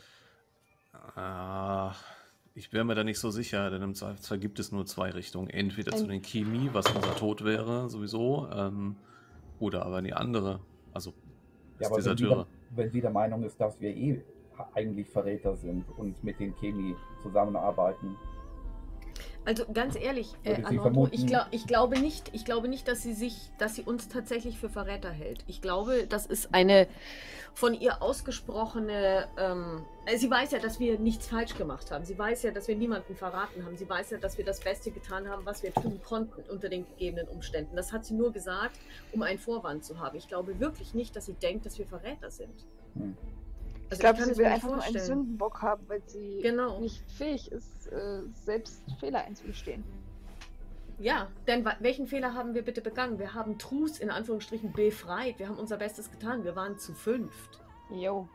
Ich wäre mir da nicht so sicher, denn im Zweifelsfall gibt es nur 2 Richtungen. Entweder zu den Kimi, was unser Tod wäre, sowieso, oder aber in die andere. Also, Ja, aber wenn sie der Meinung ist, dass wir eigentlich Verräter sind und mit den Chemie zusammenarbeiten. Also ganz ehrlich, Würde sie Arnoldo, vermuten- ich glaube nicht, dass sie uns tatsächlich für Verräter hält. Ich glaube, das ist eine von ihr ausgesprochene, sie weiß ja, dass wir nichts falsch gemacht haben. Sie weiß ja, dass wir niemanden verraten haben. Sie weiß ja, dass wir das Beste getan haben, was wir tun konnten unter den gegebenen Umständen. Das hat sie nur gesagt, um einen Vorwand zu haben. Ich glaube wirklich nicht, dass sie denkt, dass wir Verräter sind. Ich glaube, kann sie es will mir einfach nur einen vorstellen. Sündenbock haben, weil sie Genau. nicht fähig ist, selbst Fehler einzugestehen. Ja, denn welchen Fehler haben wir bitte begangen? Wir haben Trus in Anführungsstrichen befreit. Wir haben unser Bestes getan. Wir waren zu 5. Jo.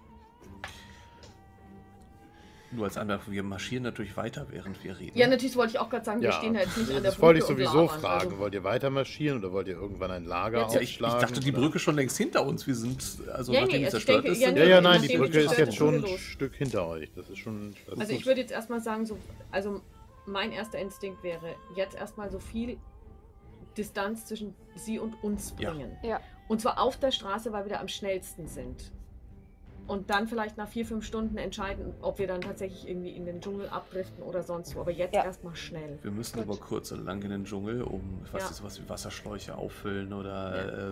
Nur als Anmerkung, wir marschieren natürlich weiter, während wir reden. Ja, natürlich wollte ich auch gerade sagen, wir stehen ja jetzt nicht an der das wollte ich Brücke und sowieso labern. fragen. Also, Wollt ihr weiter marschieren oder wollt ihr irgendwann ein Lager Ja, Ja, ich aufschlagen? dachte, die oder? Brücke schon längst hinter uns. Wir sind, also Ja, nachdem nee, die also ich zerstört denke, ist, ja, sind nee, Ja, wir- ja, nein, die nachdem Brücke die ist jetzt schon ein los. Stück hinter euch. Das ist schon. also ich würde jetzt erstmal sagen, also mein erster Instinkt wäre, jetzt erstmal so viel Distanz zwischen sie und uns Ja. bringen. Ja. Und zwar auf der Straße, weil wir da am schnellsten sind. Und dann vielleicht nach 4-5 Stunden entscheiden, ob wir dann tatsächlich irgendwie in den Dschungel abdriften oder sonst wo. Aber jetzt Ja. erstmal schnell. Wir müssen Gut. aber kurz und lang in den Dschungel, um Ja. sowas wie Wasserschläuche auffüllen oder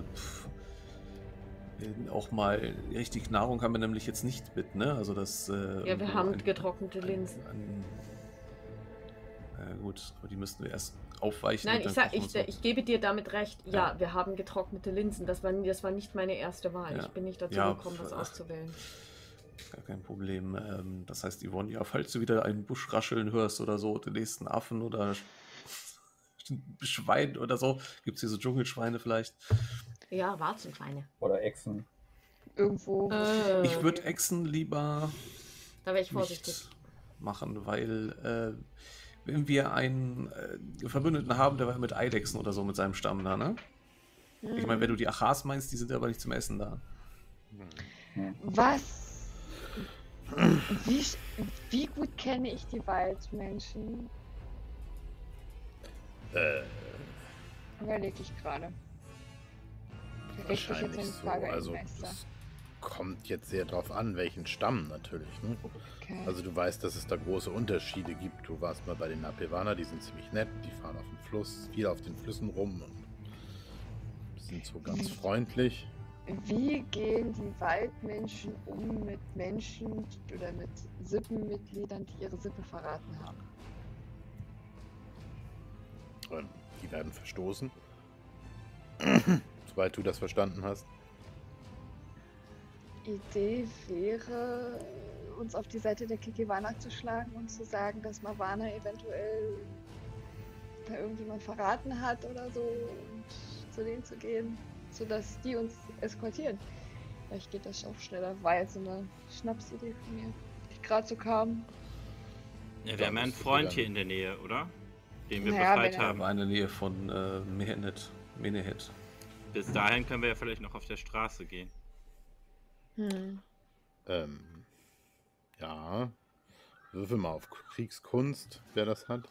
auch mal richtig Nahrung haben wir nämlich jetzt nicht mit, ne? Also das. Ja, wir haben getrocknete Linsen. Gut, aber die müssten wir erst aufweichen. Nein, und ich dann sag, kochen wir ich gebe dir damit recht. Ja, Ja. wir haben getrocknete Linsen. Das war nicht meine erste Wahl. Ja. Ich bin nicht dazu Ja, gekommen, das auszuwählen. Gar kein Problem. Das heißt, Yvonne, ja, falls du wieder einen Busch rascheln hörst oder so, den nächsten Affen oder Schwein oder so, gibt es hier so Dschungelschweine vielleicht. Ja, Warzenschweine. Oder Echsen. Irgendwo. Ich würde Echsen lieber Da wäre ich vorsichtig. nicht machen, weil wenn wir einen Verbündeten haben, der war mit Eidechsen oder so mit seinem Stamm da, ne? Ich meine, wenn du die Achas meinst, die sind aber nicht zum Essen da. Was? Wie gut kenne ich die Waldmenschen? Überlege ich gerade. Richte ich jetzt Wahrscheinlich eine so. Frage an Also, den Meister. es kommt jetzt sehr drauf an, welchen Stamm natürlich. Ne? Okay. Also, du weißt, dass es da große Unterschiede gibt. Du warst mal bei den Napewaner, die sind ziemlich nett, die fahren auf dem Fluss, viel auf den Flüssen rum und sind so ganz freundlich. Wie gehen die Waldmenschen um mit Menschen oder mit Sippenmitgliedern, die ihre Sippe verraten haben? Und die werden verstoßen. Soweit du das verstanden hast. Idee wäre, uns auf die Seite der Kikiwana zu schlagen und zu sagen, dass Mawana eventuell da irgendjemand verraten hat oder so und zu denen zu gehen, sodass die uns eskortieren. Vielleicht geht das auch schneller. War jetzt so eine Schnapsidee von mir, die gerade so kam. Ja, wir haben einen Freund hier in der Nähe, oder? Den wir Naja, befreit wenn er- haben. War in der Nähe von Menehet. Bis dahin können wir ja vielleicht noch auf der Straße gehen. Ja. Würfel mal auf Kriegskunst, wer das hat.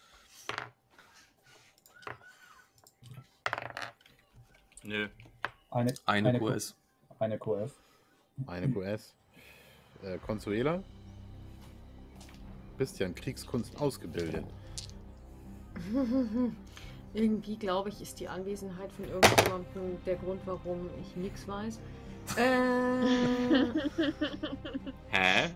Nö. Eine QS. Eine QS. Eine QS. Consuela? Bist ja in Kriegskunst ausgebildet. Irgendwie, glaube ich, ist die Anwesenheit von irgendjemandem der Grund, warum ich nichts weiß. Hä?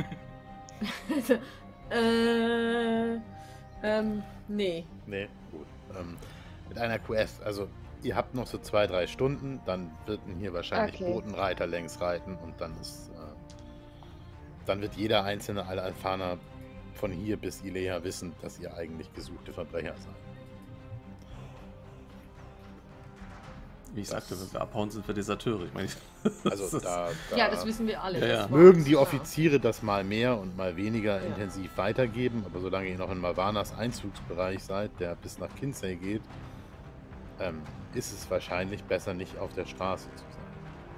Nee. Nee, gut. Mit einer QS, also ihr habt noch so 2-3 Stunden, dann wird hier wahrscheinlich Okay. Botenreiter längs reiten und dann ist, dann wird jeder einzelne Al-Alfaner von hier bis Ilea wissen, dass ihr eigentlich gesuchte Verbrecher seid. Wie ich sagte, wenn wir abhauen, sind wir Deserteure. Ich meine, Also da Ja, das wissen wir alle. Ja, ja. das war mögen uns die klar. Offiziere das mal mehr und mal weniger Ja. intensiv weitergeben, aber solange ihr noch in Malvanas Einzugsbereich seid, der bis nach Kinsey geht, ist es wahrscheinlich besser, nicht auf der Straße zu sein.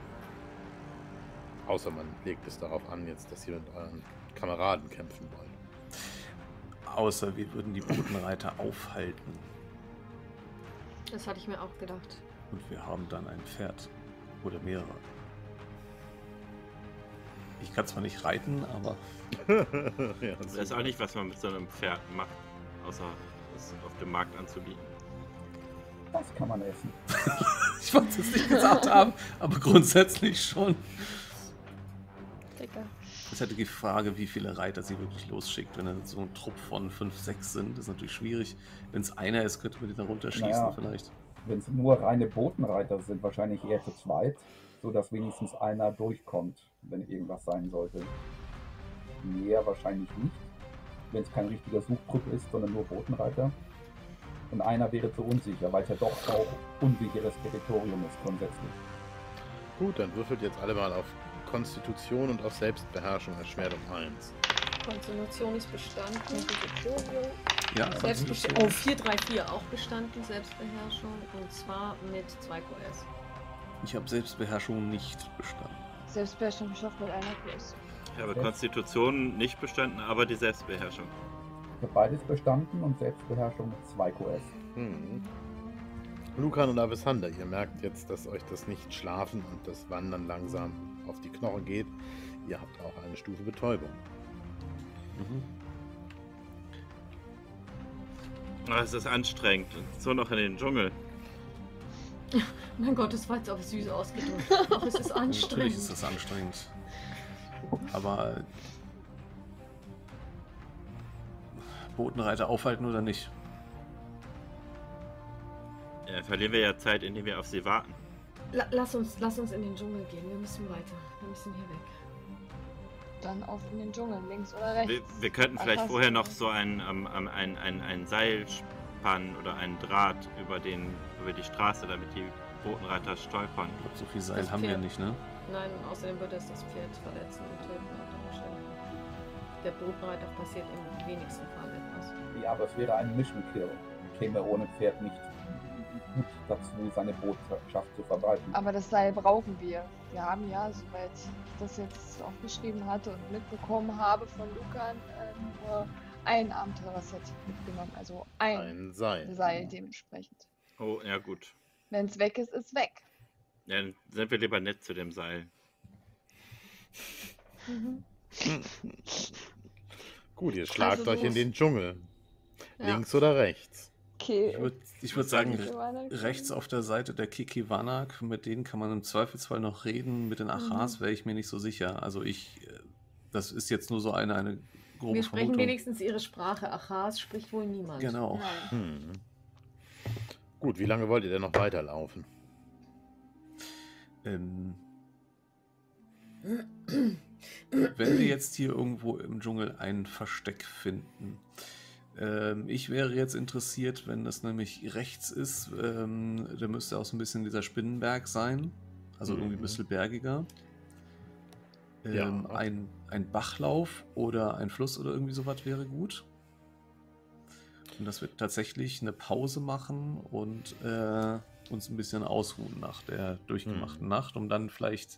Außer man legt es darauf an, jetzt, dass ihr mit euren Kameraden kämpfen wollt. außer wir würden die Botenreiter aufhalten. Das hatte ich mir auch gedacht. Und wir haben dann ein Pferd. Oder mehrere. Ich kann zwar nicht reiten, aber Ja, Das ist auch nicht, was man mit so einem Pferd macht, außer es auf dem Markt anzubieten. Das kann man essen. ich wollte es nicht gesagt haben, aber grundsätzlich schon. Dicker. Es ist halt die Frage, wie viele Reiter sie wirklich losschickt. Wenn dann so ein Trupp von 5, 6 sind, ist natürlich schwierig. Wenn es einer ist, könnte man den da runterschießen Naja. vielleicht. Wenn es nur reine Botenreiter sind, wahrscheinlich eher zu zweit, sodass wenigstens einer durchkommt, wenn irgendwas sein sollte. Mehr wahrscheinlich nicht, wenn es kein richtiger Suchtrupp ist, sondern nur Botenreiter. Und einer wäre zu unsicher, weil es ja doch auch unsicheres Territorium ist grundsätzlich. Gut, dann würfelt jetzt alle mal auf Konstitution und auf Selbstbeherrschung erschwert um 1. Konstitution ist bestanden. Ja, Oh, 434 auch bestanden, Selbstbeherrschung. Und zwar mit 2 QS. ich habe Selbstbeherrschung nicht bestanden. Selbstbeherrschung geschafft mit einer Plus. Ich habe Okay. Konstitution nicht bestanden, aber die Selbstbeherrschung. Ich habe beides bestanden und Selbstbeherrschung mit 2 QS. Lucan und Avisander, ihr merkt jetzt, dass euch das Nicht-Schlafen und das Wandern langsam auf die Knochen geht. Ihr habt auch eine Stufe Betäubung. Mhm. Oh, es ist anstrengend. So noch in den Dschungel. Mein Gott, das war jetzt aber süß ausgedrückt. Ach, es ist Natürlich anstrengend. ist das anstrengend. Aber Botenreiter aufhalten oder nicht? Verlieren wir ja Zeit, indem wir auf sie warten. Lass uns in den Dschungel gehen. Wir müssen weiter. Wir müssen hier weg. Dann auf in den Dschungel, links oder rechts. Wir könnten vielleicht Ach, vorher noch hast so ein Seil spannen oder einen Draht über die Straße, damit die Botenreiter stolpern. Ich glaube, so viel Seil Das haben wir Pferd. nicht, ne? Nein, und außerdem würde es das Pferd verletzen und töten unter Umständen. Der Bodenreiter passiert im wenigsten Fall etwas. Ja, aber es wäre ein Mission Kill. Käme ohne Pferd nicht gut dazu, seine Botschaft zu verbreiten. Aber das Seil brauchen wir. Wir haben ja, soweit ich das jetzt aufgeschrieben hatte und mitbekommen habe von Lucan, nur ein Abenteurer-Set mitgenommen. Also ein Ein Seil. Seil dementsprechend. Oh, ja gut. Wenn es weg ist, ist weg. Ja, dann sind wir lieber nett zu dem Seil. Gut, ihr schlagt Also euch in los. den Dschungel. Ja. Links oder rechts? Okay. Ich würd sagen, Kikiwanak. rechts auf der Seite der Kikiwanak, mit denen kann man im Zweifelsfall noch reden. Mit den Achas wäre ich mir nicht so sicher. Also das ist jetzt nur so eine grobe Wir sprechen Vermutung. wenigstens ihre Sprache. Achas spricht wohl niemand. Genau. Nein. Gut, wie lange wollt ihr denn noch weiterlaufen? Wenn wir jetzt hier irgendwo im Dschungel ein Versteck finden, Ich wäre jetzt interessiert, wenn das nämlich rechts ist, da müsste auch so ein bisschen dieser Spinnenberg sein. Also irgendwie ein bisschen bergiger. Ja. Ein Bachlauf oder ein Fluss oder irgendwie sowas wäre gut. Und dass wir tatsächlich eine Pause machen und uns ein bisschen ausruhen nach der durchgemachten Nacht, um dann vielleicht...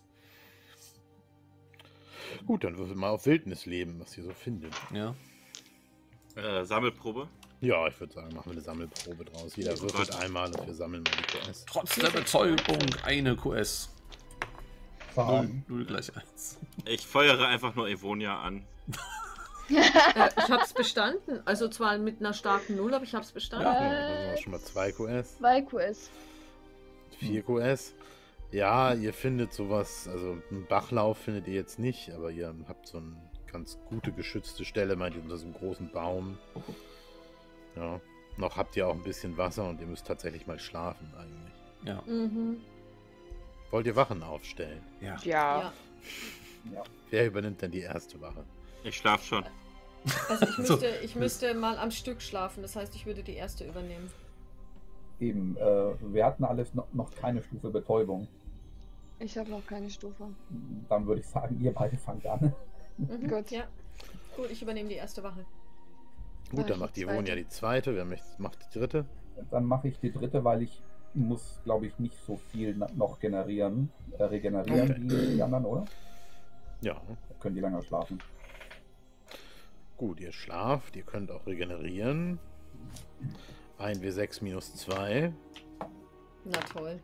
Gut, dann würfel mal auf Wildnis leben, was ihr so findet. Ja. Sammelprobe. Ja, ich würde sagen, machen wir eine Sammelprobe draus. Jeder Oh würfelt Gott. einmal und wir sammeln mal die QS. Trotz der Betäubung eine QS. Fahren. 0 gleich 1. Ich feuere einfach nur Evonia an. Ich hab's bestanden. Also zwar mit einer starken 0, aber ich hab's bestanden. Ja, dann haben wir schon mal 2 QS, 2 QS. 4 QS. Ja, ihr findet sowas, also einen Bachlauf findet ihr jetzt nicht, aber ihr habt so eine ganz gute geschützte Stelle, meint ihr, unter so einem großen Baum. Ja, noch habt ihr auch ein bisschen Wasser und ihr müsst tatsächlich mal schlafen eigentlich. Ja. Mhm. Wollt ihr Wachen aufstellen? Ja. Ja. Ja. Ja. Wer übernimmt denn die erste Wache? Ich schlaf schon. Also ich müsste mal am Stück schlafen, das heißt, ich würde die erste übernehmen. Eben, wir hatten alles noch keine Stufe Betäubung. Ich habe noch keine Stufe. Dann würde ich sagen, ihr beide fangt an. Mhm. Gut. Ja. Gut, ich übernehme die erste Wache. Gut, Mach dann ich macht die die Vonia zweite. die zweite, wer macht die dritte? Dann mache ich die dritte, weil ich muss, glaube ich, nicht so viel noch regenerieren, Okay. wie die anderen, oder? Ja, Da können die länger schlafen. gut, ihr schlaft, ihr könnt auch regenerieren. 1W6 minus 2. Na toll.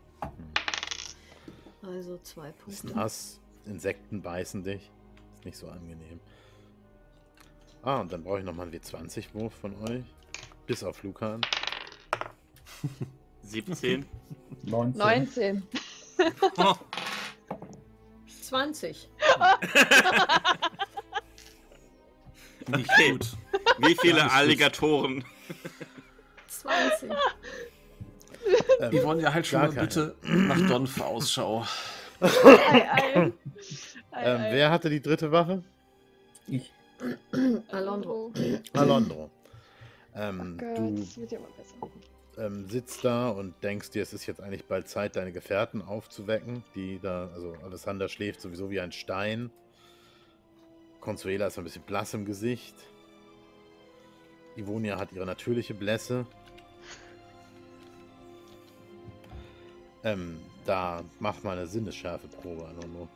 Also 2 Ist Punkte. nass, Insekten beißen dich. Ist nicht so angenehm. Ah, und dann brauche ich nochmal einen W20-Wurf von euch. Bis auf Lukan. 17. 19. 19. 20. Nicht Okay. gut. Wie viele Alles gut. Alligatoren? 20. Die wollen ja halt schon Gar mal bitte nach Donf Ausschau. Ei. Wer hatte die dritte Wache? Ich. Alondro. Alondro. Gott, Du das wird ja mal besser. sitzt da und denkst dir, es ist jetzt eigentlich bald Zeit, deine Gefährten aufzuwecken, die da, also Alessander schläft sowieso wie ein Stein. Consuela ist ein bisschen blass im Gesicht. Ivonia hat ihre natürliche Blässe. Da mach mal eine Sinnesschärfeprobe, Alondro.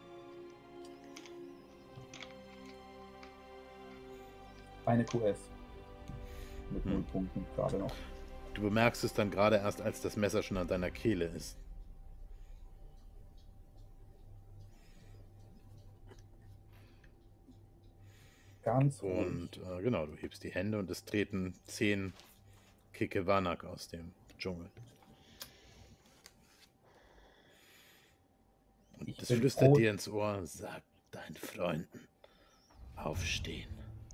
Eine QS. Mit 0 Punkten gerade noch. Du bemerkst es dann gerade erst, als das Messer schon an deiner Kehle ist. Ganz ruhig. Und genau, du hebst die Hände und es treten 10 Kikewanak aus dem Dschungel. Und Ich das bin flüstert froh- dir ins Ohr, sag deinen Freunden, aufstehen.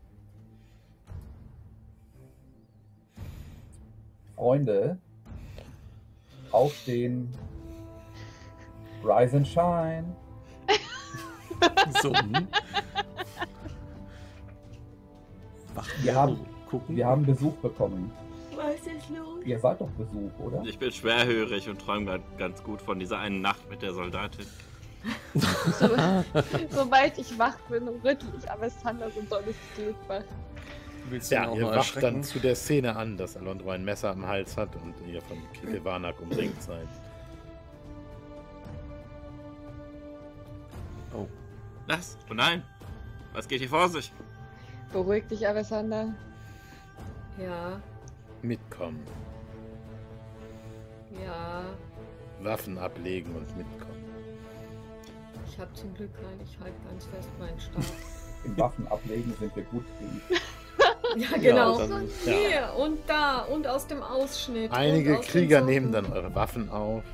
Freunde, aufstehen. Rise and shine. So, Wach Wir haben- gucken. Wir haben Besuch bekommen. Was ist los? Ihr seid doch Besuch, oder? Ich bin schwerhörig und träume gerade ganz gut von dieser einen Nacht mit der Soldatin. Sobald ich wach bin, rüttel ich Alessander so dolles Gliedbach. Willst du ihn Ja, auch ihr mal wacht dann erschrecken? zu der Szene an, dass Alondro ein Messer am Hals hat und ihr von Kikewanak umringt seid. Oh, Was? Oh nein! Was geht hier vor sich? Beruhig dich, Alessander. Ja, Mitkommen. ja. Waffen ablegen und mitkommen. Ich habe zum Glück ich halte ganz fest meinen Stab. Im Waffen ablegen sind wir gut geübt. Ja, genau. Ja, dann, ja. Hier und da und aus dem Ausschnitt. Einige und aus den Krieger Socken. nehmen dann eure Waffen auf.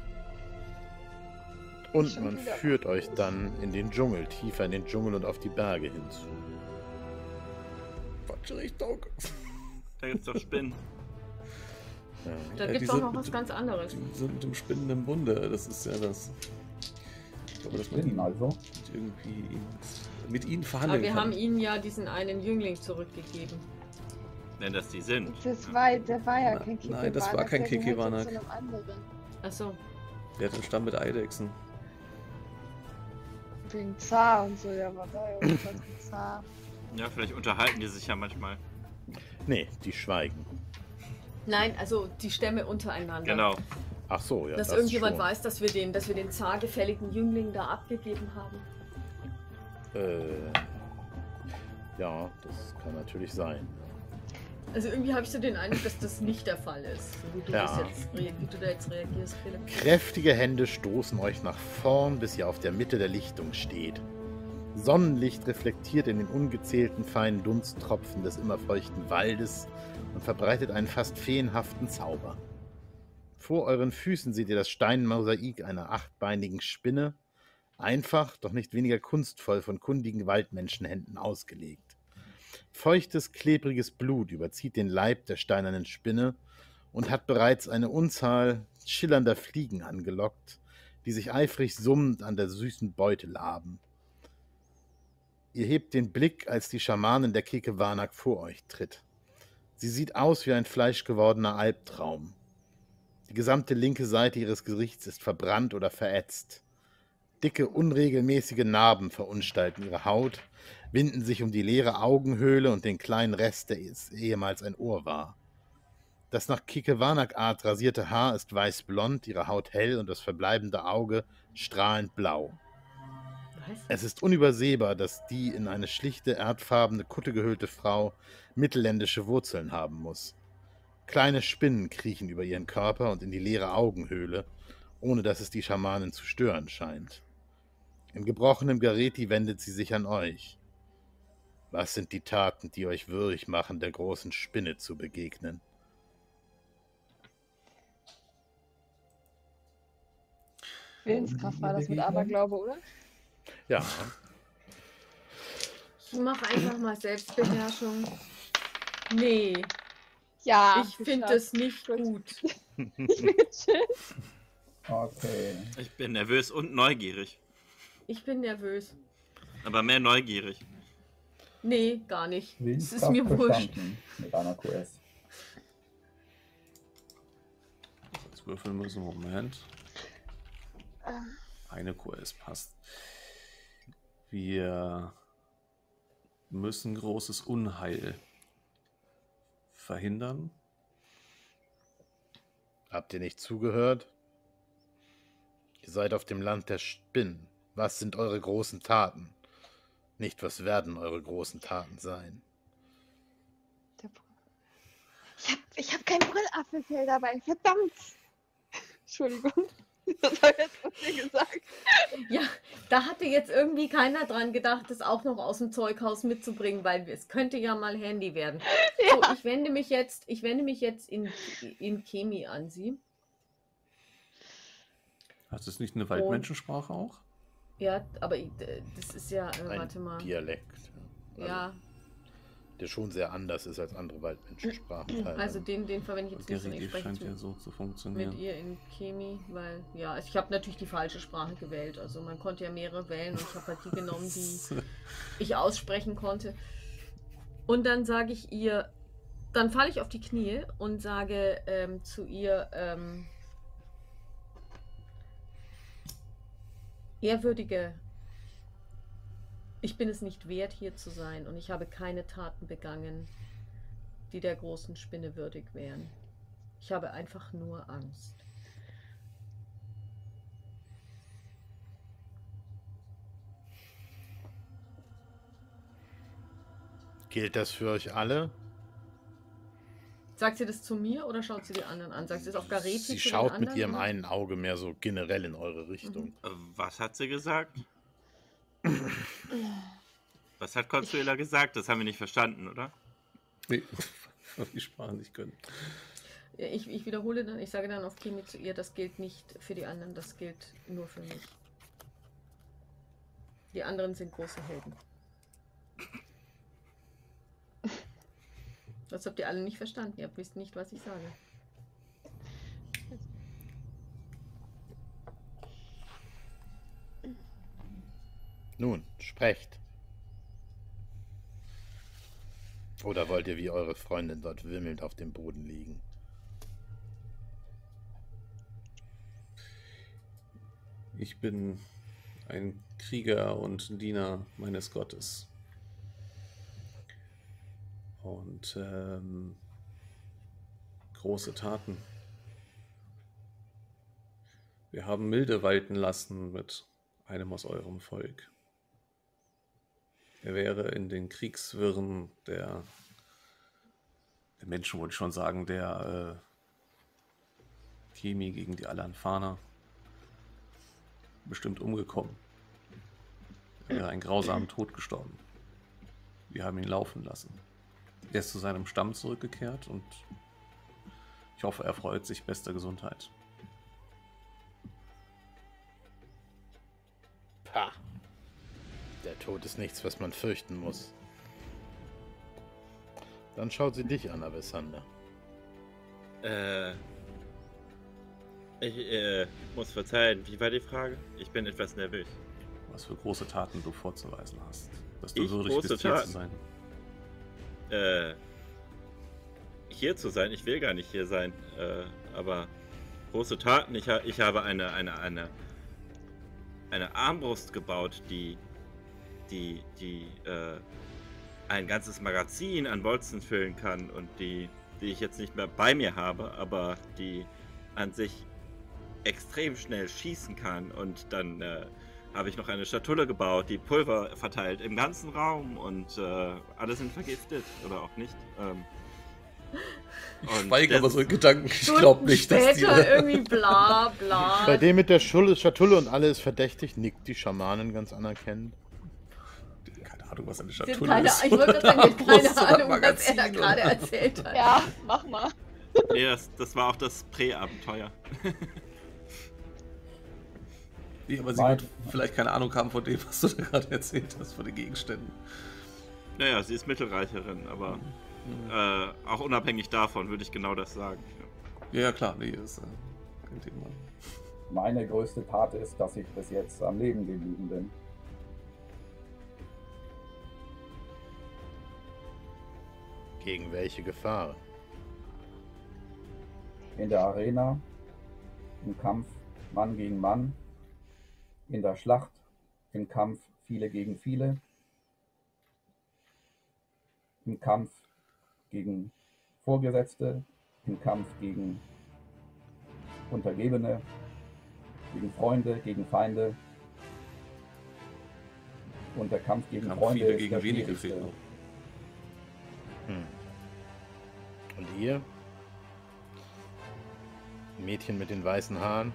Und Schon man wieder. führt euch dann in den Dschungel, tiefer in den Dschungel und auf die Berge hinzu. falsche Richtung. Da gibt's doch Spinnen. Ja. Da Ja, gibt es die auch sind noch mit was dem- ganz anderes. Die sind mit dem Spinnen im Bunde, das ist ja das. Ich glaube, dass man Spinnen also. irgendwie mit ihnen Aber verhandeln wir kann. haben ihnen ja diesen einen Jüngling zurückgegeben. Wenn das die sind. Der war ja kein Kiki. Nein, das war kein Kikiwanak. Zu einem anderen. Achso. Der hat einen Stamm mit Eidechsen. Wegen Zar und so, ja, war da ja irgendwas mit Zar. Ja, vielleicht unterhalten die sich ja manchmal. Nee, die schweigen. Nein, also die Stämme untereinander. Genau. Ach so, ja. Dass das irgendjemand schon. weiß, dass wir den zargefälligen Jüngling da abgegeben haben. Ja, das kann natürlich sein. Also irgendwie habe ich so den Eindruck, dass das nicht der Fall ist. So wie du, Ja. wie du da jetzt reagierst, Philipp. Kräftige Hände stoßen euch nach vorn, bis ihr auf der Mitte der Lichtung steht. Sonnenlicht reflektiert in den ungezählten feinen Dunsttropfen des immer feuchten Waldes und verbreitet einen fast feenhaften Zauber. Vor euren Füßen seht ihr das Steinmosaik einer achtbeinigen Spinne, einfach, doch nicht weniger kunstvoll von kundigen Waldmenschenhänden ausgelegt. Feuchtes, klebriges Blut überzieht den Leib der steinernen Spinne und hat bereits eine Unzahl schillernder Fliegen angelockt, die sich eifrig summend an der süßen Beute laben. Ihr hebt den Blick, als die Schamanin der Kekewanak vor euch tritt. Sie sieht aus wie ein fleischgewordener Albtraum. Die gesamte linke Seite ihres Gesichts ist verbrannt oder verätzt. Dicke, unregelmäßige Narben verunstalten ihre Haut, winden sich um die leere Augenhöhle und den kleinen Rest, der ehemals ein Ohr war. Das nach Kekewanak-Art rasierte Haar ist weißblond, ihre Haut hell und das verbleibende Auge strahlend blau. Was? Es ist unübersehbar, dass die in eine schlichte, erdfarbene Kutte gehüllte Frau mittelländische Wurzeln haben muss. Kleine Spinnen kriechen über ihren Körper und in die leere Augenhöhle, ohne dass es die Schamanin zu stören scheint. In gebrochenem Gareti wendet sie sich an euch. Was sind die Taten, die euch würdig machen, der großen Spinne zu begegnen? Willenskraft war das mit Aberglaube, oder? Ja, Ich mache einfach mal Selbstbeherrschung. Nee, Ja. ich finde das nicht Gut. gut. Ich will chill. Okay. Ich bin nervös und neugierig. Ich bin nervös. Aber mehr neugierig. Nee, gar nicht. Es ist Willenskraft mir wurscht. bestanden mit einer QS. Jetzt würfeln müssen, Moment. Eine QS passt. Wir müssen großes Unheil verhindern. habt ihr nicht zugehört? Ihr seid auf dem Land der Spinnen. Was sind eure großen Taten? Nicht, was werden eure großen Taten sein? Ich hab kein Brüllapfelfell dabei, verdammt! Entschuldigung, das habe ich jetzt von dir gesagt. Ja, da hatte jetzt irgendwie keiner dran gedacht, das auch noch aus dem Zeughaus mitzubringen, weil es könnte ja mal handy werden. So, ich wende mich jetzt in Chemie an Sie. Hat es nicht eine Waldmenschensprache auch? Ja, aber das ist ja, Ein warte mal. Dialekt. Also, Ja, der schon sehr anders ist als andere Waldmenschensprachen. also den verwende ich jetzt nicht, sondern ich Gerigi spreche scheint ja jetzt so zu mit funktionieren. ihr in Chemie, weil, ja, also ich habe natürlich die falsche Sprache gewählt. Also man konnte ja mehrere wählen und ich habe halt die genommen, die ich aussprechen konnte. Und dann sage ich ihr, dann falle ich auf die Knie und sage zu ihr, ehrwürdige, ich bin es nicht wert, hier zu sein und ich habe keine Taten begangen, die der großen Spinne würdig wären. Ich habe einfach nur Angst. Gilt das für euch alle? Sagt sie das zu mir oder schaut sie die anderen an? Sagt sie das auf Gareti? Sie zu den schaut mit anderen, ihrem oder? einen Auge mehr so generell in eure Richtung. Was hat sie gesagt? Was hat Consuela gesagt? Das haben wir nicht verstanden, oder? Nee, weil die Sprache nicht können. Ja, ich wiederhole dann, ich sage dann auf Chemie zu ihr, das gilt nicht für die anderen, das gilt nur für mich. Die anderen sind große Helden. Das habt ihr alle nicht verstanden. Ihr wisst nicht, was ich sage. Nun, sprecht. Oder wollt ihr wie eure Freundin dort wimmelnd auf dem Boden liegen? Ich bin ein Krieger und Diener meines Gottes. Und große Taten. Wir haben Milde walten lassen mit einem aus eurem Volk. Er wäre in den Kriegswirren der Menschen, wollte ich schon sagen, der Chemie gegen die Alanfaner bestimmt umgekommen. Er wäre einen grausamen Tod gestorben. Wir haben ihn laufen lassen. Er ist zu seinem Stamm zurückgekehrt und ich hoffe, er freut sich bester Gesundheit. Pah! Der Tod ist nichts, was man fürchten muss. Dann schaut sie dich an, Avessander. Ich muss verzeihen, wie war die Frage? Ich bin etwas nervös. Was für große Taten du vorzuweisen hast. Dass du Ich würdig große bist, hier Taten? zu sein. Hier zu sein? Ich will gar nicht hier sein. Aber große Taten, ich habe eine Armbrust gebaut, die ein ganzes Magazin an Bolzen füllen kann und die ich jetzt nicht mehr bei mir habe, aber die an sich extrem schnell schießen kann. Und dann habe ich noch eine Schatulle gebaut, die Pulver verteilt im ganzen Raum und alle sind vergiftet oder auch nicht. Ich schweige aber so in Gedanken. Ich glaube nicht, dass die... Später irgendwie bla bla. Bei dem mit der Schatulle und alle ist verdächtig, nickt die Schamanin ganz anerkennend. Keine Ahnung, was eine Sie hat Schatulle keine, ist. ich wollte gerade sagen, Armbrust keine oder Ahnung, was er Magazin da gerade oder- erzählt hat. Ja, mach mal. Nee, das war auch das Prä-Abenteuer. Nee, aber sie wird vielleicht keine Ahnung haben von dem, was du da gerade erzählt hast, von den Gegenständen. Naja, sie ist Mittelreicherin, aber auch unabhängig davon würde ich genau das sagen. Ja, ja klar, nee, ist kein Thema. Meine größte Tat ist, dass ich bis jetzt am Leben geblieben bin. Gegen welche Gefahr? In der Arena, im Kampf Mann gegen Mann, in der Schlacht, im Kampf viele gegen viele, im Kampf gegen Vorgesetzte, im Kampf gegen Untergebene, gegen Freunde, gegen Feinde. Und der Kampf gegen Kampf Freunde viele ist gegen der wenige schwierigste. fehlt noch. Und ihr? Mädchen mit den weißen Haaren?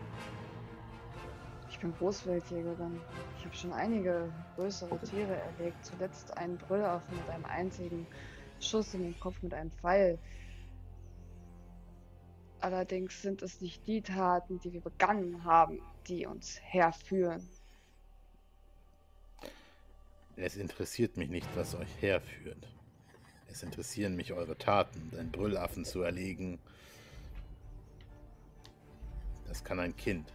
Ich bin Großwildjägerin. Ich habe schon einige größere Tiere erlegt. Zuletzt einen Brüllaffen mit einem einzigen Schuss in den Kopf mit einem Pfeil. Allerdings sind es nicht die Taten, die wir begangen haben, die uns herführen. Es interessiert mich nicht, was euch herführt. Es interessieren mich eure Taten. Einen Brüllaffen zu erlegen, das kann ein Kind.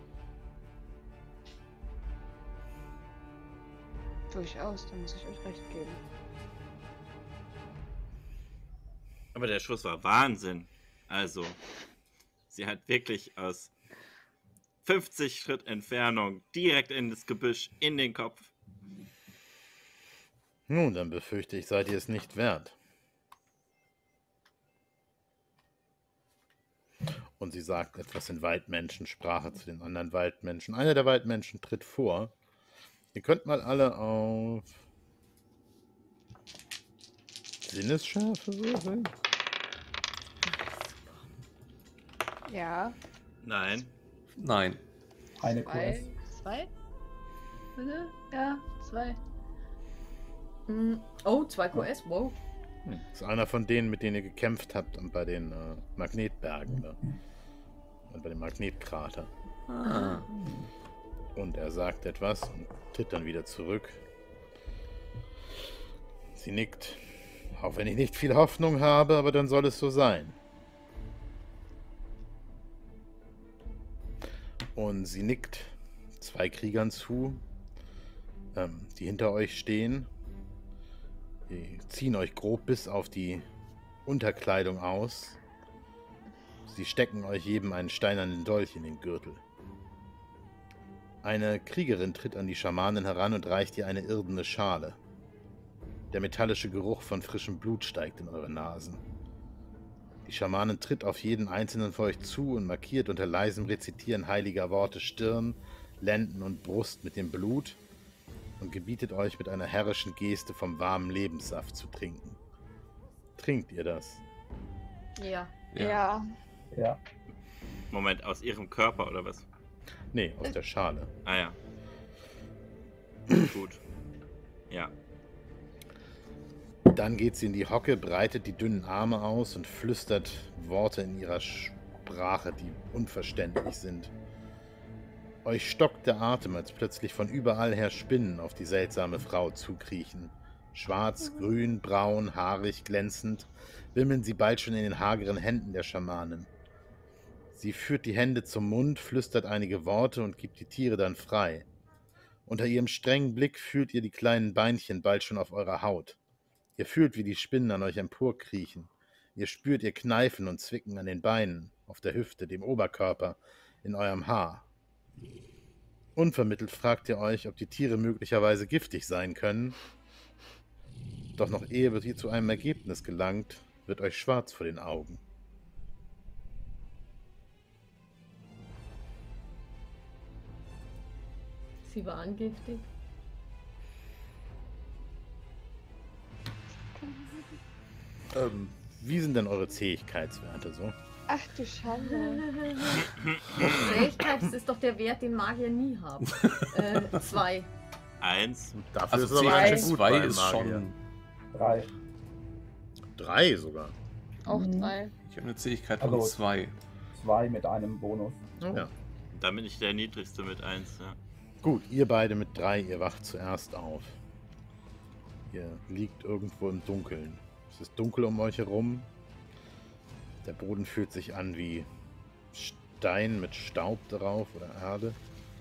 Durchaus, da muss ich euch recht geben. Aber der Schuss war Wahnsinn. Also, sie hat wirklich aus 50 Schritt Entfernung direkt in das Gebüsch, in den Kopf. Nun, dann befürchte ich, seid ihr es nicht wert. Und sie sagt etwas in Waldmenschensprache zu den anderen Waldmenschen. Einer der Waldmenschen tritt vor. Ihr könnt mal alle auf Sinnesschärfe würfeln. Ja, Nein. Nein. Eine QS. Zwei? Bitte? Ja, 2. Oh, 2 QS, wow. Das ist einer von denen, mit denen ihr gekämpft habt und bei den Magnetbergen da. Und bei dem Magnetkrater. Ah. Und er sagt etwas und tritt dann wieder zurück. Sie nickt. Auch wenn ich nicht viel Hoffnung habe, aber dann soll es so sein. Und sie nickt 2 Kriegern zu, die hinter euch stehen. Die ziehen euch grob bis auf die Unterkleidung aus. Sie stecken euch jedem einen steinernen Dolch in den Gürtel. Eine Kriegerin tritt an die Schamanen heran und reicht ihr eine irdene Schale. Der metallische Geruch von frischem Blut steigt in eure Nasen. Die Schamanin tritt auf jeden einzelnen von euch zu und markiert unter leisem Rezitieren heiliger Worte Stirn, Lenden und Brust mit dem Blut und gebietet euch mit einer herrischen Geste vom warmen Lebenssaft zu trinken. Trinkt ihr das? Ja. Ja. Ja. Moment, aus ihrem Körper oder was? Nee, aus der Schale. Ah ja. Gut. Ja. Dann geht sie in die Hocke, breitet die dünnen Arme aus und flüstert Worte in ihrer Sprache, die unverständlich sind. Euch stockt der Atem, als plötzlich von überall her Spinnen auf die seltsame Frau zukriechen. Schwarz, grün, braun, haarig, glänzend, wimmeln sie bald schon in den hageren Händen der Schamanin. Sie führt die Hände zum Mund, flüstert einige Worte und gibt die Tiere dann frei. Unter ihrem strengen Blick fühlt ihr die kleinen Beinchen bald schon auf eurer Haut. Ihr fühlt, wie die Spinnen an euch emporkriechen. Ihr spürt ihr Kneifen und Zwicken an den Beinen, auf der Hüfte, dem Oberkörper, in eurem Haar. Unvermittelt fragt ihr euch, ob die Tiere möglicherweise giftig sein können. Doch noch ehe ihr zu einem Ergebnis gelangt, wird euch schwarz vor den Augen. Sie waren giftig. Wie sind denn eure Zähigkeitswerte so? Ach du Schande. Fähigkeit, das ist doch der Wert, den Magier nie haben. 2. 1. Dafür Also ist es aber ganz schön gut 2 beim ist Magier. schon... 3. 3 sogar. Auch 3. Ich habe eine Zähigkeit Also- von 2. 2 mit einem Bonus. Ja. Da bin ich der Niedrigste mit 1, ja. Gut, ihr beide mit 3, ihr wacht zuerst auf. Ihr liegt irgendwo im Dunkeln. Es ist dunkel um euch herum. Der Boden fühlt sich an wie Stein mit Staub drauf oder Erde.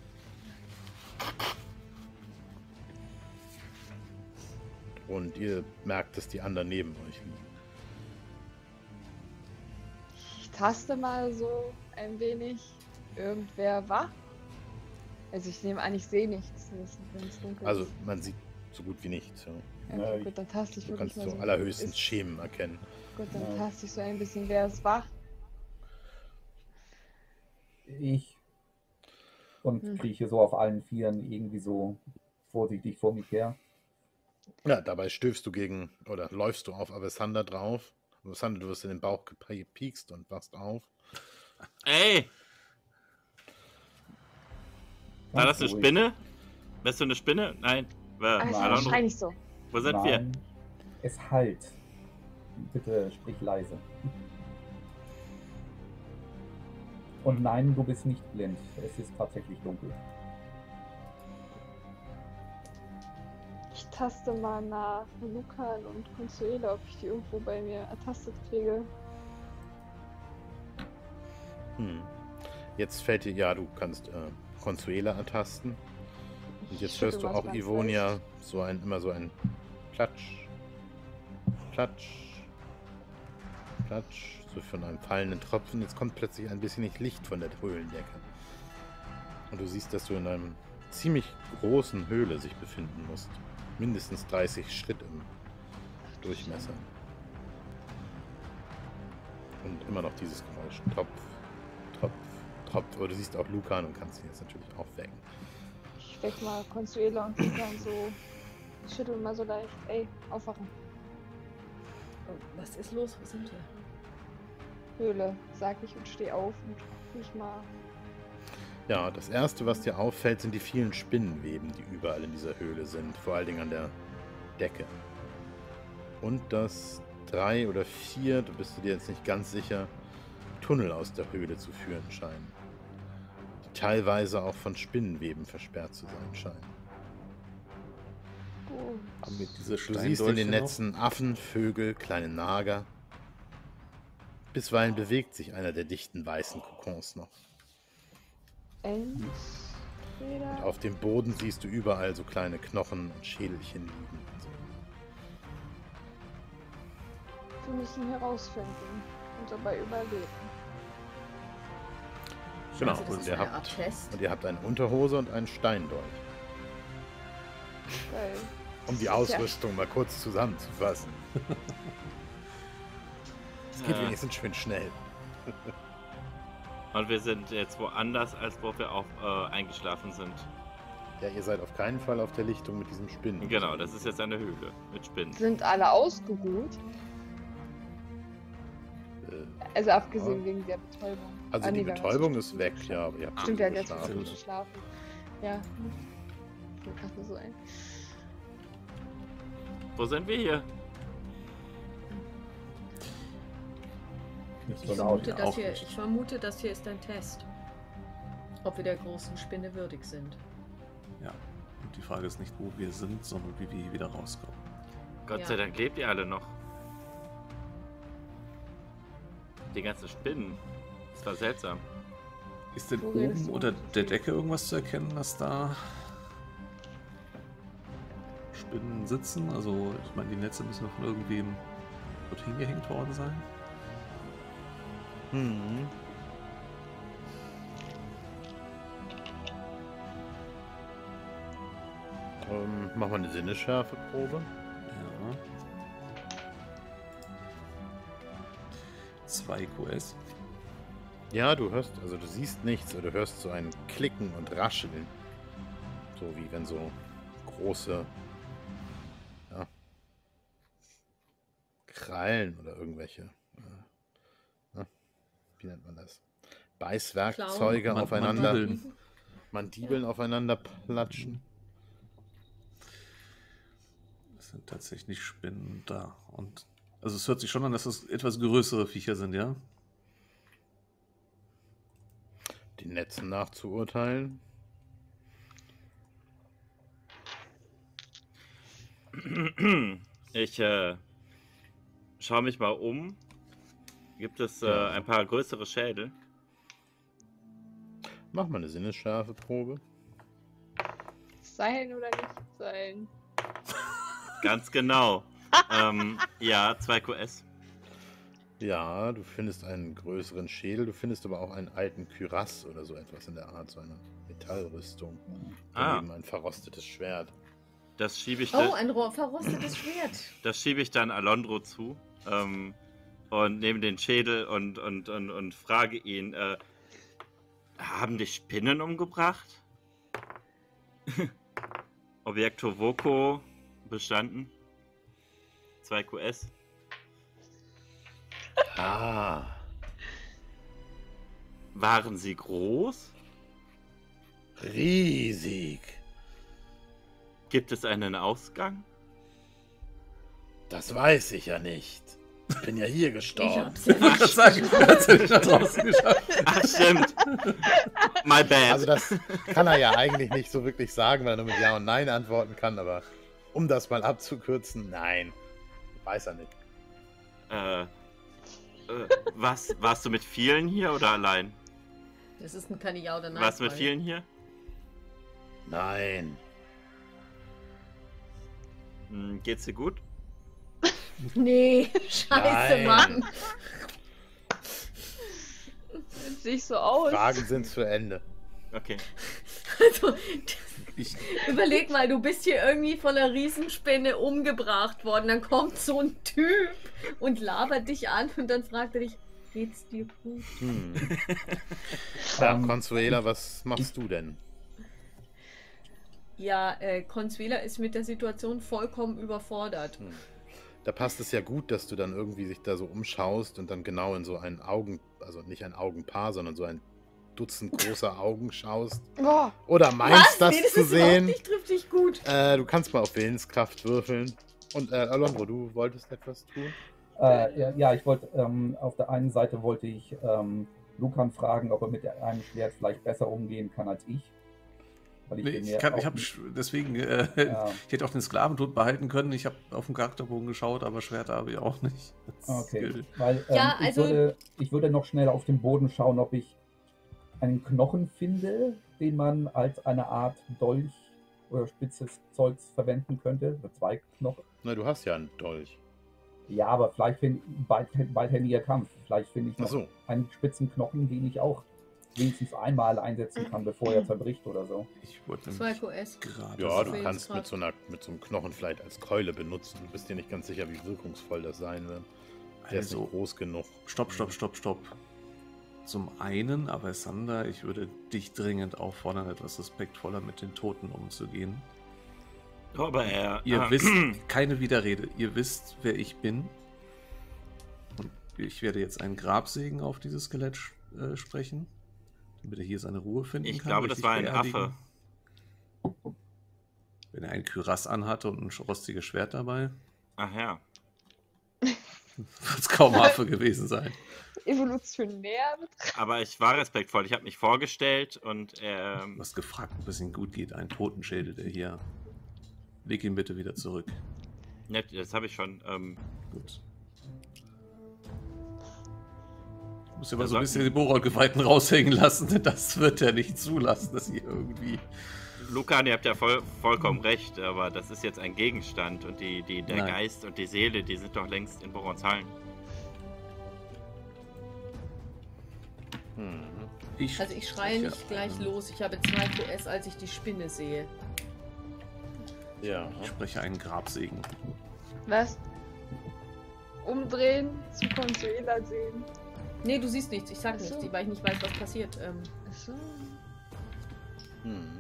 Und ihr merkt, dass die anderen neben euch liegen. Ich taste mal so ein wenig. Irgendwer wach? Also ich nehme an, ich sehe nichts, wenn es dunkel Also ist. man sieht so gut wie nichts. Ja. Okay, Ja, gut, dann taste ich Du wirklich kannst mal so so. allerhöchstens ist- Schemen erkennen. Gut, dann Ja. taste ich so ein bisschen, wer ist wach? Ich. Und krieche so auf allen Vieren irgendwie so vorsichtig vor mich her. Ja, dabei stößt du gegen, oder läufst du auf Avessander drauf. Avessander, du wirst in den Bauch gepiekst und wachst auf. Ey! War das eine Ganz ruhig. Spinne? Bist du eine Spinne? Nein. Ah, ist Alondro, wahrscheinlich so. wo sind wir? Nein, es halt. Bitte sprich leise. Und nein, du bist nicht blind. Es ist tatsächlich dunkel. Ich taste mal nach Lucan und Consuela, ob ich die irgendwo bei mir ertastet kriege. Jetzt fällt dir, ja, du kannst Consuela ertasten. Und Ich jetzt schüttel hörst du mal auch ganz Ivonia leicht. immer so ein Klatsch, Klatsch, Klatsch, so von einem fallenden Tropfen. Jetzt kommt plötzlich ein bisschen Licht von der Höhlendecke. Und du siehst, dass du in einer ziemlich großen Höhle sich befinden musst. Mindestens 30 Schritt im Durchmesser. Und immer noch dieses Geräusch. Tropf, Tropf, Tropf. Aber du siehst auch Lucan und kannst ihn jetzt natürlich auch wecken. Ich weck mal Consuela und Lucan so. Schüttel mal so leicht. Ey, aufwachen. Oh, was ist los? Wo sind wir? Höhle, sag ich und steh auf und guck mich mal. Ja, das erste, was dir auffällt, sind die vielen Spinnenweben, die überall in dieser Höhle sind. Vor allen Dingen an der Decke. Und dass 3 oder 4, du bist dir jetzt nicht ganz sicher, Tunnel aus der Höhle zu führen scheinen. Die teilweise auch von Spinnenweben versperrt zu sein scheinen. Gut. Haben wir diese Du siehst in den Steindolche Netzen Affen, Vögel, kleine Nager. Bisweilen bewegt sich einer der dichten weißen Kokons noch. Und Entweder. auf dem Boden siehst du überall so kleine Knochen und Schädelchen liegen. Wir müssen herausfinden und dabei überleben. Genau, Also das und ist ihr, eine Art habt, Test. und ihr habt eine Unterhose und einen Steindolch. Weil Um die das ist ja- Ausrüstung mal kurz zusammenzufassen. Es geht Ja. wenigstens schön schnell. Und wir sind jetzt woanders, als wo wir auch eingeschlafen sind. Ja, ihr seid auf keinen Fall auf der Lichtung mit diesem Spinnen. Genau, das ist jetzt eine Höhle mit Spinnen. Sind alle ausgeruht? Also abgesehen wegen der Betäubung. Also Ah, die nee, wir haben Betäubung jetzt ist weg, ja, aber ihr habt Stimmt, gut ja, jetzt geschlafen. gut geschlafen. Ja. Fällt grad nur so ein. Wo sind wir hier? Nicht Ich so laut. vermute, auch ich nicht. vermute, das hier ist ein Test. Ob wir der großen Spinne würdig sind. Ja. Und die Frage ist nicht, wo wir sind, sondern wie wir hier wieder rauskommen. Gott Ja. sei Dank lebt ihr alle noch. Die ganzen Spinnen. Das war seltsam. Ist denn Wo redest oben du? unter der Decke irgendwas zu erkennen, dass da Spinnen sitzen? Also, ich meine, die Netze müssen von irgendwem dort hingehängt worden sein. Hm. Mach mal eine Sinnesschärfeprobe. Ja. 2 QS. Ja, du hörst, also du siehst nichts, aber du hörst so ein Klicken und Rascheln. So wie wenn so große, ja, Krallen oder irgendwelche, wie nennt man das? Beißwerkzeuge Klauen. aufeinander, Mandibeln. Mandibeln aufeinander platschen. Es sind tatsächlich Spinnen da. Und also es hört sich schon an, dass das etwas größere Viecher sind, ja? Den Netzen nachzuurteilen. Ich schaue mich mal um. Gibt es Ja. ein paar größere Schädel? Mach mal eine Sinnesschärfeprobe. Sein oder nicht sein? Ganz genau. Ja, 2 QS. Ja, du findest einen größeren Schädel, du findest aber auch einen alten Kürass oder so etwas in der Art, so eine Metallrüstung. Daneben ein verrostetes Schwert. Das schiebe ich, Oh, ein verrostetes Schwert. das schiebe ich dann Alondro zu. Und nehme den Schädel und frage ihn, haben dich Spinnen umgebracht? Objekto Voco bestanden. 2 QS. Ah, Waren sie groß? riesig. Gibt es einen Ausgang? Das weiß ich ja nicht. Ich bin ja hier Ich gestorben. hab's ja Ich wollte gerade sagen, er hat es ja nicht nach draußen geschafft. Ach, stimmt. My bad. Also das kann er ja eigentlich nicht so wirklich sagen, weil er nur mit Ja und Nein antworten kann, aber um das mal abzukürzen, nein. Weiß er nicht. Warst du mit vielen hier oder allein? Das ist keine Ja- oder Nein. Warst du mit vielen hier? Nein. Geht's dir gut? Nee, scheiße, Nein. Mann. Sieht nicht so aus. Fragen sind zu Ende. Okay. Also, Ich, überleg mal, du bist hier irgendwie von einer Riesenspinne umgebracht worden. Dann kommt so ein Typ und labert dich an und dann fragt er dich, geht's dir gut? Ja, Consuela, was machst du denn? Ja, Consuela ist mit der Situation vollkommen überfordert. Da passt es ja gut, dass du dann irgendwie sich da so umschaust und dann genau in so ein also nicht ein Augenpaar, sondern so ein Dutzend großer Augen schaust. Boah, Oder meinst das Nee, das zu ist sehen. überhaupt nicht triftig gut. Du kannst mal auf Willenskraft würfeln. Und Alondro, du wolltest etwas tun? Ja, ich wollte, auf der einen Seite wollte ich Lucan fragen, ob er mit einem Schwert vielleicht besser umgehen kann als ich. Weil nee, den ich, ja kann, auch ich habe nicht- deswegen, Ja. ich hätte auch den Sklaventod behalten können. Ich habe auf den Charakterbogen geschaut, aber Schwerter habe ich auch nicht. Das Okay, gilt. weil Ja, also- ich würde noch schnell auf den Boden schauen, ob ich einen Knochen finde, den man als eine Art Dolch oder spitzes Zeugs verwenden könnte. Oder 2 Knochen. Na, du hast ja einen Dolch. Ja, aber vielleicht finde beidhändiger Kampf. Vielleicht finde ich Ach noch so. einen spitzen Knochen, den ich auch wenigstens einmal einsetzen kann, bevor er zerbricht oder so. Ich wollte 2 nämlich QS. gerade Ja, du Für kannst mit Willenskraft. so einem Knochen vielleicht als Keule benutzen. Du bist dir nicht ganz sicher, wie wirkungsvoll das sein wird. Der ist Also, nicht groß genug. Stopp. Zum einen, aber Sander, ich würde dich dringend auffordern, etwas respektvoller mit den Toten umzugehen. Aber er. Ihr wisst, keine Widerrede, ihr wisst, wer ich bin. Und ich werde jetzt einen Grabsegen auf dieses Skelett sprechen, damit er hier seine Ruhe finden Ich kann. glaube, das richtig war ein beerdigen. Affe. Wenn er einen Kürass anhatte und ein rostiges Schwert dabei, Ach ja. wird es kaum Affe gewesen sein. Evolutionär betrachtet. Aber ich war respektvoll. Ich habe mich vorgestellt und Du hast gefragt, ob es ihm gut geht. Ein Totenschädel, der hier. Leg ihn bitte wieder zurück. nett, das habe ich schon. Gut. Ich muss ja mal Da so ein bisschen sollten- die Borolgeweihten raushängen lassen, denn das wird er nicht zulassen, dass ihr irgendwie. Lucan, ihr habt ja vollkommen recht, aber das ist jetzt ein Gegenstand und der Nein. Geist und die Seele, die sind doch längst in Borons Hallen. Mhm. Also ich schreie Ja, nicht gleich los. Ich habe 2 QS, als ich die Spinne sehe. Ja. Ich spreche einen Grabsegen. Was? Umdrehen, zu Consuela sehen. Nee, du siehst nichts. Ich sag Ach so. nichts, weil ich nicht weiß, was passiert. Achso. Mhm.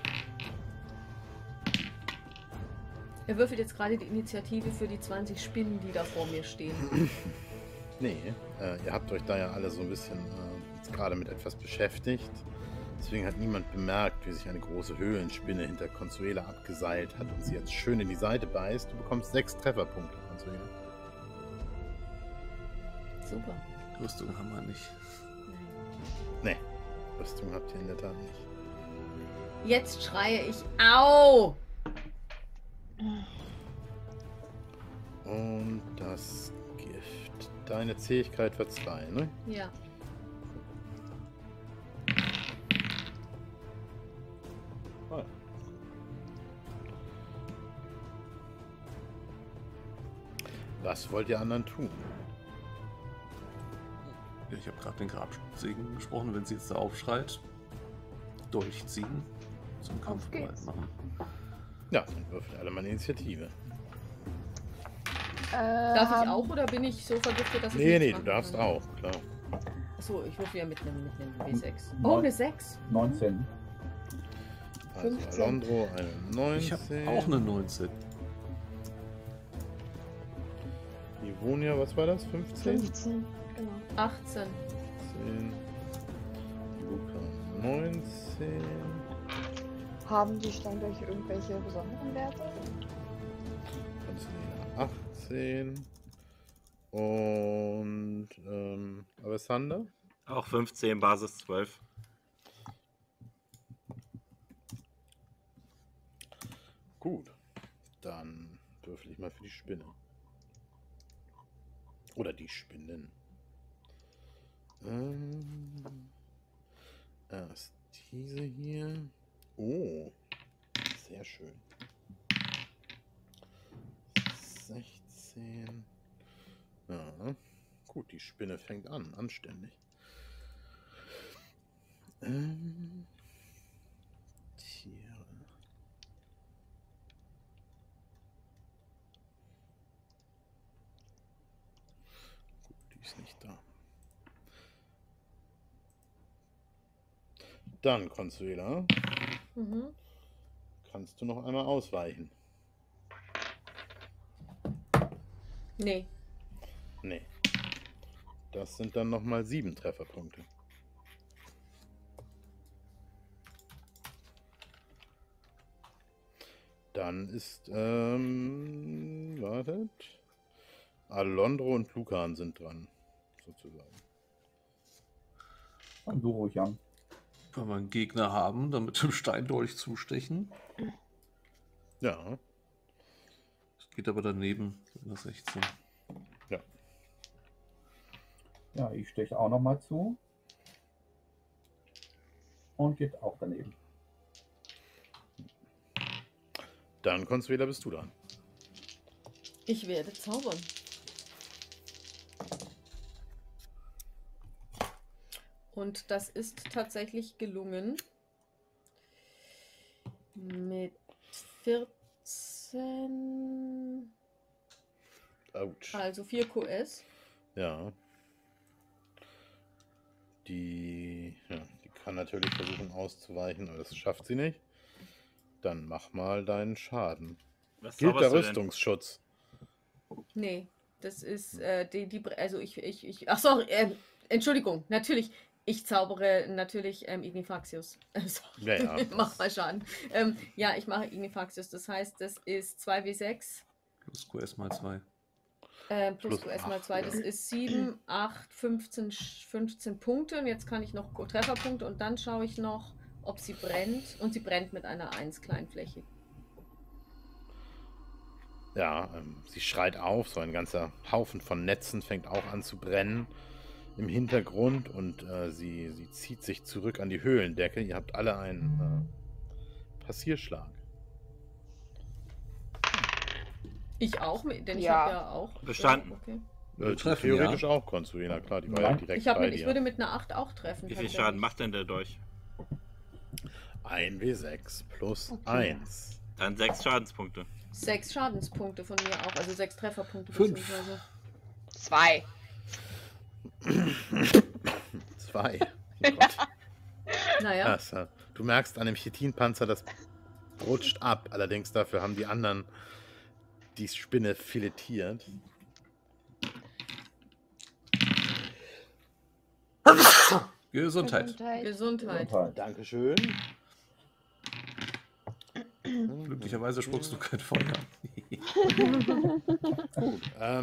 Er würfelt jetzt gerade die Initiative für die 20 Spinnen, die da vor mir stehen. Nee, ihr habt euch da ja alle so ein bisschen jetzt gerade mit etwas beschäftigt. Deswegen hat niemand bemerkt, wie sich eine große Höhlenspinne hinter Consuela abgeseilt hat und sie jetzt schön in die Seite beißt. Du bekommst 6 Trefferpunkte, Consuela. Super. Rüstung haben wir nicht. Nee, Rüstung habt ihr in der Tat nicht. Jetzt schreie ich Au! Und das Gift. Deine Zähigkeit wird 2, ne? Ja. Oh. Was wollt ihr anderen tun? Ja, ich habe gerade den Grabsegen gesprochen. Wenn sie jetzt da aufschreit, durchziehen, zum Kampf Auf geht's. bereit machen. Ja, dann würfelt alle mal eine Initiative. Darf ich auch oder bin ich so vergiftet, dass ich Nee, nichts du machen darfst kann? auch, klar. Achso, ich würfel ja mit einem W6. Neun- Oh, eine 6. 19. Also 15. Alondro eine 19. Ich habe auch eine 19. Ivonia, was war das? 15? 15. Genau. 18. 10. Luca 19. Haben die Steindolche irgendwelche besonderen Werte? Consuela 18. Und Alessander? Auch 15, Basis 12. Gut. Dann würfel ich mal für die Spinne. Oder die Spinnen. Erst diese hier. Oh. Sehr schön. 16. Ja. Gut, die Spinne fängt an. Anständig. Tiere. Gut, die ist nicht da. Dann, Consuela, Mhm. kannst du noch einmal ausweichen? Nee. Nee. Das sind dann nochmal 7 Trefferpunkte. Dann ist, wartet. Alondro und Lucan sind dran, sozusagen. Fang du ruhig an. Wenn wir einen Gegner haben, dann mit dem Steindolch zustechen. Ja, Das geht aber daneben mit einer 16. Ja, ich steche auch nochmal zu. Und geht auch daneben. dann, Consuela, bist du dran. Ich werde zaubern. Und das ist tatsächlich gelungen. Mit 14. Autsch. Also 4 QS. Ja. Die kann natürlich versuchen auszuweichen, aber das schafft sie nicht. Dann mach mal deinen Schaden. Was Gilt der zauberst du denn? Rüstungsschutz? Nee, das ist also achso, Entschuldigung, natürlich. Ich zaubere natürlich Ignifaxius. Ja, ja. Mach mal Schaden. Ja, ich mache Ignifaxius. Das heißt, das ist 2W6 Plus QS mal 2. plus Plus QS mal 8, 2. Das ja. ist 7, 8, 15 Punkte. Und jetzt kann ich noch Trefferpunkte und dann schaue ich noch, ob sie brennt. Und sie brennt mit einer 1 Kleinfläche. Ja, sie schreit auf, so ein ganzer Haufen von Netzen fängt auch an zu brennen im Hintergrund und sie zieht sich zurück an die Höhlendecke. Ihr habt alle einen Passierschlag. Ich auch, denn ich Ja. habe ja auch. Bestanden. Ja, okay. Treffen, Theoretisch ja. auch, Consuela, klar, die war ja Nein. direkt Ich bei ich dir. würde mit einer 8 auch treffen. Wie viel tatsächlich. Schaden macht denn der Dolch? 1W6 plus Okay. 1. Dann 6 Schadenspunkte. 6 Schadenspunkte von mir auch, also 6 Trefferpunkte. 5. beziehungsweise. 2. 2. Oh Gott. Naja, Du merkst an dem Chitinpanzer, das rutscht ab. Allerdings dafür haben die anderen die Spinne filetiert. Gesundheit. Gesundheit. Dankeschön. Glücklicherweise spuckst du kein Feuer. Gut.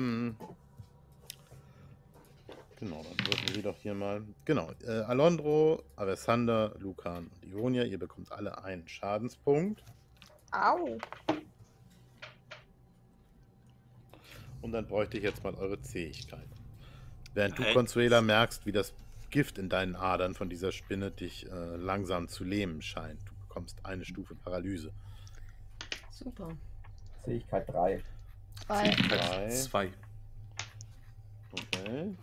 Genau, dann würfeln wir doch hier mal. Genau. Alondro, Avesander, Lucan und Ionia, ihr bekommt alle einen Schadenspunkt. Au. Und dann bräuchte ich jetzt mal eure Zähigkeiten. Während du, Hey. Consuela, merkst, wie das Gift in deinen Adern von dieser Spinne dich langsam zu lähmen scheint. Du bekommst eine Stufe Paralyse. Super. Fähigkeit 3. 2. 2. Okay.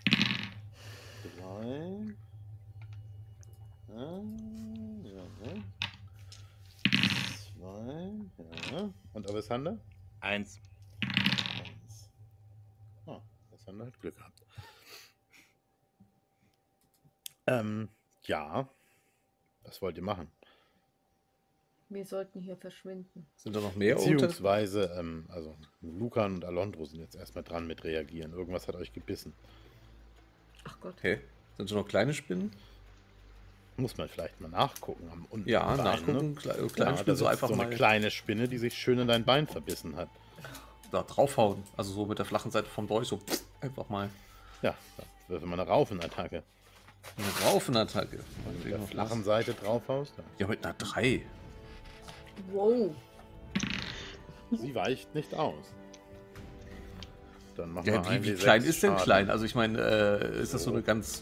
3. Ja. 2. Ja. Und Avesander? 1. 1. Ah, Avesander hat Glück gehabt. Ja. Was wollt ihr machen? Wir sollten hier verschwinden. Sind da noch mehr unter? Beziehungsweise, also Lucan und Alondro sind jetzt erstmal dran mit reagieren. Irgendwas hat euch gebissen. Ach Gott. Okay. Sind da noch kleine Spinnen? Muss man vielleicht mal nachgucken. Am unteren Ja, Bein, nachgucken. Ne? Kleine Ja, da Spinnen so sitzt einfach so eine mal kleine Spinne, die sich schön in dein Bein verbissen hat. da draufhauen. Also so mit der flachen Seite vom Dolch so einfach mal Ja, da würfel mal eine Raufenattacke. eine Raufenattacke. Mit der flachen Seite draufhaust. Ja, mit einer 3. Wow. Sie weicht nicht aus. Dann machen Ja, wir wie 1W6 klein ist denn Schaden. klein? Also ich meine, ist das so eine ganz...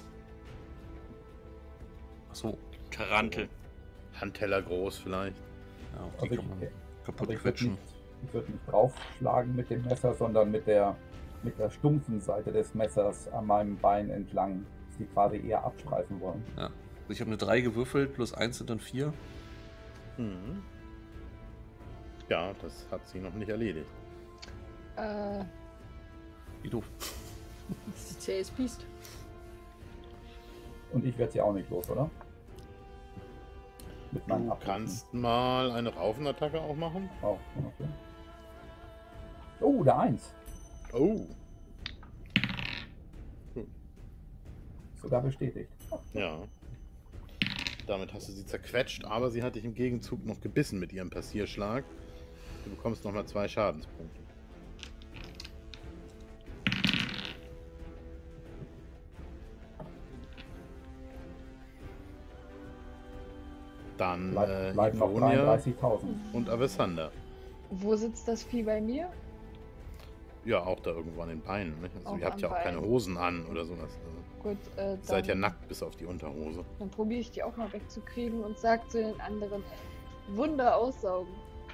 Achso. Tarantel. Handteller groß vielleicht. Ja, auf Also die kann man ich kaputt würde quetschen. nicht draufschlagen mit dem Messer, sondern mit der stumpfen Seite des Messers an meinem Bein entlang, die quasi eher abstreifen wollen. Ja. Also ich habe eine 3 gewürfelt, plus 1 sind dann 4. Mhm. Ja, das hat sie noch nicht erledigt. Wie doof. Das ist die CS Beast. Und ich werde sie auch nicht los, oder? Mit meinen Du Abrufen. kannst mal eine Raufenattacke auch machen. Oh, okay. Oh, der 1. Oh, Sogar bestätigt. ja. Damit hast du sie zerquetscht, aber sie hat dich im Gegenzug noch gebissen mit ihrem Passierschlag. Du bekommst nochmal 2 Schadenspunkte. Dann Bleiben noch Ivonia 33.000. und Avesander. Wo sitzt das Vieh bei mir? Ja, auch da irgendwo an den Beinen. Nicht? Also Auch ihr habt am ja auch keine Bein. Hosen an oder sowas. Also, Gut, ihr seid ja nackt bis auf die Unterhose. Dann probiere ich die auch mal wegzukriegen und sag zu den anderen, Wunder aussaugen.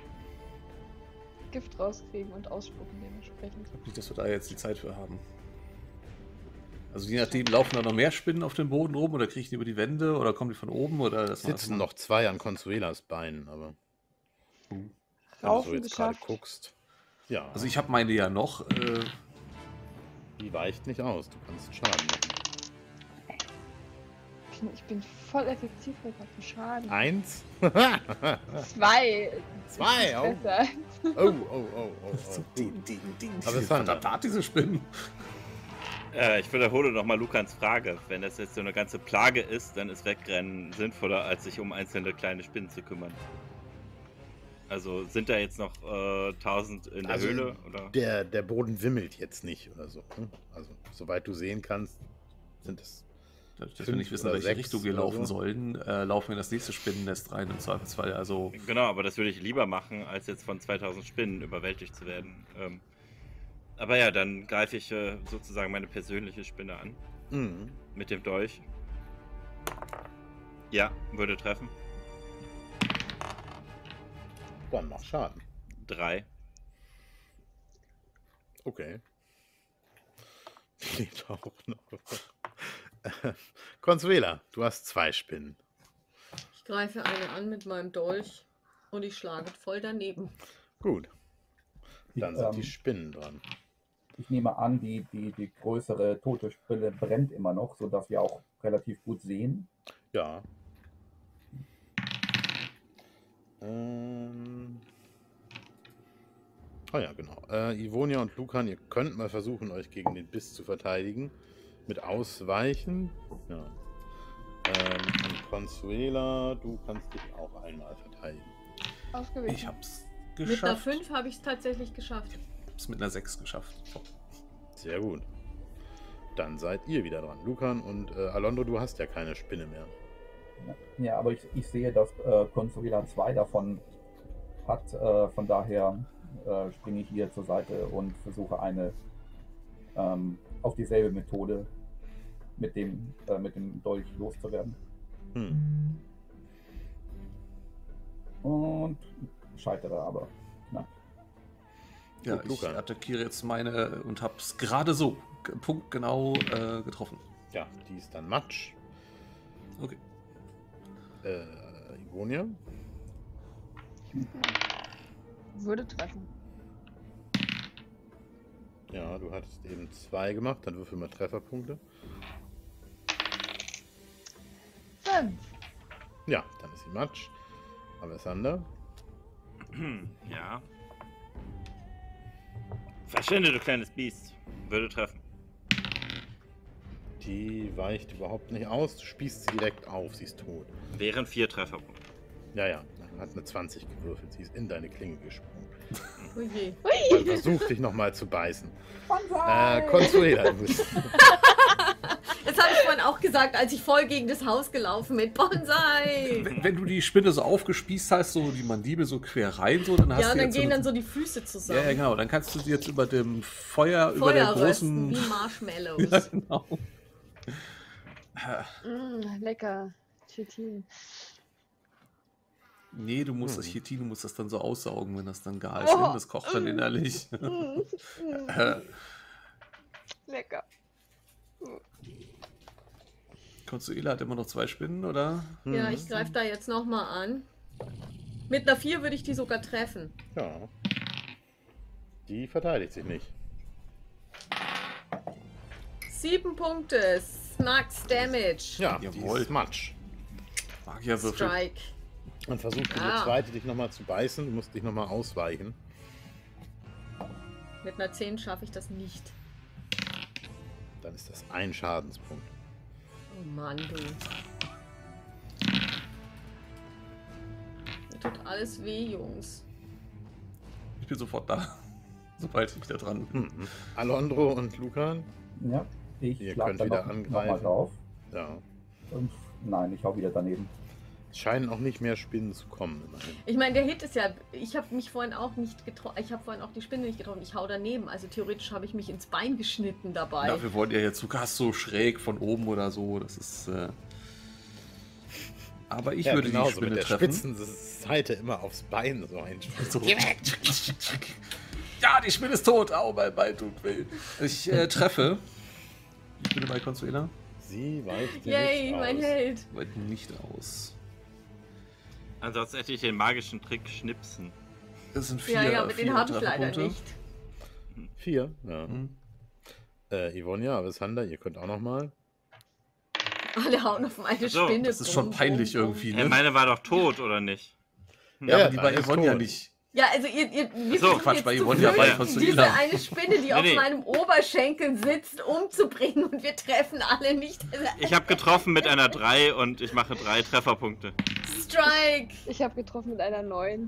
Gift rauskriegen und ausspucken dementsprechend. Nicht, dass wir da jetzt die Zeit für haben. Also je nachdem, laufen da noch mehr Spinnen auf dem Boden rum oder kriechen die über die Wände oder kommen die von oben oder das Sitzen noch 2 an Consuelas Beinen, aber wenn du so Raufen jetzt gerade geschafft. guckst. Ja, Also ich habe meine ja noch. die weicht nicht aus. Du kannst Schaden machen. Ich bin voll effektiv bei gerade Schaden. 1. 2. 2, oh. Besser. Oh. Aber es waren verdammt, diese Spinnen. Ich wiederhole nochmal Lukans Frage. Wenn das jetzt so eine ganze Plage ist, dann ist Wegrennen sinnvoller, als sich um einzelne kleine Spinnen zu kümmern. Also sind da jetzt noch 1000 in der Also Höhle? Oder? Der Boden wimmelt jetzt nicht oder so. Ne? Also, soweit du sehen kannst, sind es. Dadurch, dass wir nicht wissen, in oder welche 6 Richtung wir oder laufen so. sollen, laufen wir in das nächste Spinnennest rein im Zweifelsfall. Also Genau, aber das würde ich lieber machen, als jetzt von 2000 Spinnen überwältigt zu werden. Aber ja, dann greife ich sozusagen meine persönliche Spinne an. Mhm. Mit dem Dolch. Ja, würde treffen. Dann mach Schaden. 3. Okay. Lebt auch noch. Consuela, du hast 2 Spinnen. Ich greife eine an mit meinem Dolch und ich schlage voll daneben. Gut. Dann sind die Ich, Spinnen dran. ich nehme an, die größere tote Spinne brennt immer noch, sodass wir auch relativ gut sehen. Ja. Oh ja, genau. Ivonia und Lucan, ihr könnt mal versuchen, euch gegen den Biss zu verteidigen. Mit Ausweichen. Ja. Und Consuela, du kannst dich auch einmal verteidigen. Ausgewichen. ich hab's Mit einer geschafft. 5 habe ich es tatsächlich geschafft. Ich hab's mit einer 6 geschafft. So. Sehr gut. Dann seid ihr wieder dran. Lucan und Alondro, du hast ja keine Spinne mehr. Ja, aber ich sehe, dass Consuela 2 davon hat. Von daher springe ich hier zur Seite und versuche eine auf dieselbe Methode mit dem Dolch loszuwerden. Hm. Und scheitere aber knapp. Ja, Gut, ich Luca. attackiere jetzt meine und hab's gerade so punktgenau getroffen. Ja, die ist dann Matsch. Okay. Ivonia? Würde treffen. Ja, du hattest eben 2 gemacht, dann würfel mal Trefferpunkte. 5. Ja, dann ist sie Matsch. Alessander? Ja. Verschwinde, du kleines Biest. Würde treffen. Die weicht überhaupt nicht aus. Du spießt sie direkt auf, sie ist tot. Wären 4 Trefferpunkte. Ja, hat eine 20 gewürfelt. Sie ist in deine Klinge gesprungen. Oh je. Man versucht dich nochmal zu beißen. Consuela, du bist. Das habe ich vorhin auch gesagt, als ich voll gegen das Haus gelaufen mit Bonsai. Wenn du die Spinne so aufgespießt hast, so die Mandibel so quer rein, so, dann hast Ja, du und dann jetzt gehen so dann so die Füße zusammen. ja, genau. Dann kannst du sie jetzt über dem Feuer, über der Feuer rösten, großen. wie Marshmallows. Ja, genau. Lecker. Chitin. Nee, du musst das Chitin, du musst das dann so aussaugen, wenn das dann gar ist. Oh. Das kocht dann innerlich. Lecker. Consuela hat immer noch 2 Spinnen, oder? Ja, ich greife da jetzt nochmal an. Mit einer 4 würde ich die sogar treffen. Ja. Die verteidigt sich nicht. 7 Punkte. Max Damage. Ja, die Jawohl. ist Matsch. Magierwürfel. Strike. Und versucht die Ah. zweite dich nochmal zu beißen. Du musst dich nochmal ausweichen. Mit einer 10 schaffe ich das nicht. Dann ist das ein Schadenspunkt. Oh Mann, du. Mir tut alles weh, Jungs. Ich bin sofort da. Sobald ich wieder dran bin. Alondro und Lucan? Ja, ich Ihr schlag könnt dann wieder noch mal angreifen. drauf. Ja. Und nein, ich hau wieder daneben. Es scheinen auch nicht mehr Spinnen zu kommen, immerhin. Ich meine, der Hit ist ja. Ich habe mich vorhin auch nicht getroffen. Ich habe vorhin auch die Spinne nicht getroffen. Ich hau daneben. Also theoretisch habe ich mich ins Bein geschnitten dabei. Dafür wollt ihr jetzt so Gast so schräg von oben oder so. Das ist. Aber ich würde die genauso, Spinne mit der treffen. spitzen Seite immer aufs Bein so einschlagen. So. Ja, die Spinne ist tot. Au, mein Bein tut weh. Ich treffe Ich bin bei Consuela. Sie weicht Yay, nicht mein aus. Held. Weit nicht aus. Ansonsten hätte ich den magischen Trick schnipsen. Das sind 4. Ja, aber den habe ich leider nicht. 4, ja. Mhm. Ivonia, Alessander, ihr könnt auch noch mal. Alle hauen auf meine So, Spinne. Das ist schon peinlich irgendwie, ne? Meine war doch tot, oder nicht? Ja, aber die bei deine ist Yvonne ja tot. nicht. Ja, also ihr Ach so, versucht Quatsch, jetzt bei zu Yvonne ja bei flüchten, Consuela. diese eine Spinne, die auf nee. meinem Oberschenkel sitzt, umzubringen und wir treffen alle nicht. Ich habe getroffen mit einer 3 und ich mache 3 Trefferpunkte. Strike! Ich habe getroffen mit einer 9.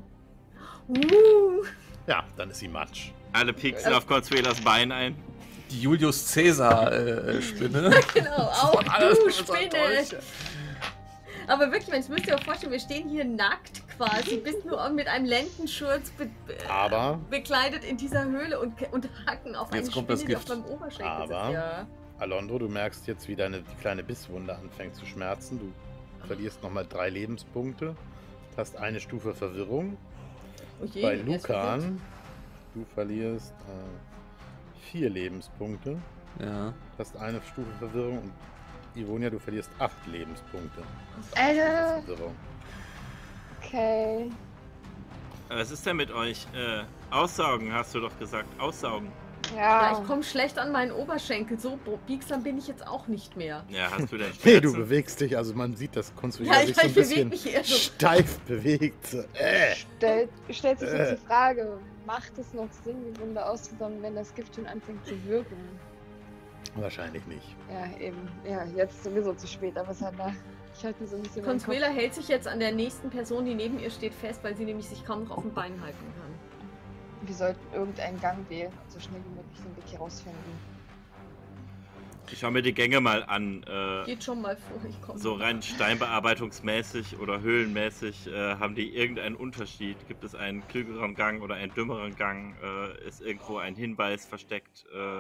Ja, dann ist sie Matsch. Alle pieksen auf Consuelas Bein ein. Die Julius Caesar Spinne. Genau, auch Alles du mit unserer Spinne! Dolche. Aber wirklich, man, das müsst ihr euch vorstellen, wir stehen hier nackt quasi, bist nur mit einem Lendenschurz Aber, bekleidet in dieser Höhle und hacken auf eine Jetzt kommt Spinne, das die auf Gift. meinem Oberschenkel Aber- sitzt. Ja. Alondro, du merkst jetzt, wie die kleine Bisswunde anfängt zu schmerzen. Du verlierst nochmal 3 Lebenspunkte. Hast eine Stufe Verwirrung. Oh je, Bei er ist verwirrt. Lucan, du verlierst 4 Lebenspunkte. Ja. Hast eine Stufe Verwirrung. Und Ivonia, du verlierst 8 Lebenspunkte. Verwirrung. Okay. Was ist denn mit euch? Aussaugen, hast du doch gesagt. Aussaugen. Ja, Ja. ich komme schlecht an meinen Oberschenkel. So biegsam bin ich jetzt auch nicht mehr. Ja, hast du denn Nee, du Schmerzen? bewegst dich, also man sieht, dass Consuela Ja, sich ich so ein bewege bisschen mich eher so. steif bewegt. So, Stellt sich jetzt die Frage, macht es noch Sinn, die Wunde auszusammeln, wenn das Gift schon anfängt zu wirken? Wahrscheinlich nicht. Ja, eben. Ja, jetzt sowieso zu spät, aber es hat da. Ich halte mir so ein bisschen meinen Kopf. Consuela hält sich jetzt an der nächsten Person, die neben ihr steht, fest, weil sie nämlich sich kaum noch auf dem Bein halten kann. Wir sollten irgendeinen Gang wählen und so schnell wie möglich den Weg hier rausfinden. Ich schau mir die Gänge mal an. Geht schon mal vor, ich komme. So rein steinbearbeitungsmäßig oder höhlenmäßig, haben die irgendeinen Unterschied? Gibt es einen klügeren Gang oder einen dümmeren Gang? Ist irgendwo ein Hinweis versteckt?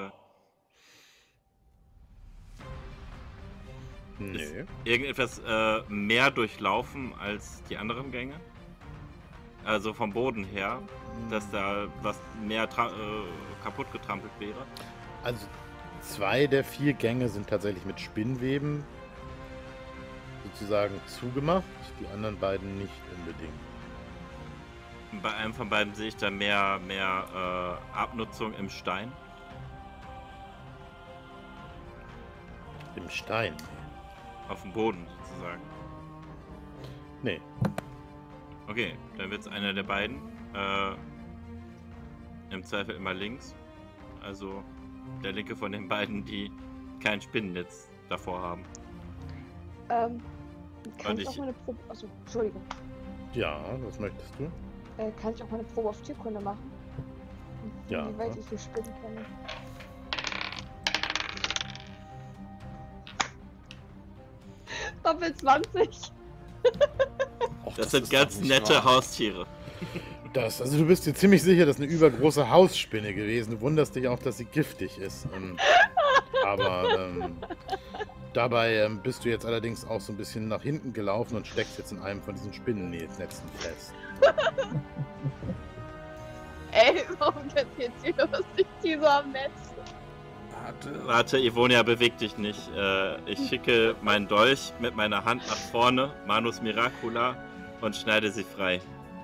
Nö. Irgendetwas mehr durchlaufen als die anderen Gänge? Also vom Boden her, dass da was mehr kaputt getrampelt wäre? Also 2 der 4 Gänge sind tatsächlich mit Spinnweben sozusagen zugemacht, die anderen beiden nicht unbedingt. Bei einem von beiden sehe ich da mehr Abnutzung im Stein. Im Stein. Auf dem Boden sozusagen. Nee. Okay, dann wird es einer der beiden. Im Zweifel immer links. Also der linke von den beiden, die kein Spinnennetz davor haben. Kann Und ich auch ich- mal eine Probe. Achso, Entschuldigung. Ja, was möchtest du? Kann ich auch mal eine Probe auf Tierkunde machen? Ja. Wie weit ich hier spinnen kann. Doppel 20. Och, Das sind ist ganz doch nicht nette wahr. Haustiere. Also du bist dir ziemlich sicher, das ist eine übergroße Hausspinne gewesen. Du wunderst dich auch, dass sie giftig ist. Aber dabei bist du jetzt allerdings auch so ein bisschen nach hinten gelaufen und steckst jetzt in einem von diesen Spinnennetzen fest. Ey, warum kapiert ihr was ich die so am Netz? Warte, Ivonia, beweg dich nicht. Ich schicke meinen Dolch mit meiner Hand nach vorne, Manus Miracula, und schneide sie frei.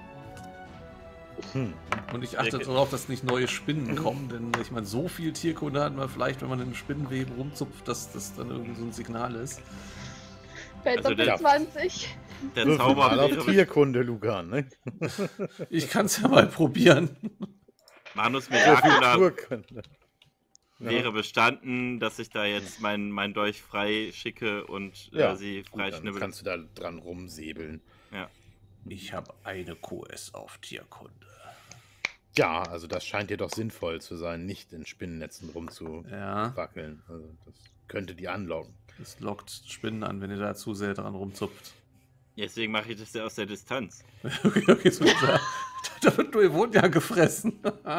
Und ich achte darauf, dass nicht neue Spinnen kommen, denn ich meine, so viel Tierkunde hat man vielleicht, wenn man in Spinnenweben rumzupft, dass das dann irgendwie so ein Signal ist. Bei Also Doppel der- 20. Der Würfel Zauber mal auf wäre, Tierkunde, Lugan, ne? Ich kann es ja mal probieren. Manus Miracula Naturkunde. wäre bestanden, dass ich da jetzt mein Dolch frei schicke und Ja, sie gut, frei dann schnibbel. kannst du da dran rumsäbeln. Ich habe eine QS auf Tierkunde. Ja, also das scheint dir doch sinnvoll zu sein, nicht in Spinnennetzen rumzuwackeln. Ja, Also das könnte die anlocken. das lockt Spinnen an, wenn ihr da zu sehr dran rumzupft. Deswegen mache ich das ja aus der Distanz. Okay, so da wird nur Evonia gefressen.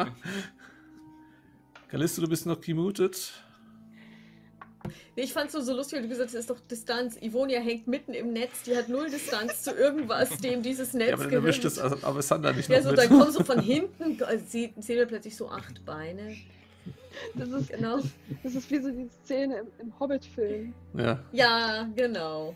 Callisto, du bist noch gemutet. Nee, ich fand's nur so lustig, weil du gesagt hast, es ist doch Distanz. Ivonia hängt mitten im Netz, die hat 0 Distanz zu irgendwas, dem dieses Netz Ja, aber dann erwischt gehört. es Alessander nicht Ja, noch so, mit. dann kommen so von hinten, sehen wir plötzlich so 8 Beine. Das ist, Genau. das ist wie so die Szene im Hobbit-Film. Ja. Ja, genau.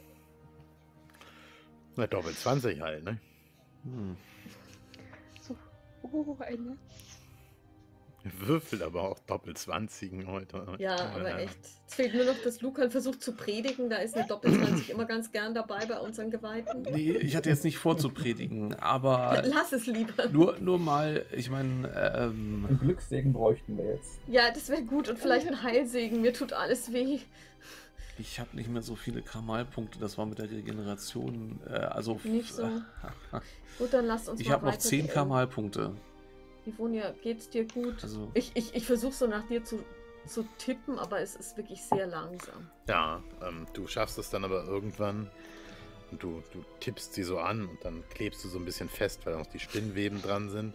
Na, doppelt 20 halt, ne? Hm. So, oh, ein Netz. Würfelt aber auch doppelt 20 heute. Ja, aber echt. Es fehlt nur noch, dass Lucan versucht zu predigen. Da ist eine Doppel-20 immer ganz gern dabei bei unseren Geweihten. Nee, ich hatte jetzt nicht vor zu predigen, aber Lass es lieber. nur mal, ich meine, Einen Glückssegen bräuchten wir jetzt. Ja, das wäre gut. Und vielleicht ein Heilsegen. Mir tut alles weh. ich habe nicht mehr so viele Kamalpunkte, das war mit der Regeneration, also... Nicht so. Gut, dann lasst uns Ich mal habe noch 10 weitergehen. Kamalpunkte. Ivonia, geht's dir gut? Also, Ich versuche so nach dir zu tippen, aber es ist wirklich sehr langsam. Ja, du schaffst es dann aber irgendwann und du tippst sie so an und dann klebst du so ein bisschen fest, weil noch die Spinnweben dran sind.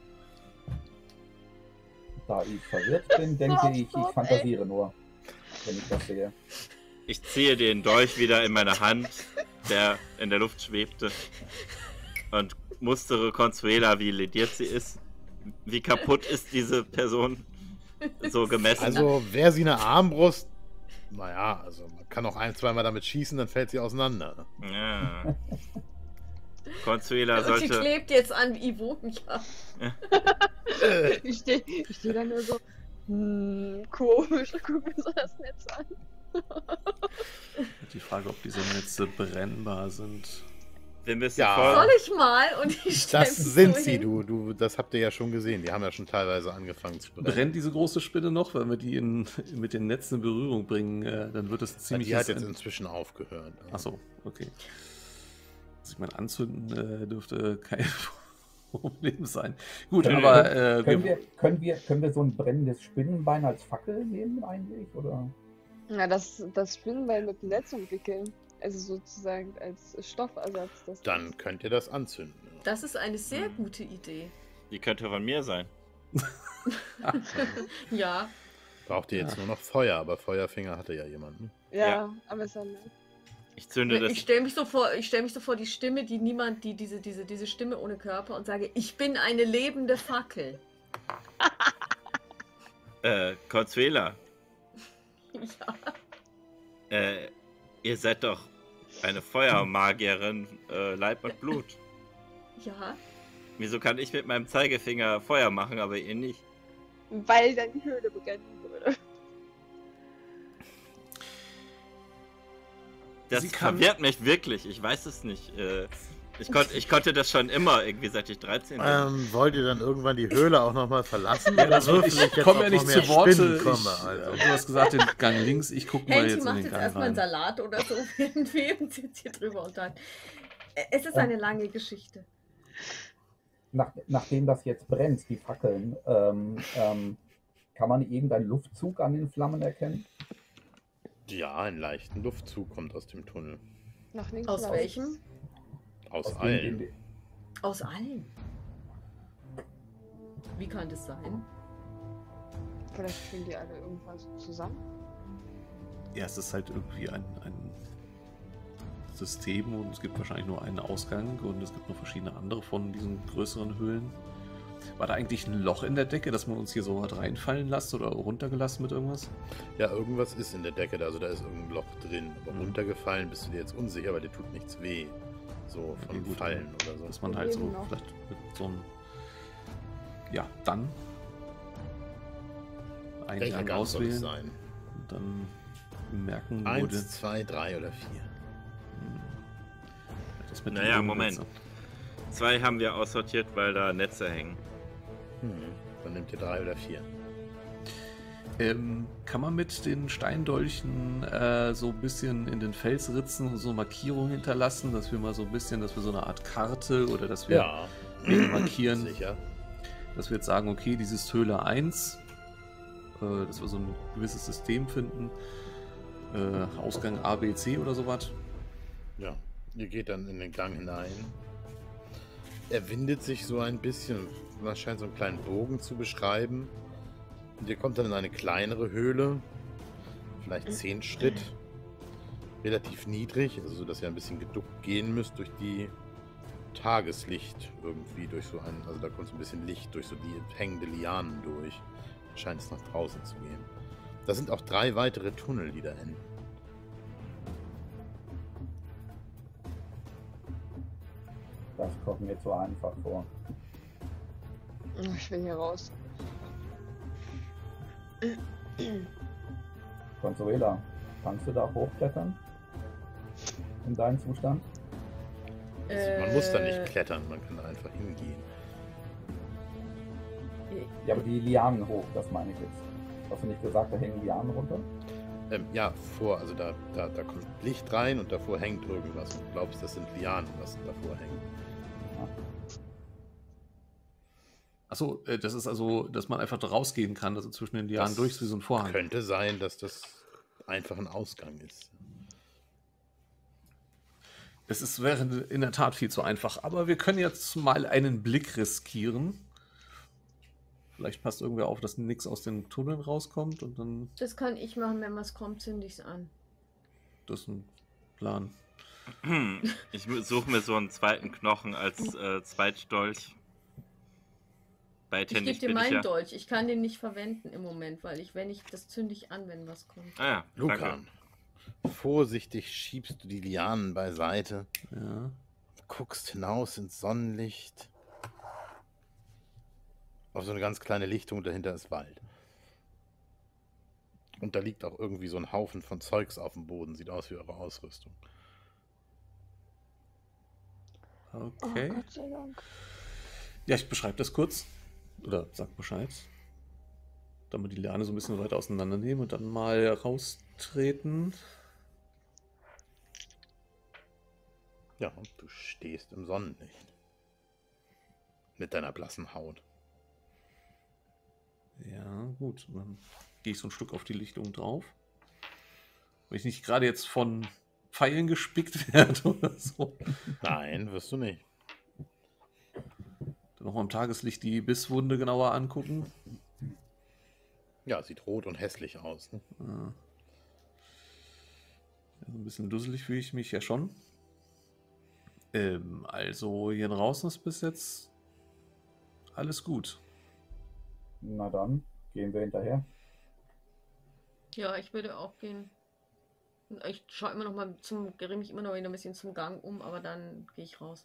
Da ich verwirrt bin, denke ich, ich fantasiere nur, wenn ich das sehe. Ich ziehe den Dolch wieder in meine Hand, der in der Luft schwebte, und mustere Consuela, wie lediert sie ist. Wie kaputt ist diese Person so gemessen? Also, wäre sie eine Armbrust, naja, also man kann auch ein-, zweimal damit schießen, dann fällt sie auseinander. Ja. Consuela Und sie sollte... klebt jetzt an Ivonia. Ich steh da nur so, komisch, guck mir so das Netz an. die Frage, ob diese Netze brennbar sind. Wir müssen Ja. voll... Soll ich mal? Und ich stell Das mich sind so sie, hin. das habt ihr ja schon gesehen. Die haben ja schon teilweise angefangen zu brennen. Brennt diese große Spinne noch? Wenn wir die mit den Netzen in Berührung bringen, dann wird es ziemlich... Die hat jetzt inzwischen aufgehört. Achso, okay. Also ich meine, anzünden dürfte kein Problem sein. Gut, Können aber Können wir so ein brennendes Spinnenbein als Fackel nehmen eigentlich? Oder? Ja, das Spinnenbein mit dem Netz umwickeln. Also sozusagen als Stoffersatz. Dann könnt ihr das anzünden. Ja. Das ist eine sehr gute Idee. Die könnte von mir sein. Ja. Braucht ihr jetzt nur noch Feuer, aber Feuerfinger hatte ja jemand. Ne? Ja, aber es ist dann. Ich zünde das... Ich stelle mich so vor die Stimme, diese Stimme ohne Körper und sage, ich bin eine lebende Fackel. Consuela, Ja. ihr seid doch eine Feuermagierin, Leib und Blut. Ja. Wieso kann ich mit meinem Zeigefinger Feuer machen, aber ihr nicht? Weil dann die Höhle brennen würde. Das Sie kann- verwirrt mich wirklich, ich weiß es nicht. Ich konnte das schon immer, irgendwie seit ich 13 bin. Wollt ihr dann irgendwann die Höhle auch nochmal verlassen? Ja, das Oder ich würfel jetzt komme auch ja noch nicht mehr zu Worte. Spinnen komme, also? Du hast gesagt, den Gang links, ich gucke mal Henty jetzt in macht den jetzt Gang erstmal einen rein. Salat oder so, während wir uns jetzt hier drüber unterhalten. Es ist eine lange Geschichte. Nachdem das jetzt brennt, die Fackeln, kann man irgendeinen Luftzug an den Flammen erkennen? Ja, einen leichten Luftzug kommt aus dem Tunnel. Nach links Aus oder welchem? Aus dem, allen. Aus allen. Wie kann das sein? Vielleicht führen die alle irgendwas zusammen. Ja, es ist halt irgendwie ein System und es gibt wahrscheinlich nur einen Ausgang und es gibt noch verschiedene andere von diesen größeren Höhlen. War da eigentlich ein Loch in der Decke, dass man uns hier so hat reinfallen lassen oder runtergelassen mit irgendwas? Ja, irgendwas ist in der Decke, also da ist irgendein Loch drin. Aber runtergefallen bist du dir jetzt unsicher, weil dir tut nichts weh. So von Okay, gut, Fallen oder so. Dass man halt so Eben noch. vielleicht mit so einem... Ja, dann Welcher Eingang Gang soll es auswählen sein? und dann merken, wo 1, 2, 3 oder 4. das mit Naja, den Moment. Netzen. 2 haben wir aussortiert, weil da Netze hängen. Dann nehmt ihr 3 oder 4. Kann man mit den Steindolchen so ein bisschen in den Felsritzen so Markierungen hinterlassen, dass wir mal so ein bisschen, dass wir so eine Art Karte oder dass wir Ja, markieren, sicher. dass wir jetzt sagen, okay, dieses Höhle 1, dass wir so ein gewisses System finden, Ausgang A, B, C oder sowas. Ja, ihr geht dann in den Gang hinein. Er windet sich so ein bisschen, man scheint so einen kleinen Bogen zu beschreiben. Und ihr kommt dann in eine kleinere Höhle, vielleicht 10 Schritt, relativ niedrig, also so, dass ihr ein bisschen geduckt gehen müsst durch die Tageslicht irgendwie, durch so einen, also da kommt so ein bisschen Licht durch so die hängende Lianen durch. scheint es nach draußen zu gehen. Da sind auch 3 weitere Tunnel, die da enden. Das kommt mir zu einfach vor. Ich will hier raus. Consuela, kannst du da hochklettern? In deinem Zustand? Man muss da nicht klettern, man kann da einfach hingehen. Ja, aber die Lianen hoch, das meine ich jetzt. Hast du nicht gesagt, da hängen Lianen runter? Ja, also da kommt Licht rein und davor hängt irgendwas. Und du glaubst, das sind Lianen, was davor hängt. Ja. Achso, das ist also, dass man einfach da rausgehen kann, also zwischen den Lianen Das durch, wie so ein Vorhang. Könnte sein, dass das einfach ein Ausgang ist. Wäre in der Tat viel zu einfach, aber wir können jetzt mal einen Blick riskieren. Vielleicht passt irgendwer auf, dass nichts aus den Tunneln rauskommt und dann Das kann ich machen, wenn was kommt, zünde ich es an. das ist ein Plan. Ich suche mir so einen zweiten Knochen als Zweitdolch. Ich Beidhändig gebe dir bin ich meinen ja. Dolch. Ich kann den nicht verwenden im Moment, weil das zünde ich an, wenn was kommt. Ah ja, Lukan, danke. vorsichtig schiebst du die Lianen beiseite, Ja. guckst hinaus ins Sonnenlicht. Auf so eine ganz kleine Lichtung, dahinter ist Wald. Und da liegt auch irgendwie so ein Haufen von Zeugs auf dem Boden. Sieht aus wie eure Ausrüstung. Okay. Oh Gott sei Dank. Ja, ich beschreibe das kurz. Oder sag Bescheid. Dann mal die Liane so ein bisschen weiter auseinandernehmen und dann mal raustreten. Ja, und du stehst im Sonnenlicht. Mit deiner blassen Haut. Ja, gut. Und dann gehe ich so ein Stück auf die Lichtung drauf. Wenn ich nicht gerade jetzt von Pfeilen gespickt werde oder so. Nein, wirst du nicht. Dann nochmal im Tageslicht die Bisswunde genauer angucken. Ja, sieht rot und hässlich aus. Ne? Ja. Ja, so ein bisschen dusselig fühle ich mich ja schon. Also hier draußen ist bis jetzt alles gut. Na dann, gehen wir hinterher. Ja, ich würde auch gehen. Ich schaue immer noch mal drehe mich immer noch ein bisschen zum Gang um, aber dann gehe ich raus.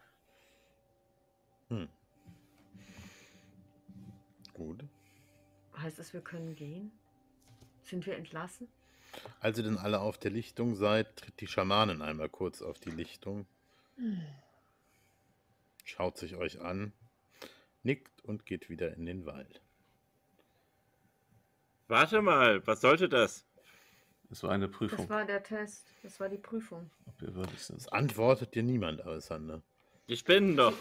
Gut. Heißt das, wir können gehen? Sind wir entlassen? Als ihr dann alle auf der Lichtung seid, tritt die Schamanin einmal kurz auf die Lichtung. Schaut sich euch an, nickt und geht wieder in den Wald. Warte mal, was sollte das? Das war eine Prüfung. Das war der Test. Das war die Prüfung. Ob wir würdig sind. Das antwortet dir niemand, Alessander. Die Spinnen doch.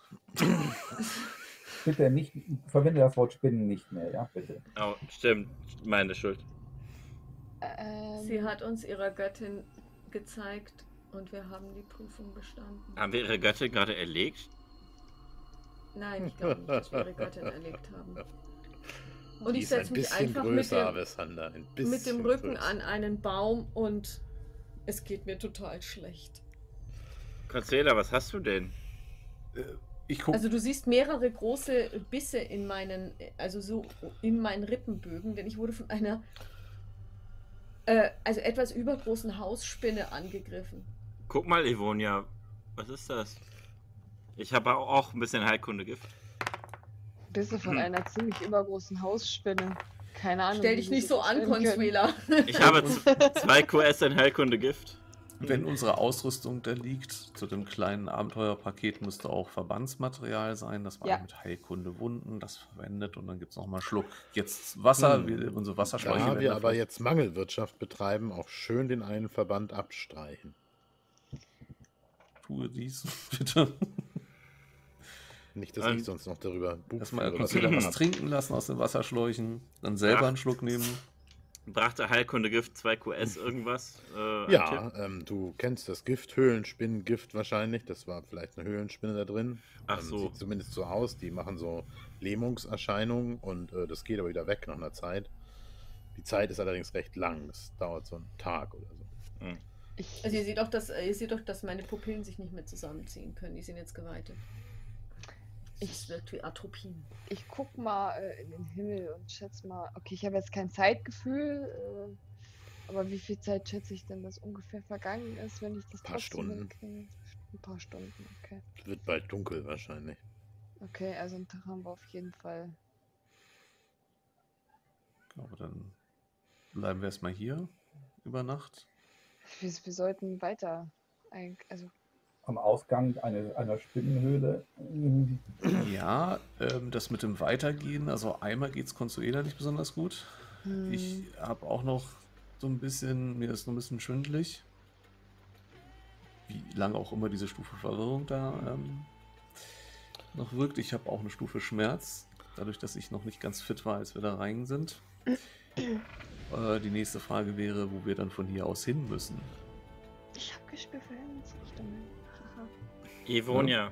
Bitte nicht, verwende das Wort Spinnen nicht mehr, ja, bitte. Oh, stimmt. Meine Schuld. Sie hat uns ihrer Göttin gezeigt und wir haben die Prüfung bestanden. Haben wir ihre Göttin gerade erlegt? Nein, ich glaube nicht, dass wir ihre Göttin erlegt haben. Und Die ich ist ein setze mich bisschen einfach größer, Alessander. Ein bisschen mit dem Rücken größer. an einen Baum und es geht mir total schlecht. Consuela, was hast du denn? Ich gucke. Also du siehst mehrere große Bisse in meinen Rippenbögen, denn ich wurde von einer etwas übergroßen Hausspinne angegriffen. Guck mal, Evonia. Was ist das? Ich habe auch ein bisschen Heilkundegift. Bist du von einer ziemlich übergroßen Hausspinne? Keine Ahnung. Stell wie dich die nicht sich so an, stellen können. Consuela. Ich habe 2 QS in Heilkundegift. Wenn unsere Ausrüstung da liegt, zu dem kleinen Abenteuerpaket müsste auch Verbandsmaterial sein. Das war Ja. mit Heilkunde Wunden, das verwendet. Und dann gibt es noch mal einen Schluck jetzt Wasser. Unsere Wasserschläuche Da werden wir da aber vielleicht- jetzt Mangelwirtschaft betreiben, auch schön den einen Verband abstreichen. Tue dies, bitte. Nicht, dass ich sonst noch darüber Buch Erstmal führe. wieder was trinken lassen aus den Wasserschläuchen, dann selber einen Schluck nehmen. Brachte Heilkundegift 2 QS irgendwas? ein Tipp? Ja, du kennst das Gift, Höhlenspinnengift wahrscheinlich. Das war vielleicht eine Höhlenspinne da drin. Ach so. Sieht zumindest so aus. Die machen so Lähmungserscheinungen und das geht aber wieder weg nach einer Zeit. Die Zeit ist allerdings recht lang. Das dauert so einen Tag oder so. Also ihr seht doch, dass meine Pupillen sich nicht mehr zusammenziehen können. Die sind jetzt geweitet. Es wirkt wie Atropin. Ich guck mal in den Himmel und schätze mal. Okay, ich habe jetzt kein Zeitgefühl, aber wie viel Zeit schätze ich denn, dass ungefähr vergangen ist, wenn ich das Paar trotzdem Stunden. hinkriege? Ein paar Stunden, okay. Wird bald dunkel wahrscheinlich. Okay, also einen Tag haben wir auf jeden Fall. Ich glaube, dann bleiben wir erstmal hier über Nacht. Wir sollten weiter. Also, Am Ausgang einer Spinnenhöhle. Ja, das mit dem Weitergehen, also einmal geht es Consuela nicht besonders gut. Ich habe auch noch so ein bisschen, mir ist noch ein bisschen schwindelig. Wie lange auch immer diese Stufe Verwirrung da noch wirkt. Ich habe auch eine Stufe Schmerz, dadurch, dass ich noch nicht ganz fit war, als wir da rein sind. Die nächste Frage wäre, wo wir dann von hier aus hin müssen. ich habe Gespür für Himmelsrichtungen. Haha. Ivonia.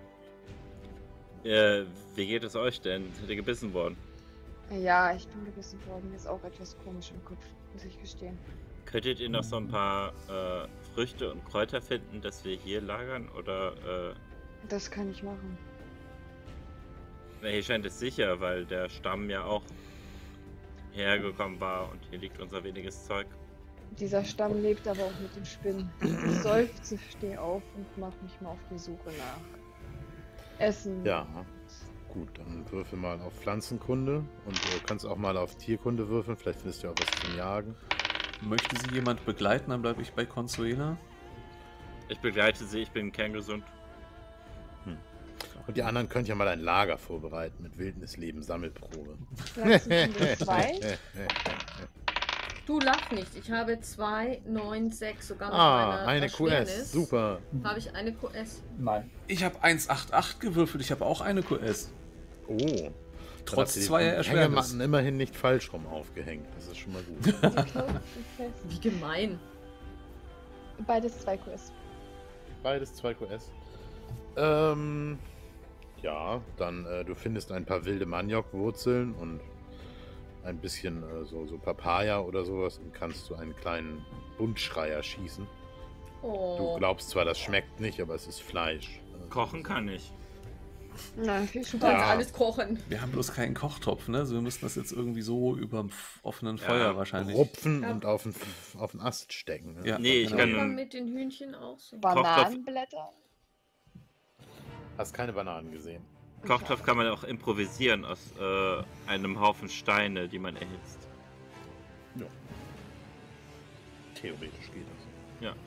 Wie geht es euch denn? Seid ihr gebissen worden? Ja, ich bin gebissen worden. Mir ist auch etwas komisch im Kopf, muss ich gestehen. Könntet ihr noch so ein paar Früchte und Kräuter finden, dass wir hier lagern? Oder Das kann ich machen. hier scheint es sicher, weil der Stamm ja auch hergekommen war und hier liegt unser weniges Zeug. Dieser Stamm lebt aber auch mit den Spinnen. Ich seufze, stehe auf und mache mich mal auf die Suche nach Essen. Ja. Gut, dann würfel mal auf Pflanzenkunde und du kannst auch mal auf Tierkunde würfeln. Vielleicht findest du ja auch was zum Jagen. Möchte sie jemand begleiten, dann bleibe ich bei Consuela. Ich begleite sie, ich bin kerngesund. Und die anderen könnt ja mal ein Lager vorbereiten mit Wildnisleben Sammelprobe. Pflanzenkunde 2. Du lach nicht. Ich habe 2, 9, 6, sogar noch Eine Erschwernis. QS. Super. Habe ich eine QS. Nein. Ich habe 188 gewürfelt, ich habe auch eine QS. Oh. Trotz Dann hast du zweier die Erschwernis. Hängematten immerhin nicht falsch rum aufgehängt. Das ist schon mal gut. Wie gemein. Beides 2 QS. Beides 2 QS. Ja, dann du findest ein paar wilde Maniokwurzeln und ein bisschen so Papaya oder sowas und kannst du einen kleinen Buntschreier schießen. Oh. Du glaubst zwar, das schmeckt nicht, aber es ist Fleisch. Kochen kann ich. Nein, viel Du Spaß. kannst Ja. alles kochen. Wir haben bloß keinen Kochtopf, ne? Also wir müssen das jetzt irgendwie so über dem offenen Feuer wahrscheinlich. Rupfen Ja. und auf den Ast stecken. Ne? Ja, Nee, ich genau. kann- Kann man mit den Hühnchen auch so. Bananenblätter. Hast keine Bananen gesehen. Kochtopf kann man auch improvisieren aus einem Haufen Steine, die man erhitzt. Ja. Theoretisch geht das. Ja.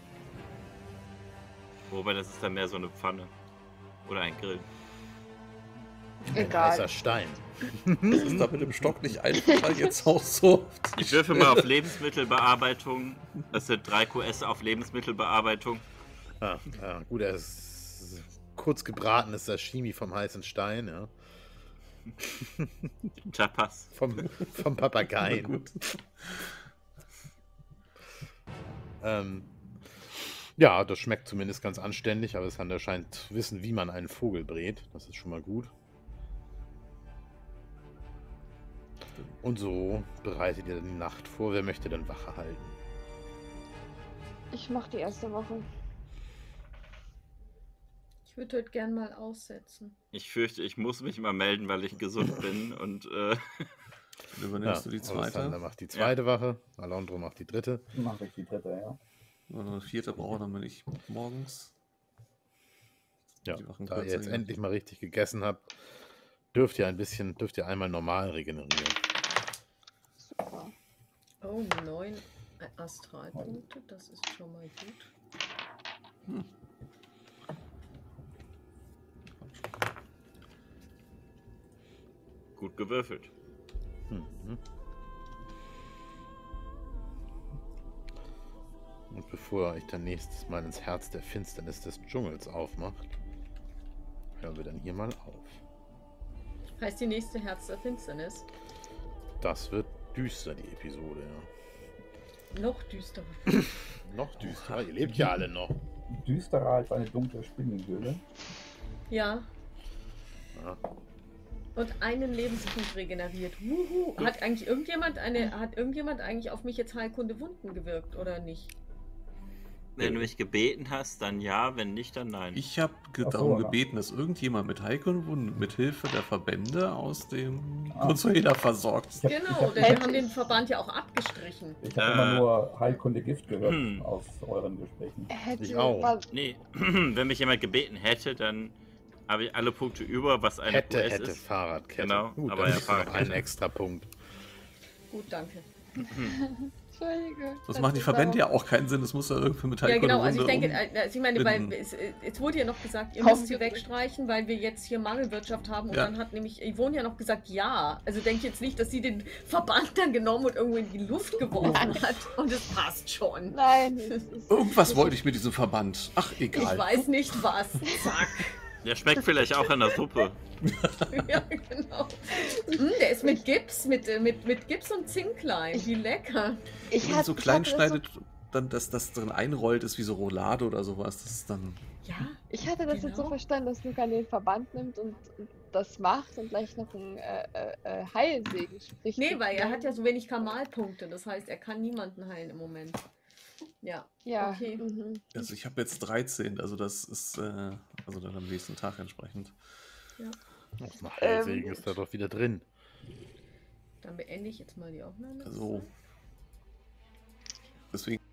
Wobei das ist dann mehr so eine Pfanne. Oder ein Grill. Ein heißer Egal. Stein. Das ist da mit dem Stock nicht einfacher jetzt auch so. Ich würfe mal auf Lebensmittelbearbeitung. Das sind 3 QS auf Lebensmittelbearbeitung. Ja, gut, er ist kurz gebratenes Sashimi vom heißen Stein, ja. Tapas. Vom Papageien. Gut. Ja, das schmeckt zumindest ganz anständig, aber Sander scheint zu wissen, wie man einen Vogel brät. Das ist schon mal gut. Und so bereitet ihr dann die Nacht vor. Wer möchte denn Wache halten? Ich mache die erste Woche. Ich würde heute gern mal aussetzen. Ich fürchte, ich muss mich mal melden, weil ich gesund bin und Dann übernimmst du die Sander zweite. macht die zweite Wache, Alondro macht die dritte. Mache ich die dritte, ja. Und eine vierte brauche dann bin ich morgens. Ja, Die Wachen da ihr kürzer jetzt gehen. endlich mal richtig gegessen habt, dürft ihr einmal normal regenerieren. Super. Oh, 9 Astralpunkte. Das ist schon mal gut. gut gewürfelt. Mhm. Und bevor er euch dann nächstes Mal ins Herz der Finsternis des Dschungels aufmacht, hören wir dann hier mal auf. Heißt die nächste Herz der Finsternis? Das wird düster, die Episode, ja. Noch düsterer. Noch düsterer, ihr lebt ja alle noch. Düsterer als eine dunkle Spinnenhöhle. Ja. Ja. Und einen Lebenspunkt regeneriert. Wuhu. Hat irgendjemand eigentlich auf mich jetzt Heilkunde Wunden gewirkt oder nicht? Wenn du mich gebeten hast, dann ja, wenn nicht, dann nein. Ich habe Ach so, darum ja. gebeten, dass irgendjemand mit heilkundem Wunden mit Hilfe der Verbände aus dem Consuela versorgt. Ich hab- Genau, ich denn hab- wir haben den Verband ja auch abgestrichen. Ich habe immer nur Heilkunde Gift gehört aus euren Gesprächen. Ich auch. Nee, wenn mich jemand gebeten hätte, dann habe ich alle Punkte über, was eine Hätte, QS hätte, ist. Fahrradkette. Genau, Gut, aber dann ja, ist noch ein Fahrradkette. extra Punkt. Gut, danke. Entschuldige. Das macht die Verbände ja auch keinen Sinn, das muss ja irgendwie mit Heilkunde Ja, genau, also ich Wunde denke, also ich meine, weil binden. es wurde ja noch gesagt, ihr Kaum müsst sie gedrückt. wegstreichen, weil wir jetzt hier Mangelwirtschaft haben. Und Ja. dann hat nämlich Yvonne ja noch gesagt, ja. Also denke jetzt nicht, dass sie den Verband dann genommen und irgendwo in die Luft geworfen hat. Und es passt schon. Nein, es ist Irgendwas wollte ich mit diesem Verband. Ach, Ich egal. weiß nicht was. Zack. Der schmeckt vielleicht auch in der Suppe. Ja, genau. Der ist mit Gips, mit Gips und Zinklein. Wie lecker. Ich Wenn man so ich klein hatte schneidet, dann dass das drin einrollt, ist wie so Roulade oder sowas. Das ist dann. Ja. Ich hatte das jetzt so Genau. verstanden, dass Lucan den Verband nimmt und das macht und gleich noch einen Heilsegen spricht. Nee, weil er hat ja so wenig Kamalpunkte. Das heißt, er kann niemanden heilen im Moment. Ja. Ja, Okay. Also ich habe jetzt 13, also das ist also dann am nächsten Tag entsprechend. Auch ein Heilsegen ist da doch wieder drin. Dann beende ich jetzt mal die Aufnahme. Also deswegen